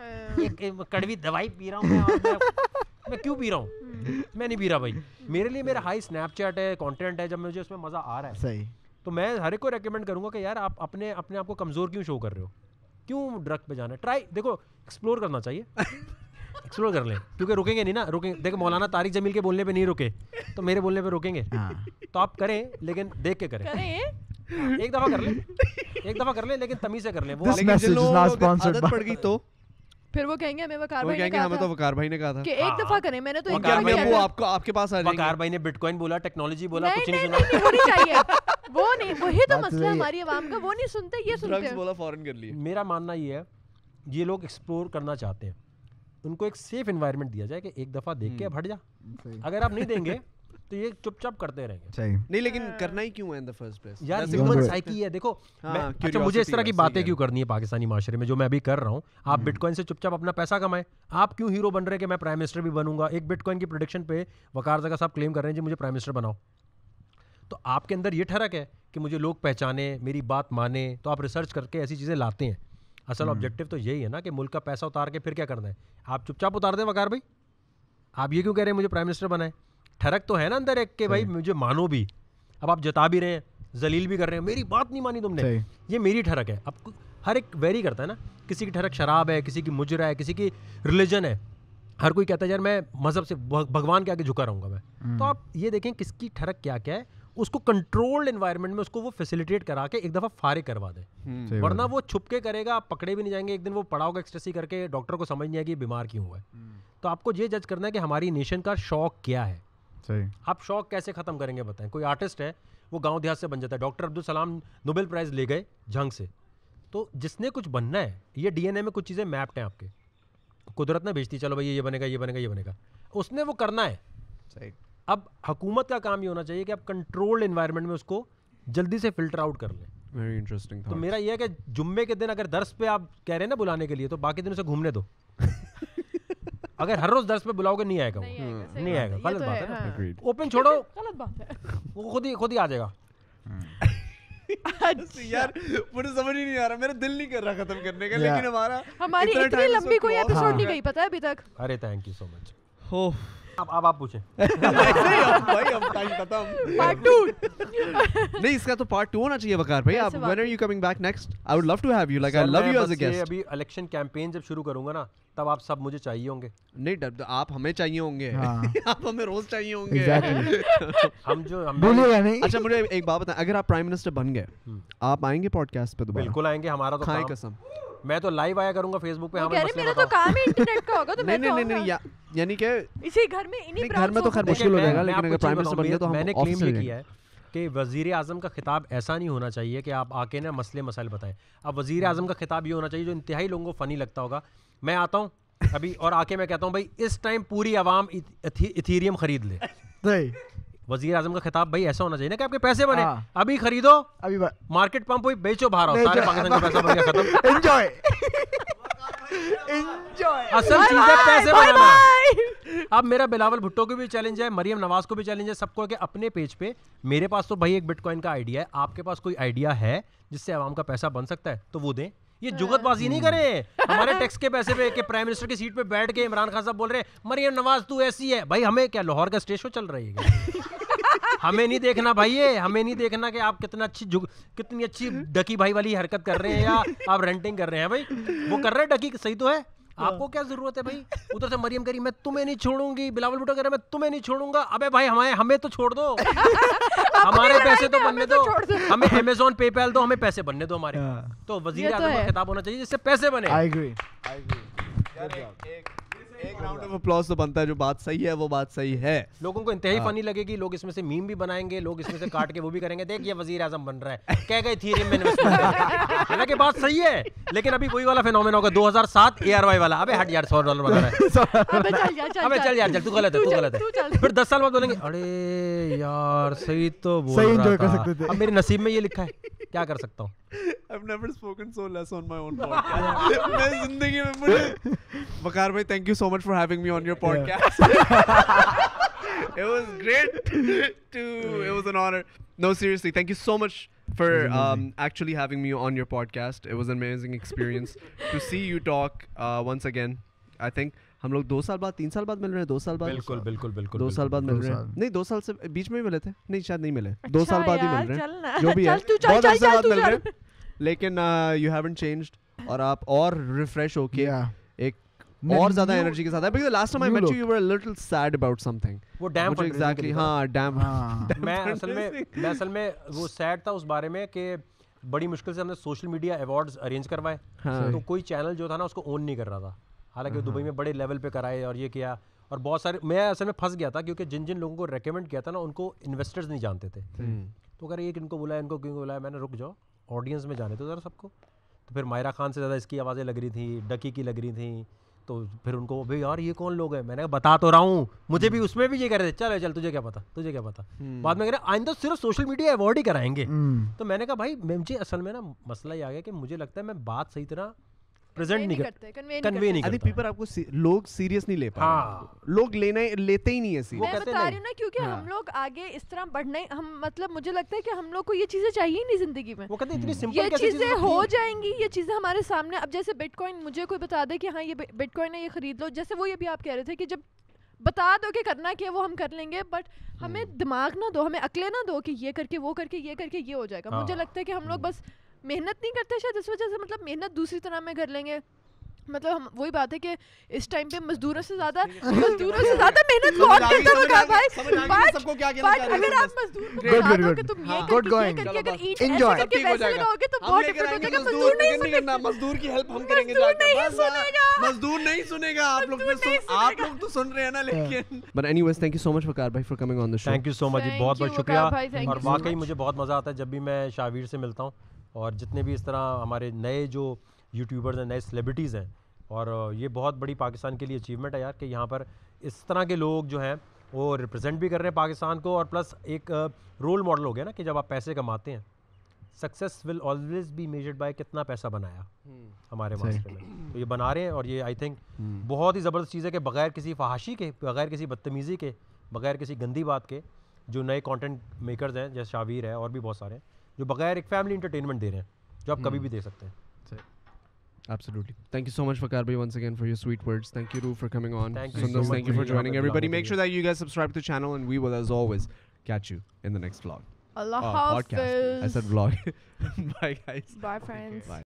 یہ کڑوی دوائی پی رہا ہوں میں, کیوں پی رہا ہوں, میں نہیں پی رہا بھائی. میرے لیے میرا ہائی اسنیپ چیٹ ہے, کانٹینٹ ہے, جب مجھے اس میں مزہ آ رہا ہے صحیح, تو میں ہر ایک کو ریکمینڈ کروں گا کہ یار آپ اپنے اپنے آپ کو کمزور کیوں شو کر رہے ہو, کیوں ڈرگ پہ جانا ہے. ٹرائی دیکھو ایکسپلور کرنا چاہیے, ایکسپلور کر لیں, کیونکہ رکیں گے نہیں نا, رکیں. دیکھو مولانا طارق جمیل کے بولنے پہ نہیں رکے تو میرے بولنے پہ رکیں گے. تو آپ کریں لیکن دیکھ کے کریں. ایک دفعہ کر لیں, ایک دفعہ کر لیں لیکن تمیز سے کر لیں. وہ عادت پڑ گئی تو پھر وہ کہیں گے ہمیں وقار وہ بھائی کہیں نے گے کہا ہمیں تھا تو وقار بھائی نے کہا تھا کہ ایک دفعہ کریں. میں نے تو وقار بھائی ابو آپ کو آپ کے پاس آ جائیں گے. وقار بھائی نے بٹ کوائن بولا, ٹیکنالوجی بولا, کچھ نہیں نہیں سنا. وہ نہیں چاہیے, وہ نہیں, وہی تو مسئلہ ہماری عوام کا, وہ نہیں سنتے, یہ سنتے ڈرگز ہیں. بولا فورن کر لیے. میرا ماننا یہ ہے یہ لوگ ایکسپلور کرنا چاہتے ہیں, ان کو ایک سیف انوائرمنٹ دیا جائے کہ ایک دفعہ دیکھ کے اب ہٹ جا. اگر آپ نہیں دیں گے تو یہ چپ چاپ کرتے رہیں گے. نہیں لیکن کرنا ہی کیوں ہے ان دی فرسٹ پلیس یار ہیومن سائیکی ہے. دیکھو اچھا مجھے اس طرح کی باتیں کیوں کرنی ہے پاکستانی معاشرے میں جو میں ابھی کر رہا ہوں. آپ بٹ کوائن سے چپ چاپ اپنا پیسہ کمائیں. آپ کیوں ہیرو بن رہے کہ میں پرائم منسٹر بھی بنوں گا. ایک بٹ کوائن کی پروڈکشن پہ وقار زکا صاحب کلیم کر رہے ہیں جی مجھے پرائم منسٹر بناؤ. تو آپ کے اندر یہ ٹھڑک ہے کہ مجھے لوگ پہچانے, میری بات مانے, تو آپ ریسرچ کر کے ایسی چیزیں لاتے ہیں. اصل آبجیکٹیو تو یہی ہے نا کہ ملک کا پیسہ اتار کے پھر کیا کرنا ہے. آپ چپ چاپ اتار دیں وقار بھائی, آپ یہ کیوں کہہ رہے ہیں مجھے پرائم منسٹر بنائیں. ٹھڑک تو ہے نا اندر ایک کہ بھائی مجھے مانو بھی. اب آپ جتا بھی رہے ہیں, ذلیل بھی کر رہے ہیں, میری بات نہیں مانی تم نے, یہ میری ٹھڑک ہے. اب ہر ایک ویری کرتا ہے نا, کسی کی ٹھڑک شراب ہے, کسی کی مجرا ہے, کسی کی ریلیجن ہے. ہر کوئی کہتا ہے یار میں مذہب سے بھگوان کے آگے جھکا رہوں گا میں. تو آپ یہ دیکھیں کس کی ٹھڑک کیا کیا ہے, اس کو کنٹرولڈ انوائرمنٹ میں اس کو وہ فیسیلیٹیٹ کرا کے ایک دفعہ فارغ کروا دیں. ورنہ وہ چھپ کے کرے گا, آپ پکڑے بھی نہیں جائیں گے. ایک دن وہ پڑا ہوگا ایکسٹریسی کر کے, ڈاکٹر کو سمجھ نہیں آئے گی بیمار کیوں ہوا ہے. تو آپ کو یہ جج کرنا ہے کہ ہماری نیشن کا شوق کیا ہے. آپ شوق کیسے ختم کریں گے بتائیں. کوئی آرٹسٹ ہے وہ گاؤں دیہات سے بن جاتا ہے. ڈاکٹر عبدالسلام نوبل پرائز لے گئے جنگ سے. تو جس نے کچھ بننا ہے, یہ ڈی این اے میں کچھ چیزیں میپڈ ہیں آپ کے, قدرت نے بھیجتی چلو بھائی یہ بنے گا یہ بنے گا یہ بنے گا, اس نے وہ کرنا ہے. اب حکومت کا کام یہ ہونا چاہیے کہ آپ کنٹرولڈ انوائرمنٹ میں اس کو جلدی سے فلٹر آؤٹ کر لیں. Very interesting. تو میرا یہ ہے کہ جمعے کے دن اگر درس پہ آپ کہہ رہے ہیں نا بلانے کے لیے, تو باقی دنوں سے گھومنے دو. اگر ہر روز درس پہ بلاؤ گے نہیں آئے گا, وہ نہیں آئے گا. غلط بات ہے نا, اوپن چھوڑو, غلط بات ہے, وہ خود ہی خود ہی آ جائے گا. یار مجھے سمجھ ہی نہیں آ رہا, میرا دل نہیں کر رہا ختم کرنے کا, لیکن ہمارا ہماری اتنی لمبی کوئی ایپیسوڈ نہیں گئی پتہ ہے ابھی تک. ارے تھینک یو سو مچ. ہو اب آپ پوچھیں. بھائی اب ٹائم ختم. پارٹ ٹو نہیں, اس کا تو پارٹ ٹو ہونا چاہیے وقار بھائی. آپ when are you coming back next? I would love to have you, like I love you as a guest. ابھی الیکشن کیمپین جب شروع کروں گا نا تب آپ سب مجھے چاہیے ہوں گے. نہیں آپ ہمیں چاہیے ہوں گے, آپ ہمیں روز چاہیے ہوں گے. ہم جو اچھا مجھے ایک بات بتائیں, اگر آپ پرائم منسٹر بن گئے آپ آئیں گے پوڈ کاسٹ پہ دوبارہ؟ بالکل آئیں گے. ہمارا تو کھائیں قسم, میں تو لائیو آیا کروں گا فیس بک پہ. ہمیں میرا تو کام ہی انٹرنیٹ کا ہوگا. تو نہیں نہیں نہیں, یعنی کہ اسی گھر میں انہی گھر میں تو خیر مشکل ہو جائے گا, لیکن اگر پرائم منسٹر بن گیا تو میں نے کلیم یہ کیا ہے کہ وزیر اعظم کا خطاب ایسا نہیں ہونا چاہیے کہ آپ آ کے نا مسئلے مسائل بتائیں. اب وزیر اعظم کا خطاب یہ ہونا چاہیے جو انتہائی لوگوں کو فنی لگتا ہوگا. میں آتا ہوں, ابھی اور آ کے میں کہتا ہوں بھائی اس ٹائم پوری عوام ایتھیریم خرید لے. صحیح. وزیر اعظم کا خطاب بھائی ایسا ہونا چاہیے نا کہ آپ کے پیسے بنے, ابھی خریدو, ابھی مارکیٹ پمپ ہوئی بیچو, باہر آؤ, سارے پاکستان کا پیسہ بن گیا, ختم. Enjoy enjoy. اصل چیز ہے پیسے بنانا. اب میرا بلاول بھٹو کو بھی چیلنج ہے, مریم نواز کو بھی چیلنج ہے, سب کو کہ اپنے پیج پہ, میرے پاس تو بھائی ایک بٹ کوائن کا آئیڈیا ہے, آپ کے پاس کوئی آئیڈیا ہے جس سے عوام کا پیسہ بن سکتا ہے تو وہ دیں. یہ جگت بازی نہیں کریں ہمارے ٹیکس کے پیسے پہ کہ پرائم منسٹر کی سیٹ پہ بیٹھ کے عمران خان صاحب بول رہے ہیں مریم نواز تو ایسی ہے. بھائی ہمیں کیا لاہور کا اسٹیج شو چل رہی ہے, ہمیں نہیں دیکھنا بھائی, یہ ہمیں نہیں دیکھنا کہ آپ کتنا اچھی کتنی اچھی ڈکی بھائی والی حرکت کر رہے ہیں یا آپ رینٹنگ کر رہے ہیں. بھائی وہ کر رہے ہیں ڈکی, صحیح تو ہے, آپ کو کیا ضرورت ہے بھائی. ادھر سے مریم کری میں تمہیں نہیں چھوڑوں گی, بلاول بھٹو کہہ رہے میں تمہیں نہیں چھوڑوں گا. ابے بھائی ہمیں ہمیں تو چھوڑ دو, ہمارے پیسے تو بننے دو, ہمیں امیزون پے پیل دو, ہمیں پیسے بننے دو ہمارے. تو وزیر اعظم کا خطاب ہونا چاہیے جس سے پیسے بنے. I agree. I agree. ایک راؤنڈ آف اپلاز تو بنتا ہے, جو بات صحیح ہے وہ بات صحیح ہے. لوگوں کو انتہائی فنی لگے گی, لوگ اس میں سے میم بھی بنائیں گے, لوگ اس میں سے کاٹ کے وہ بھی کریں گے, دیکھ یہ وزیر اعظم بن رہا ہے, کہہ گئے ایتھیریم میں انویسٹمنٹ کر. حالانکہ بات صحیح ہے, لیکن ابھی وہی والا فینومین ہوگا دو ہزار سات اے آر وائی والا, ابے ہٹ یار سو ڈالر بنا رہا ہے, ابے چل یار چل, تو غلط ہے, تو غلط ہے. پھر دس سال بعد بولیں گے ارے یار صحیح تو بول رہا تھا. اب میرے نصیب میں یہ لکھا ہے, کیا کر سکتا ہوں. I've never spoken so less on my own podcast. میں زندگی میں مجھے وقار بھائی thank you so much for having me on your podcast. It was great to, it was an honor. No, seriously, thank you so much for um, actually having me on your podcast. It was an amazing experience to see you talk uh, once again. I think ہم لوگ دو سال بعد تین سال بعد مل رہے ہیں, دو سال بعد بالکل بالکل بالکل دو سال بعد مل رہے ہیں, نہیں دو سال سے بیچ میں ہی ملے تھے, نہیں شاید نہیں ملے, دو سال بعد ہی مل رہے ہیں, جو بھی ہے بہت عرصے بعد مل رہے ہیں. لیکن یو ہیونٹ چینجڈ, اور آپ اور ریفریش ہو کے ایک اور زیادہ انرجی کے ساتھ ہے. Because last time I met you you were a little sad about something. وہ ڈیم مجھے ایگزیکٹلی ہاں ڈیم, میں اصل میں میں اصل میں وہ سیڈ تھا اس بارے میں کہ بڑی مشکل سے ہم نے سوشل میڈیا ایوارڈز ارینج کروائے, تو کوئی چینل جو تھا نا اس کو اون نہیں کر رہا تھا, حالانکہ دبئی میں بڑے لیول پہ کرائے اور یہ کیا, اور بہت سارے, میں اصل میں پھنس گیا تھا کیونکہ جن جن لوگوں کو ریکمینڈ کیا تھا نا ان کو انویسٹرز نہیں جانتے تھے. تو کہہ رہے ایک ان کو بلایا, ان کو کیوں بلایا, میں نے رک جاؤ آڈینس میں جانے تو ذرا سب کو. تو پھر مائرہ خان سے زیادہ اس کی آوازیں لگ رہی تھیں, ڈکی کی لگ رہی تھیں, تو پھر ان کو بھائی یار یہ کون لوگ ہیں, میں نے کہا بتا تو رہا ہوں, مجھے بھی اس میں بھی یہ کہہ رہے تھے چلو چل تجھے کیا پتا, تجھے کیا پتا. بعد میں کہہ رہے آئندہ صرف سوشل میڈیا ایوارڈ ہی کرائیں گے. تو میں نے کہا بھائی مجھے اصل میں نا مسئلہ یہ آ گیا کہ مجھے لگتا ہے میں بات صحیح طرح پریزنٹ نہیں کرتے, کنوے نہیں کرتے. پیپر آپ کو لوگ سیریس نہیں لے پا, لوگ لینا لیتے ہی نہیں ہے سیریس. میں بتا رہی ہوں نا, کیونکہ ہم لوگ آگے اس طرح بڑھنا ہی, ہم مطلب مجھے لگتا ہے کہ ہم لوگ کو یہ چیزیں چاہیے ہی نہیں زندگی میں. وہ کہتے ہیں اتنی سمپل یہ چیزیں ہو جائیں گی, یہ چیزیں ہمارے سامنے. اب جیسے بٹ کوائن, مجھے کوئی بتا دے کہ ہاں یہ بٹ کوائن ہے, یہ خرید لو, جیسے وہ یہ بھی آپ کہہ رہے تھے کہ جب بتا دو کہ کرنا کیا وہ ہم کر لیں گے, بٹ ہمیں دماغ نہ دو, ہمیں عقلیں نہ دو کہ یہ کر کے وہ کر کے یہ کر کے یہ ہو جائے گا. مجھے لگتا ہے کہ ہم لوگ بس محنت نہیں کرتے شاید اس وجہ سے, مطلب محنت دوسری طرح میں کر لیں گے. مطلب ہم وہی بات ہے کہ اس ٹائم پہ مزدوروں سے زیادہ مزدوروں سے زیادہ محنت کون کرتا ہوگا بھائی. سب کو کیا کہنا چاہ رہے ہیں, اگر آپ مزدور کو بتا دو کہ تم یہ کر کے یہ کر کے اگر اینٹ ایسے کر کے پیسے لگاؤ گے تو بہت ڈفرنٹ ہو جائے گا. مزدور نہیں کرنا, مزدور کی ہیلپ ہم کریں گے جا کے, مزدور نہیں سنے گا. آپ لوگ آپ لوگ تو سن رہے ہیں نا, لیکن but anyways thank you so much Waqar بھائی for coming on the show. Thank you so much, بہت بہت شکریہ. اور واقعی مجھے بہت مزہ آتا ہے جب بھی میں شاہویر سے ملتا ہوں, اور جتنے بھی اس طرح ہمارے نئے جو یوٹیوبرز ہیں, نئے سیلیبریٹیز ہیں, اور یہ بہت بڑی پاکستان کے لیے اچیومنٹ ہے یار کہ یہاں پر اس طرح کے لوگ جو ہیں وہ ریپرزینٹ بھی کر رہے ہیں پاکستان کو, اور پلس ایک رول ماڈل ہو گیا نا کہ جب آپ پیسے کماتے ہیں, success will always be measured by کتنا پیسہ بنایا ہمارے معاشرے میں. تو یہ بنا رہے ہیں, اور یہ آئی تھنک بہت ہی زبردست چیز ہے کہ بغیر کسی فحاشی کے, بغیر کسی بدتمیزی کے, بغیر کسی گندی بات کے, جو نئے کانٹینٹ میکرز ہیں جیسے شاویر ہے اور بھی بہت سارے ہیں, جو بغیر ایک فیملی انٹرٹینمنٹ دے رہے ہیں جو آپ کبھی بھی دے سکتے ہیں. Absolutely. Thank you so much, Waqar bhai, once again for your sweet words. Thank you, Ru, for coming on. Thank you so much. Thank you for joining everybody. Make sure that you guys subscribe to the channel, and we will, as always, catch you in the next vlog. Allah Hafiz. I said vlog. Bye, guys. Bye, friends. Bye.